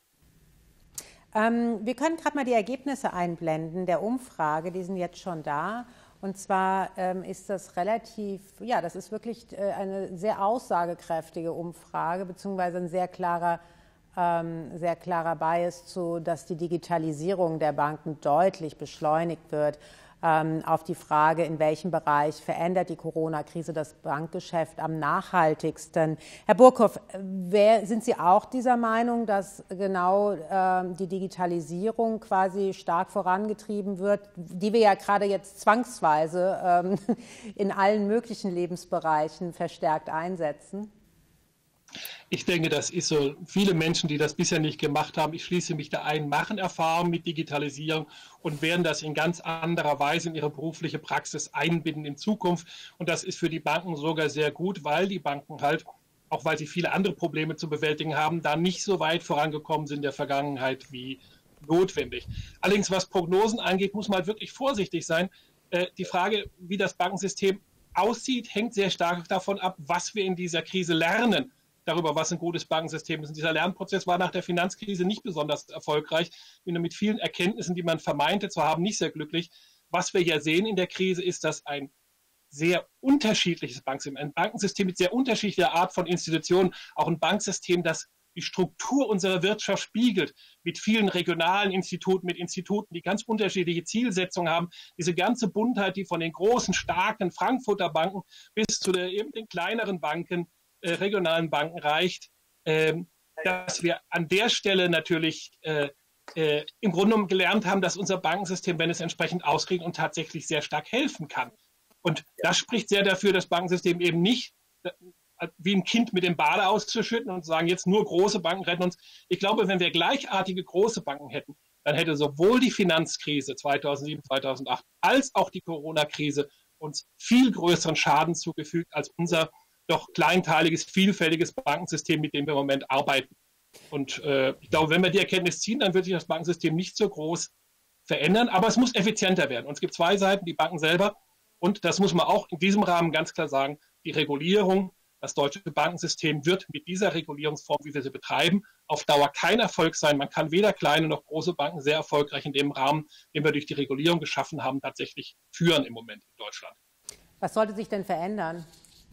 S1: Ähm, wir können gerade mal die Ergebnisse einblenden der Umfrage, die sind jetzt schon da. Und zwar ähm, ist das relativ, ja, das ist wirklich äh, eine sehr aussagekräftige Umfrage, beziehungsweise ein sehr klarer ähm, sehr klarer Bias zu, dass die Digitalisierung der Banken deutlich beschleunigt wird. Ähm, auf die Frage, in welchem Bereich verändert die Corona-Krise das Bankgeschäft am nachhaltigsten. Herr Burghoff, wer, sind Sie auch dieser Meinung, dass genau ähm, die Digitalisierung quasi stark vorangetrieben wird, die wir ja gerade jetzt zwangsweise ähm, in allen möglichen Lebensbereichen verstärkt einsetzen?
S11: Ich denke, das ist so. Viele Menschen, die das bisher nicht gemacht haben, ich schließe mich da ein, machen Erfahrungen mit Digitalisierung und werden das in ganz anderer Weise in ihre berufliche Praxis einbinden in Zukunft. Und das ist für die Banken sogar sehr gut, weil die Banken halt, auch weil sie viele andere Probleme zu bewältigen haben, da nicht so weit vorangekommen sind in der Vergangenheit wie notwendig. Allerdings, was Prognosen angeht, muss man halt wirklich vorsichtig sein. Äh, die Frage, wie das Bankensystem aussieht, hängt sehr stark davon ab, was wir in dieser Krise lernen. Darüber, was ein gutes Bankensystem ist. Und dieser Lernprozess war nach der Finanzkrise nicht besonders erfolgreich. Ich bin mit vielen Erkenntnissen, die man vermeinte zu haben, nicht sehr glücklich. Was wir ja sehen in der Krise ist, dass ein sehr unterschiedliches Banksystem, ein Bankensystem mit sehr unterschiedlicher Art von Institutionen, auch ein Banksystem, das die Struktur unserer Wirtschaft spiegelt, mit vielen regionalen Instituten, mit Instituten, die ganz unterschiedliche Zielsetzungen haben. Diese ganze Buntheit, die von den großen, starken Frankfurter Banken bis zu der, eben den kleineren Banken, regionalen Banken reicht, äh, dass wir an der Stelle natürlich äh, äh, im Grunde genommen gelernt haben, dass unser Bankensystem, wenn es entsprechend ausrichtet und tatsächlich sehr stark helfen kann. Und das spricht sehr dafür, das Bankensystem eben nicht äh, wie ein Kind mit dem Bade auszuschütten und zu sagen, jetzt nur große Banken retten uns. Ich glaube, wenn wir gleichartige große Banken hätten, dann hätte sowohl die Finanzkrise zweitausendsieben, zweitausendacht als auch die Corona-Krise uns viel größeren Schaden zugefügt als unser doch kleinteiliges, vielfältiges Bankensystem, mit dem wir im Moment arbeiten. Und äh, ich glaube, wenn wir die Erkenntnis ziehen, dann wird sich das Bankensystem nicht so groß verändern, aber es muss effizienter werden. Und es gibt zwei Seiten, die Banken selber, und das muss man auch in diesem Rahmen ganz klar sagen, die Regulierung, das deutsche Bankensystem wird mit dieser Regulierungsform, wie wir sie betreiben, auf Dauer kein Erfolg sein. Man kann weder kleine noch große Banken sehr erfolgreich in dem Rahmen, den wir durch die Regulierung geschaffen haben, tatsächlich führen im Moment in Deutschland.
S1: Was sollte sich denn verändern?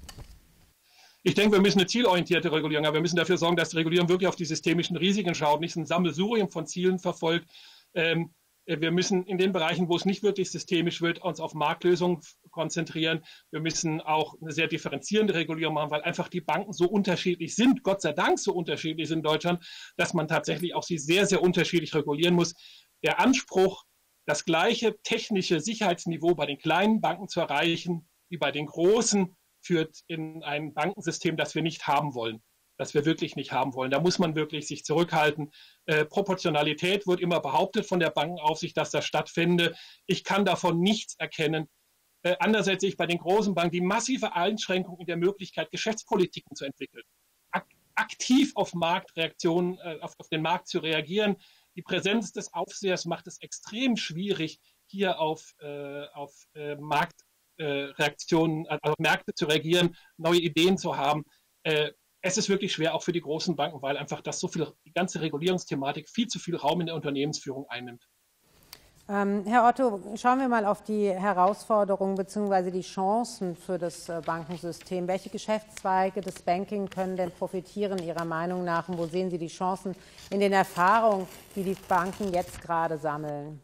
S11: Ich denke, wir müssen eine zielorientierte Regulierung haben. Wir müssen dafür sorgen, dass die Regulierung wirklich auf die systemischen Risiken schaut, nicht ein Sammelsurium von Zielen verfolgt. Ähm, wir müssen in den Bereichen, wo es nicht wirklich systemisch wird, uns auf Marktlösungen konzentrieren. Wir müssen auch eine sehr differenzierende Regulierung machen, weil einfach die Banken so unterschiedlich sind, Gott sei Dank so unterschiedlich sind in Deutschland, dass man tatsächlich auch sie sehr, sehr unterschiedlich regulieren muss. Der Anspruch, das gleiche technische Sicherheitsniveau bei den kleinen Banken zu erreichen, wie bei den großen, führt in ein Bankensystem, das wir nicht haben wollen, das wir wirklich nicht haben wollen. Da muss man wirklich sich zurückhalten. Äh, Proportionalität wird immer behauptet von der Bankenaufsicht, dass das stattfinde. Ich kann davon nichts erkennen. Äh, andererseits sehe ich bei den großen Banken die massive Einschränkung in der Möglichkeit, Geschäftspolitiken zu entwickeln, Ak aktiv auf Marktreaktionen, äh, auf, auf den Markt zu reagieren. Die Präsenz des Aufsehers macht es extrem schwierig, hier auf, äh, auf äh, Markt Reaktionen, also Märkte zu reagieren, neue Ideen zu haben. Es ist wirklich schwer, auch für die großen Banken, weil einfach das so viel, die ganze Regulierungsthematik viel zu viel Raum in der Unternehmensführung einnimmt.
S1: Ähm, Herr Otto, schauen wir mal auf die Herausforderungen bzw. die Chancen für das Bankensystem. Welche Geschäftszweige des Banking können denn profitieren Ihrer Meinung nach? Und wo sehen Sie die Chancen in den Erfahrungen, die die Banken jetzt gerade sammeln?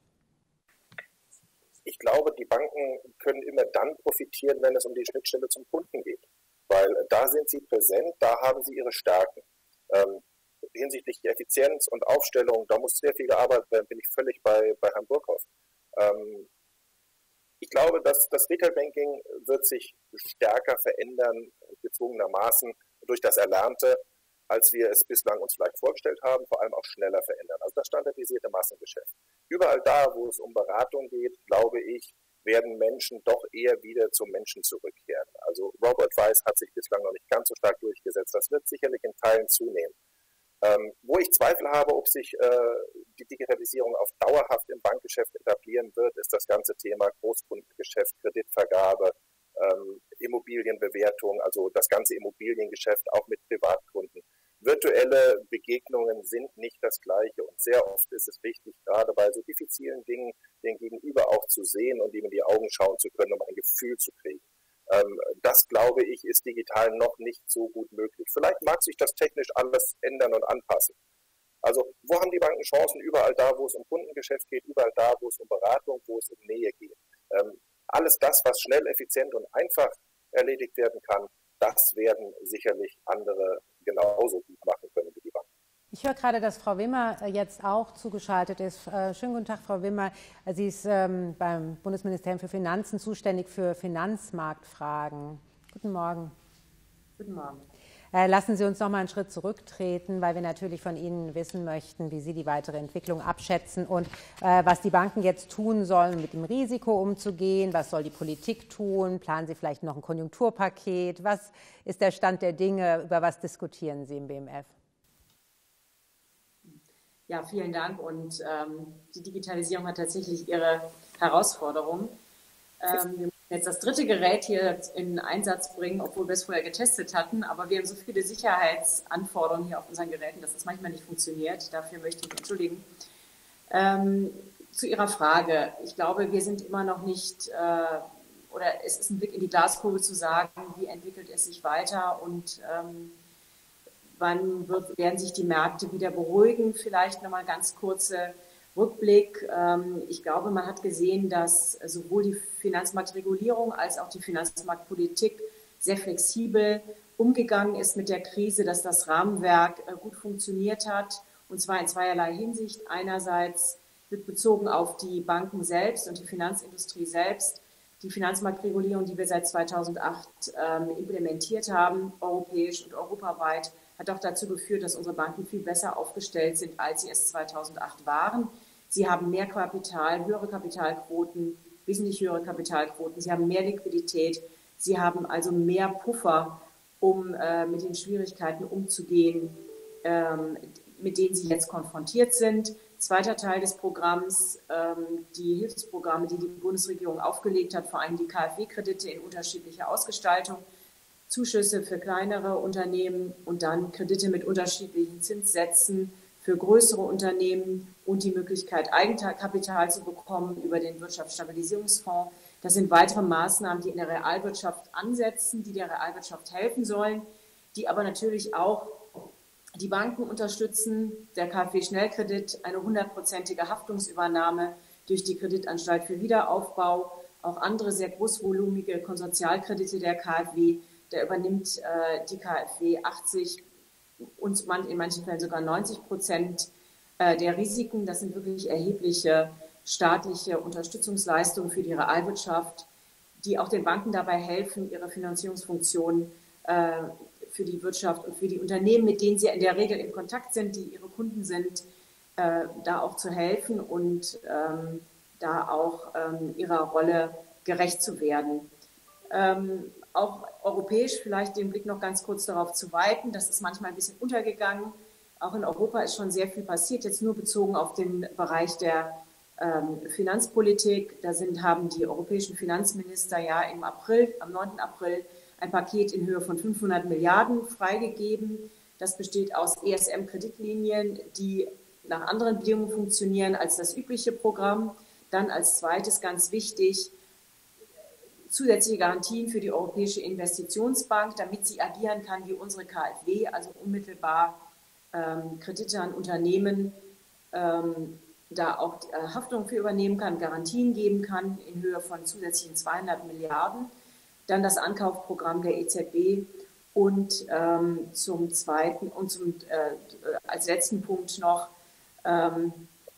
S10: Ich glaube, die Banken können immer dann profitieren, wenn es um die Schnittstelle zum Kunden geht. Weil da sind sie präsent, da haben sie ihre Stärken. Ähm, hinsichtlich Effizienz und Aufstellung, da muss sehr viel gearbeitet werden, bin ich völlig bei, bei Herrn Burghoff. Ähm, ich glaube, dass das Retail-Banking wird sich stärker verändern, gezwungenermaßen durch das Erlernte, als wir es bislang uns vielleicht vorgestellt haben, vor allem auch schneller verändern. Also das standardisierte Massengeschäft. Überall da, wo es um Beratung geht, glaube ich, werden Menschen doch eher wieder zum Menschen zurückkehren. Also Robo-Advice hat sich bislang noch nicht ganz so stark durchgesetzt. Das wird sicherlich in Teilen zunehmen. Ähm, wo ich Zweifel habe, ob sich äh, die Digitalisierung auf dauerhaft im Bankgeschäft etablieren wird, ist das ganze Thema Großkundengeschäft, Kreditvergabe, ähm, Immobilienbewertung, also das ganze Immobiliengeschäft auch mit Privatkunden. Virtuelle Begegnungen sind nicht das Gleiche und sehr oft ist es wichtig, gerade bei so diffizilen Dingen, den Gegenüber auch zu sehen und ihm in die Augen schauen zu können, um ein Gefühl zu kriegen. Ähm, das, glaube ich, ist digital noch nicht so gut möglich. Vielleicht mag sich das technisch alles ändern und anpassen. Also wo haben die Banken Chancen? Überall da, wo es um Kundengeschäft geht, überall da, wo es um Beratung, wo es um Nähe geht. Ähm, alles das, was schnell, effizient und einfach erledigt werden kann, das werden sicherlich andere genauso gut machen können wie die Banken.
S1: Ich höre gerade, dass Frau Wimmer jetzt auch zugeschaltet ist. Schönen guten Tag, Frau Wimmer. Sie ist ähm, beim Bundesministerium für Finanzen zuständig für Finanzmarktfragen. Guten Morgen.
S12: Guten Morgen.
S1: Lassen Sie uns noch mal einen Schritt zurücktreten, weil wir natürlich von Ihnen wissen möchten, wie Sie die weitere Entwicklung abschätzen und äh, was die Banken jetzt tun sollen, mit dem Risiko umzugehen. Was soll die Politik tun? Planen Sie vielleicht noch ein Konjunkturpaket? Was ist der Stand der Dinge? Über was diskutieren Sie im B M F?
S12: Ja, vielen Dank. Und ähm, die Digitalisierung hat tatsächlich ihre Herausforderungen. Ähm, wir müssen jetzt das dritte Gerät hier in Einsatz bringen, obwohl wir es vorher getestet hatten. Aber wir haben so viele Sicherheitsanforderungen hier auf unseren Geräten, dass es manchmal nicht funktioniert. Dafür möchte ich mich entschuldigen. Ähm, zu Ihrer Frage. Ich glaube, wir sind immer noch nicht, äh, oder es ist ein Blick in die Glaskugel zu sagen, wie entwickelt es sich weiter und ähm, wann wird, werden sich die Märkte wieder beruhigen. Vielleicht nochmal ganz kurze Rückblick. Ich glaube, man hat gesehen, dass sowohl die Finanzmarktregulierung als auch die Finanzmarktpolitik sehr flexibel umgegangen ist mit der Krise, dass das Rahmenwerk gut funktioniert hat, und zwar in zweierlei Hinsicht. Einerseits wird bezogen auf die Banken selbst und die Finanzindustrie selbst die Finanzmarktregulierung, die wir seit zweitausendacht implementiert haben, europäisch und europaweit, hat auch dazu geführt, dass unsere Banken viel besser aufgestellt sind, als sie es zweitausendacht waren. Sie haben mehr Kapital, höhere Kapitalquoten, wesentlich höhere Kapitalquoten. Sie haben mehr Liquidität. Sie haben also mehr Puffer, um äh, mit den Schwierigkeiten umzugehen, ähm, mit denen sie jetzt konfrontiert sind. Zweiter Teil des Programms, ähm, die Hilfsprogramme, die die Bundesregierung aufgelegt hat, vor allem die K f W-Kredite in unterschiedlicher Ausgestaltung, Zuschüsse für kleinere Unternehmen und dann Kredite mit unterschiedlichen Zinssätzen für größere Unternehmen und die Möglichkeit, Eigenkapital zu bekommen über den Wirtschaftsstabilisierungsfonds. Das sind weitere Maßnahmen, die in der Realwirtschaft ansetzen, die der Realwirtschaft helfen sollen, die aber natürlich auch die Banken unterstützen. Der K f W-Schnellkredit, eine hundertprozentige Haftungsübernahme durch die Kreditanstalt für Wiederaufbau, auch andere sehr großvolumige Konsortialkredite der K f W. Der übernimmt äh, die K f W achtzig und in manchen Fällen sogar neunzig Prozent äh, der Risiken. Das sind wirklich erhebliche staatliche Unterstützungsleistungen für die Realwirtschaft, die auch den Banken dabei helfen, ihre Finanzierungsfunktion äh, für die Wirtschaft und für die Unternehmen, mit denen sie in der Regel in Kontakt sind, die ihre Kunden sind, äh, da auch zu helfen und ähm, da auch ähm, ihrer Rolle gerecht zu werden. Ähm, auch europäisch vielleicht den Blick noch ganz kurz darauf zu weiten. Das ist manchmal ein bisschen untergegangen. Auch in Europa ist schon sehr viel passiert, jetzt nur bezogen auf den Bereich der ähm, Finanzpolitik. Da sind, haben die europäischen Finanzminister ja im April, am neunten April, ein Paket in Höhe von fünfhundert Milliarden freigegeben. Das besteht aus E S M-Kreditlinien, die nach anderen Bedingungen funktionieren als das übliche Programm. Dann als zweites ganz wichtig, zusätzliche Garantien für die Europäische Investitionsbank, damit sie agieren kann wie unsere K f W, also unmittelbar ähm, Kredite an Unternehmen ähm, da auch äh, Haftung für übernehmen kann, Garantien geben kann in Höhe von zusätzlichen zweihundert Milliarden. Dann das Ankaufprogramm der E Z B und ähm, zum zweiten und zum, äh, als letzten Punkt noch, ähm,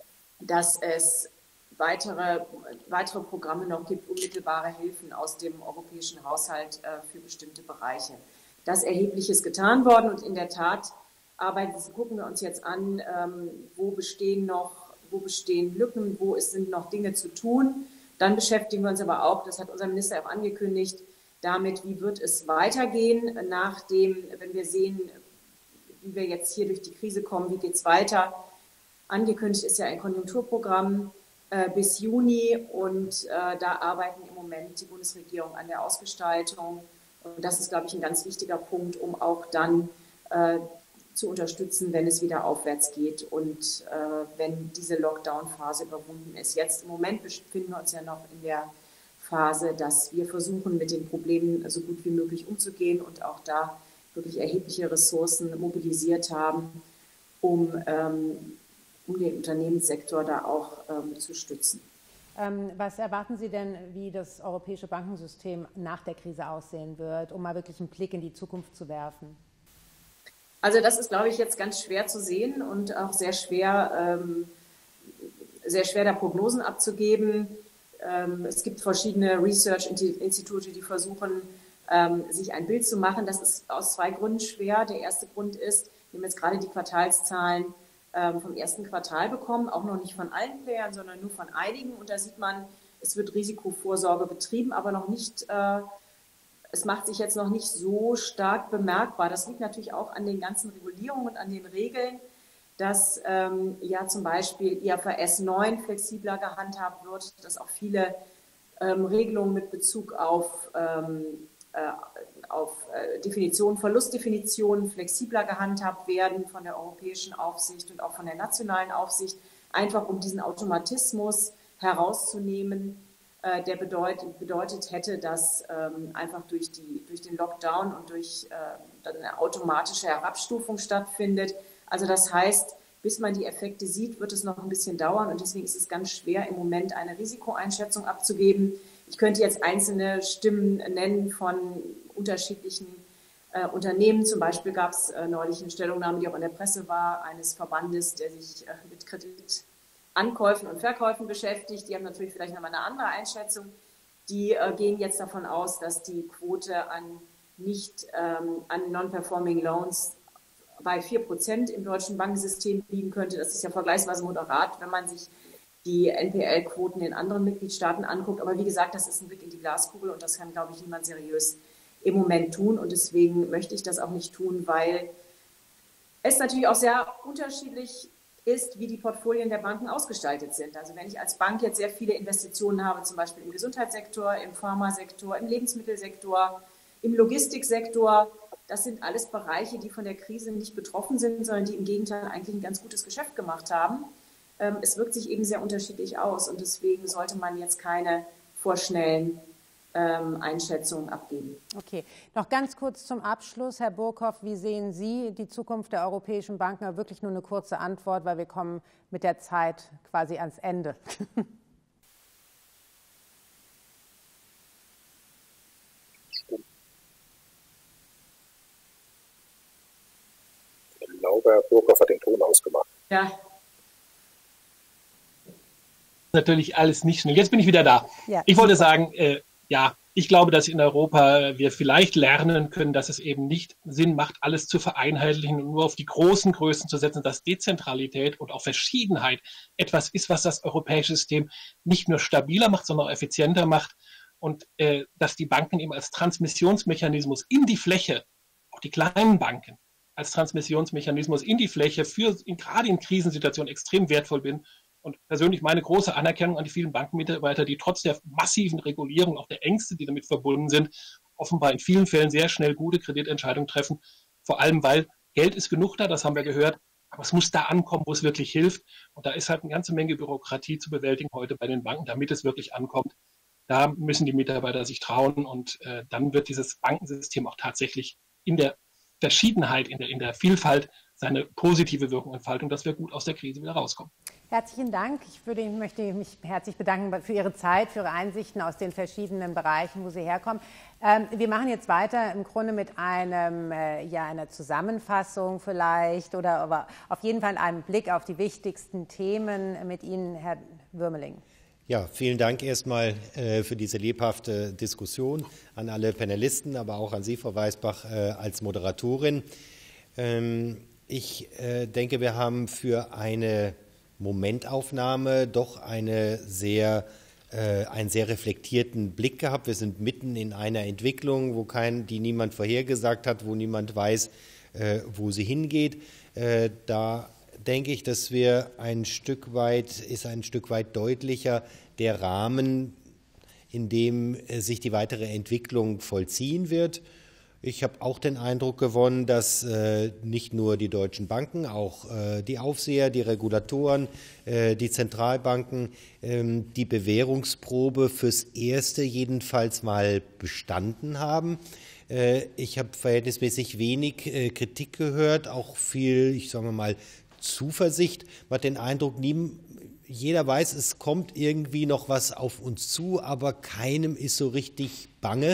S12: dass es weitere, weitere Programme noch gibt, unmittelbare Hilfen aus dem europäischen Haushalt äh, für bestimmte Bereiche. Da ist Erhebliches getan worden und in der Tat arbeiten, gucken wir uns jetzt an, ähm, wo bestehen noch, wo bestehen Lücken, wo es sind noch Dinge zu tun. Dann beschäftigen wir uns aber auch, das hat unser Minister auch angekündigt, damit, wie wird es weitergehen, nachdem, wenn wir sehen, wie wir jetzt hier durch die Krise kommen, wie geht es weiter. Angekündigt ist ja ein Konjunkturprogramm äh, bis Juni und äh, da arbeiten im Moment die Bundesregierung an der Ausgestaltung. Und das ist, glaube ich, ein ganz wichtiger Punkt, um auch dann äh, zu unterstützen, wenn es wieder aufwärts geht und äh, wenn diese Lockdown-Phase überwunden ist. Jetzt im Moment befinden wir uns ja noch in der Phase, dass wir versuchen, mit den Problemen so gut wie möglich umzugehen und auch da wirklich erhebliche Ressourcen mobilisiert haben, um, ähm, um den Unternehmenssektor da auch ähm, zu stützen.
S1: Ähm, was erwarten Sie denn, wie das europäische Bankensystem nach der Krise aussehen wird, um mal wirklich einen Blick in die Zukunft zu werfen?
S12: Also das ist, glaube ich, jetzt ganz schwer zu sehen und auch sehr schwer, ähm, sehr schwer da Prognosen abzugeben. Ähm, es gibt verschiedene Research-Institute, die versuchen, ähm, sich ein Bild zu machen. Das ist aus zwei Gründen schwer. Der erste Grund ist, wir haben jetzt gerade die Quartalszahlen ähm, vom ersten Quartal bekommen, auch noch nicht von allen Playern, sondern nur von einigen. Und da sieht man, es wird Risikovorsorge betrieben, aber noch nicht, äh, es macht sich jetzt noch nicht so stark bemerkbar. Das liegt natürlich auch an den ganzen Regulierungen und an den Regeln, dass ähm, ja zum Beispiel I F R S neun flexibler gehandhabt wird, dass auch viele ähm, Regelungen mit Bezug auf, ähm, äh, auf äh, Definitionen, Verlustdefinitionen flexibler gehandhabt werden von der europäischen Aufsicht und auch von der nationalen Aufsicht, einfach um diesen Automatismus herauszunehmen, äh, der bedeutet, bedeutet hätte, dass ähm, einfach durch, die, durch den Lockdown und durch äh, eine automatische Herabstufung stattfindet. Also das heißt, bis man die Effekte sieht, wird es noch ein bisschen dauern und deswegen ist es ganz schwer, im Moment eine Risikoeinschätzung abzugeben. Ich könnte jetzt einzelne Stimmen nennen von unterschiedlichen äh, Unternehmen. Zum Beispiel gab es äh, neulich eine Stellungnahme, die auch in der Presse war, eines Verbandes, der sich äh, mit Kreditankäufen und Verkäufen beschäftigt. Die haben natürlich vielleicht nochmal eine andere Einschätzung. Die äh, gehen jetzt davon aus, dass die Quote an nicht ähm, an Non-Performing Loans bei vier Prozent im deutschen Bankensystem liegen könnte. Das ist ja vergleichsweise moderat, wenn man sich die N P L-Quoten in anderen Mitgliedstaaten anguckt. Aber wie gesagt, das ist ein Blick in die Glaskugel und das kann, glaube ich, niemand seriös im Moment tun. Und deswegen möchte ich das auch nicht tun, weil es natürlich auch sehr unterschiedlich ist, wie die Portfolien der Banken ausgestaltet sind. Also wenn ich als Bank jetzt sehr viele Investitionen habe, zum Beispiel im Gesundheitssektor, im Pharmasektor, im Lebensmittelsektor, im Logistiksektor, das sind alles Bereiche, die von der Krise nicht betroffen sind, sondern die im Gegenteil eigentlich ein ganz gutes Geschäft gemacht haben. Ähm, es wirkt sich eben sehr unterschiedlich aus und deswegen sollte man jetzt keine vorschnellen ähm, Einschätzungen abgeben.
S1: Okay, noch ganz kurz zum Abschluss, Herr Burghoff, wie sehen Sie die Zukunft der europäischen Banken? Aber wirklich nur eine kurze Antwort, weil wir kommen mit der Zeit quasi ans Ende.
S10: Ich glaube, Herr Burghoff hat den Ton ausgemacht.
S12: Ja.
S11: Natürlich alles nicht schnell. Jetzt bin ich wieder da. Ja. Ich wollte sagen, äh, ja, ich glaube, dass in Europa wir vielleicht lernen können, dass es eben nicht Sinn macht, alles zu vereinheitlichen und nur auf die großen Größen zu setzen, dass Dezentralität und auch Verschiedenheit etwas ist, was das europäische System nicht nur stabiler macht, sondern auch effizienter macht und äh, dass die Banken eben als Transmissionsmechanismus in die Fläche, auch die kleinen Banken, als Transmissionsmechanismus in die Fläche für in, gerade in Krisensituationen extrem wertvoll bin. Und persönlich meine große Anerkennung an die vielen Bankenmitarbeiter, die trotz der massiven Regulierung, auch der Ängste, die damit verbunden sind, offenbar in vielen Fällen sehr schnell gute Kreditentscheidungen treffen. Vor allem, weil Geld ist genug da, das haben wir gehört, aber es muss da ankommen, wo es wirklich hilft. Und da ist halt eine ganze Menge Bürokratie zu bewältigen heute bei den Banken, damit es wirklich ankommt. Da müssen die Mitarbeiter sich trauen und äh, dann wird dieses Bankensystem auch tatsächlich in der Verschiedenheit, in der, in der Vielfalt seine positive Wirkung entfalten, dass wir gut aus der Krise wieder rauskommen.
S1: Herzlichen Dank. Ich, würde, ich möchte mich herzlich bedanken für Ihre Zeit, für Ihre Einsichten aus den verschiedenen Bereichen, wo Sie herkommen. Ähm, wir machen jetzt weiter im Grunde mit einem, äh, ja, einer Zusammenfassung vielleicht oder aber auf jeden Fall einem Blick auf die wichtigsten Themen mit Ihnen, Herr Würmeling.
S2: Ja, vielen Dank erstmal äh, für diese lebhafte Diskussion an alle Panelisten, aber auch an Sie, Frau Weisbach, äh, als Moderatorin. Ähm, ich äh, denke, wir haben für eine Momentaufnahme doch eine sehr, äh, einen sehr reflektierten Blick gehabt. Wir sind mitten in einer Entwicklung, wo kein, die niemand vorhergesagt hat, wo niemand weiß, äh, wo sie hingeht. Äh, da denke ich, dass wir ein Stück weit, ist ein Stück weit deutlicher der Rahmen, in dem sich die weitere Entwicklung vollziehen wird. Ich habe auch den Eindruck gewonnen, dass äh, nicht nur die deutschen Banken, auch äh, die Aufseher, die Regulatoren, äh, die Zentralbanken ähm, die Bewährungsprobe fürs Erste jedenfalls mal bestanden haben. Äh, ich habe verhältnismäßig wenig äh, Kritik gehört, auch viel, ich sage mal, Zuversicht. Man hat den Eindruck, nie, jeder weiß, es kommt irgendwie noch was auf uns zu, aber keinem ist so richtig bange.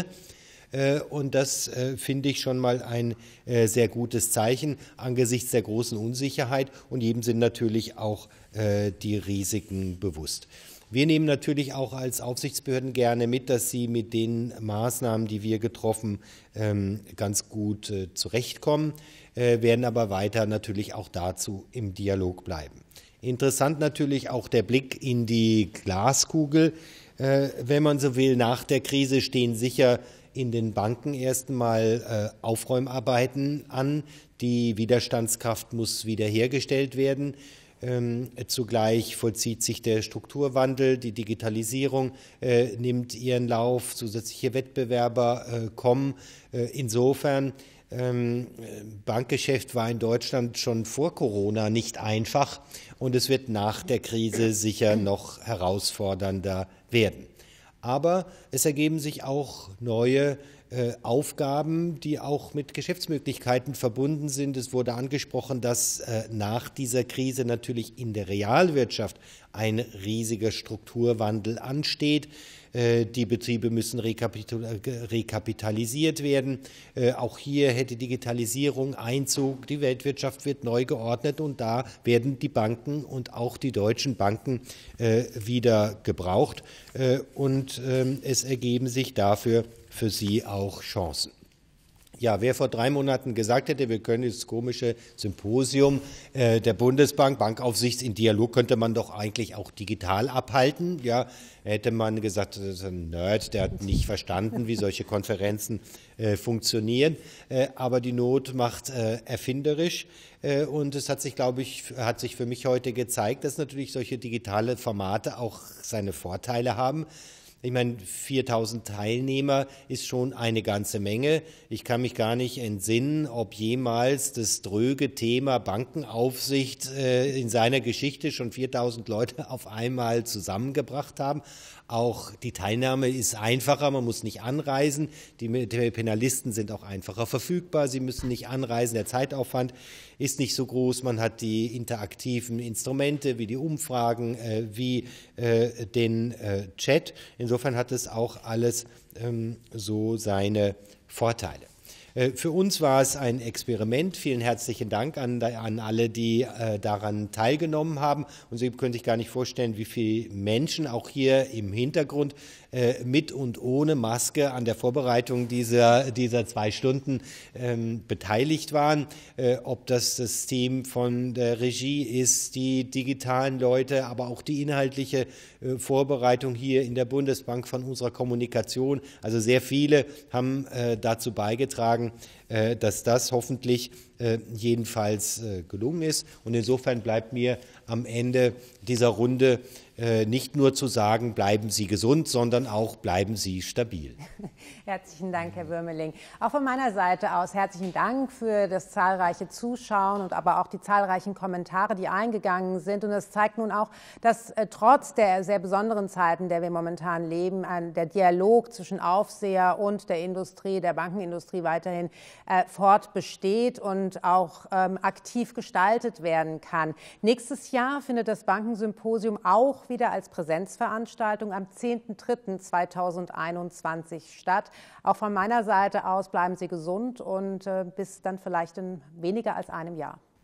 S2: Und das äh, finde ich schon mal ein äh, sehr gutes Zeichen angesichts der großen Unsicherheit, und jedem sind natürlich auch äh, die Risiken bewusst. Wir nehmen natürlich auch als Aufsichtsbehörden gerne mit, dass sie mit den Maßnahmen, die wir getroffen, ähm, ganz gut äh, zurechtkommen, äh, werden aber weiter natürlich auch dazu im Dialog bleiben. Interessant natürlich auch der Blick in die Glaskugel. Äh, wenn man so will, nach der Krise stehen sicher in den Banken erst einmal äh, Aufräumarbeiten an. Die Widerstandskraft muss wiederhergestellt werden. Ähm, zugleich vollzieht sich der Strukturwandel, die Digitalisierung äh, nimmt ihren Lauf, zusätzliche Wettbewerber äh, kommen. Äh, insofern, ähm, Bankgeschäft war in Deutschland schon vor Corona nicht einfach, und es wird nach der Krise sicher noch herausfordernder werden. Aber es ergeben sich auch neue äh, Aufgaben, die auch mit Geschäftsmöglichkeiten verbunden sind. Es wurde angesprochen, dass äh, nach dieser Krise natürlich in der Realwirtschaft ein riesiger Strukturwandel ansteht. Äh, die Betriebe müssen rekapitalisiert werden. Äh, auch hier hätte Digitalisierung Einzug. Die Weltwirtschaft wird neu geordnet, und da werden die Banken und auch die deutschen Banken äh, wieder gebraucht. Äh, und äh, es ergeben sich dafür für sie auch Chancen. Ja, wer vor drei Monaten gesagt hätte, wir können das komische Symposium äh, der Bundesbank, Bankaufsicht in Dialog, könnte man doch eigentlich auch digital abhalten. Ja, hätte man gesagt, das ist ein Nerd, der hat nicht verstanden, wie solche Konferenzen äh, funktionieren. Äh, aber die Not macht äh, erfinderisch. Äh, und es hat sich, glaube ich, hat sich für mich heute gezeigt, dass natürlich solche digitale Formate auch seine Vorteile haben. Ich meine, viertausend Teilnehmer ist schon eine ganze Menge. Ich kann mich gar nicht entsinnen, ob jemals das dröge Thema Bankenaufsicht äh, in seiner Geschichte schon viertausend Leute auf einmal zusammengebracht haben. Auch die Teilnahme ist einfacher, man muss nicht anreisen. Die Penalisten sind auch einfacher verfügbar, sie müssen nicht anreisen. Der Zeitaufwand ist nicht so groß. Man hat die interaktiven Instrumente wie die Umfragen, äh, wie äh, den äh, Chat. Insofern hat es auch alles ähm, so seine Vorteile. Für uns war es ein Experiment. Vielen herzlichen Dank an, an alle, die äh, daran teilgenommen haben. Und Sie können sich gar nicht vorstellen, wie viele Menschen auch hier im Hintergrund äh, mit und ohne Maske an der Vorbereitung dieser, dieser zwei Stunden ähm, beteiligt waren. Äh, ob das das Team von der Regie ist, die digitalen Leute, aber auch die inhaltliche äh, Vorbereitung hier in der Bundesbank von unserer Kommunikation. Also sehr viele haben äh, dazu beigetragen, dass das hoffentlich jedenfalls gelungen ist. Und insofern bleibt mir am Ende dieser Runde nicht nur zu sagen, bleiben Sie gesund, sondern auch bleiben Sie stabil.
S1: Herzlichen Dank, Herr Würmeling. Auch von meiner Seite aus herzlichen Dank für das zahlreiche Zuschauen und aber auch die zahlreichen Kommentare, die eingegangen sind. Und es zeigt nun auch, dass äh, trotz der sehr besonderen Zeiten, in der wir momentan leben, äh, der Dialog zwischen Aufseher und der Industrie, der Bankenindustrie weiterhin äh, fortbesteht und auch ähm, aktiv gestaltet werden kann. Nächstes Jahr findet das Bankensymposium auch wieder als Präsenzveranstaltung am zehnten dritten zweitausendeinundzwanzig statt. Auch von meiner Seite aus bleiben Sie gesund und äh, bis dann vielleicht in weniger als einem Jahr.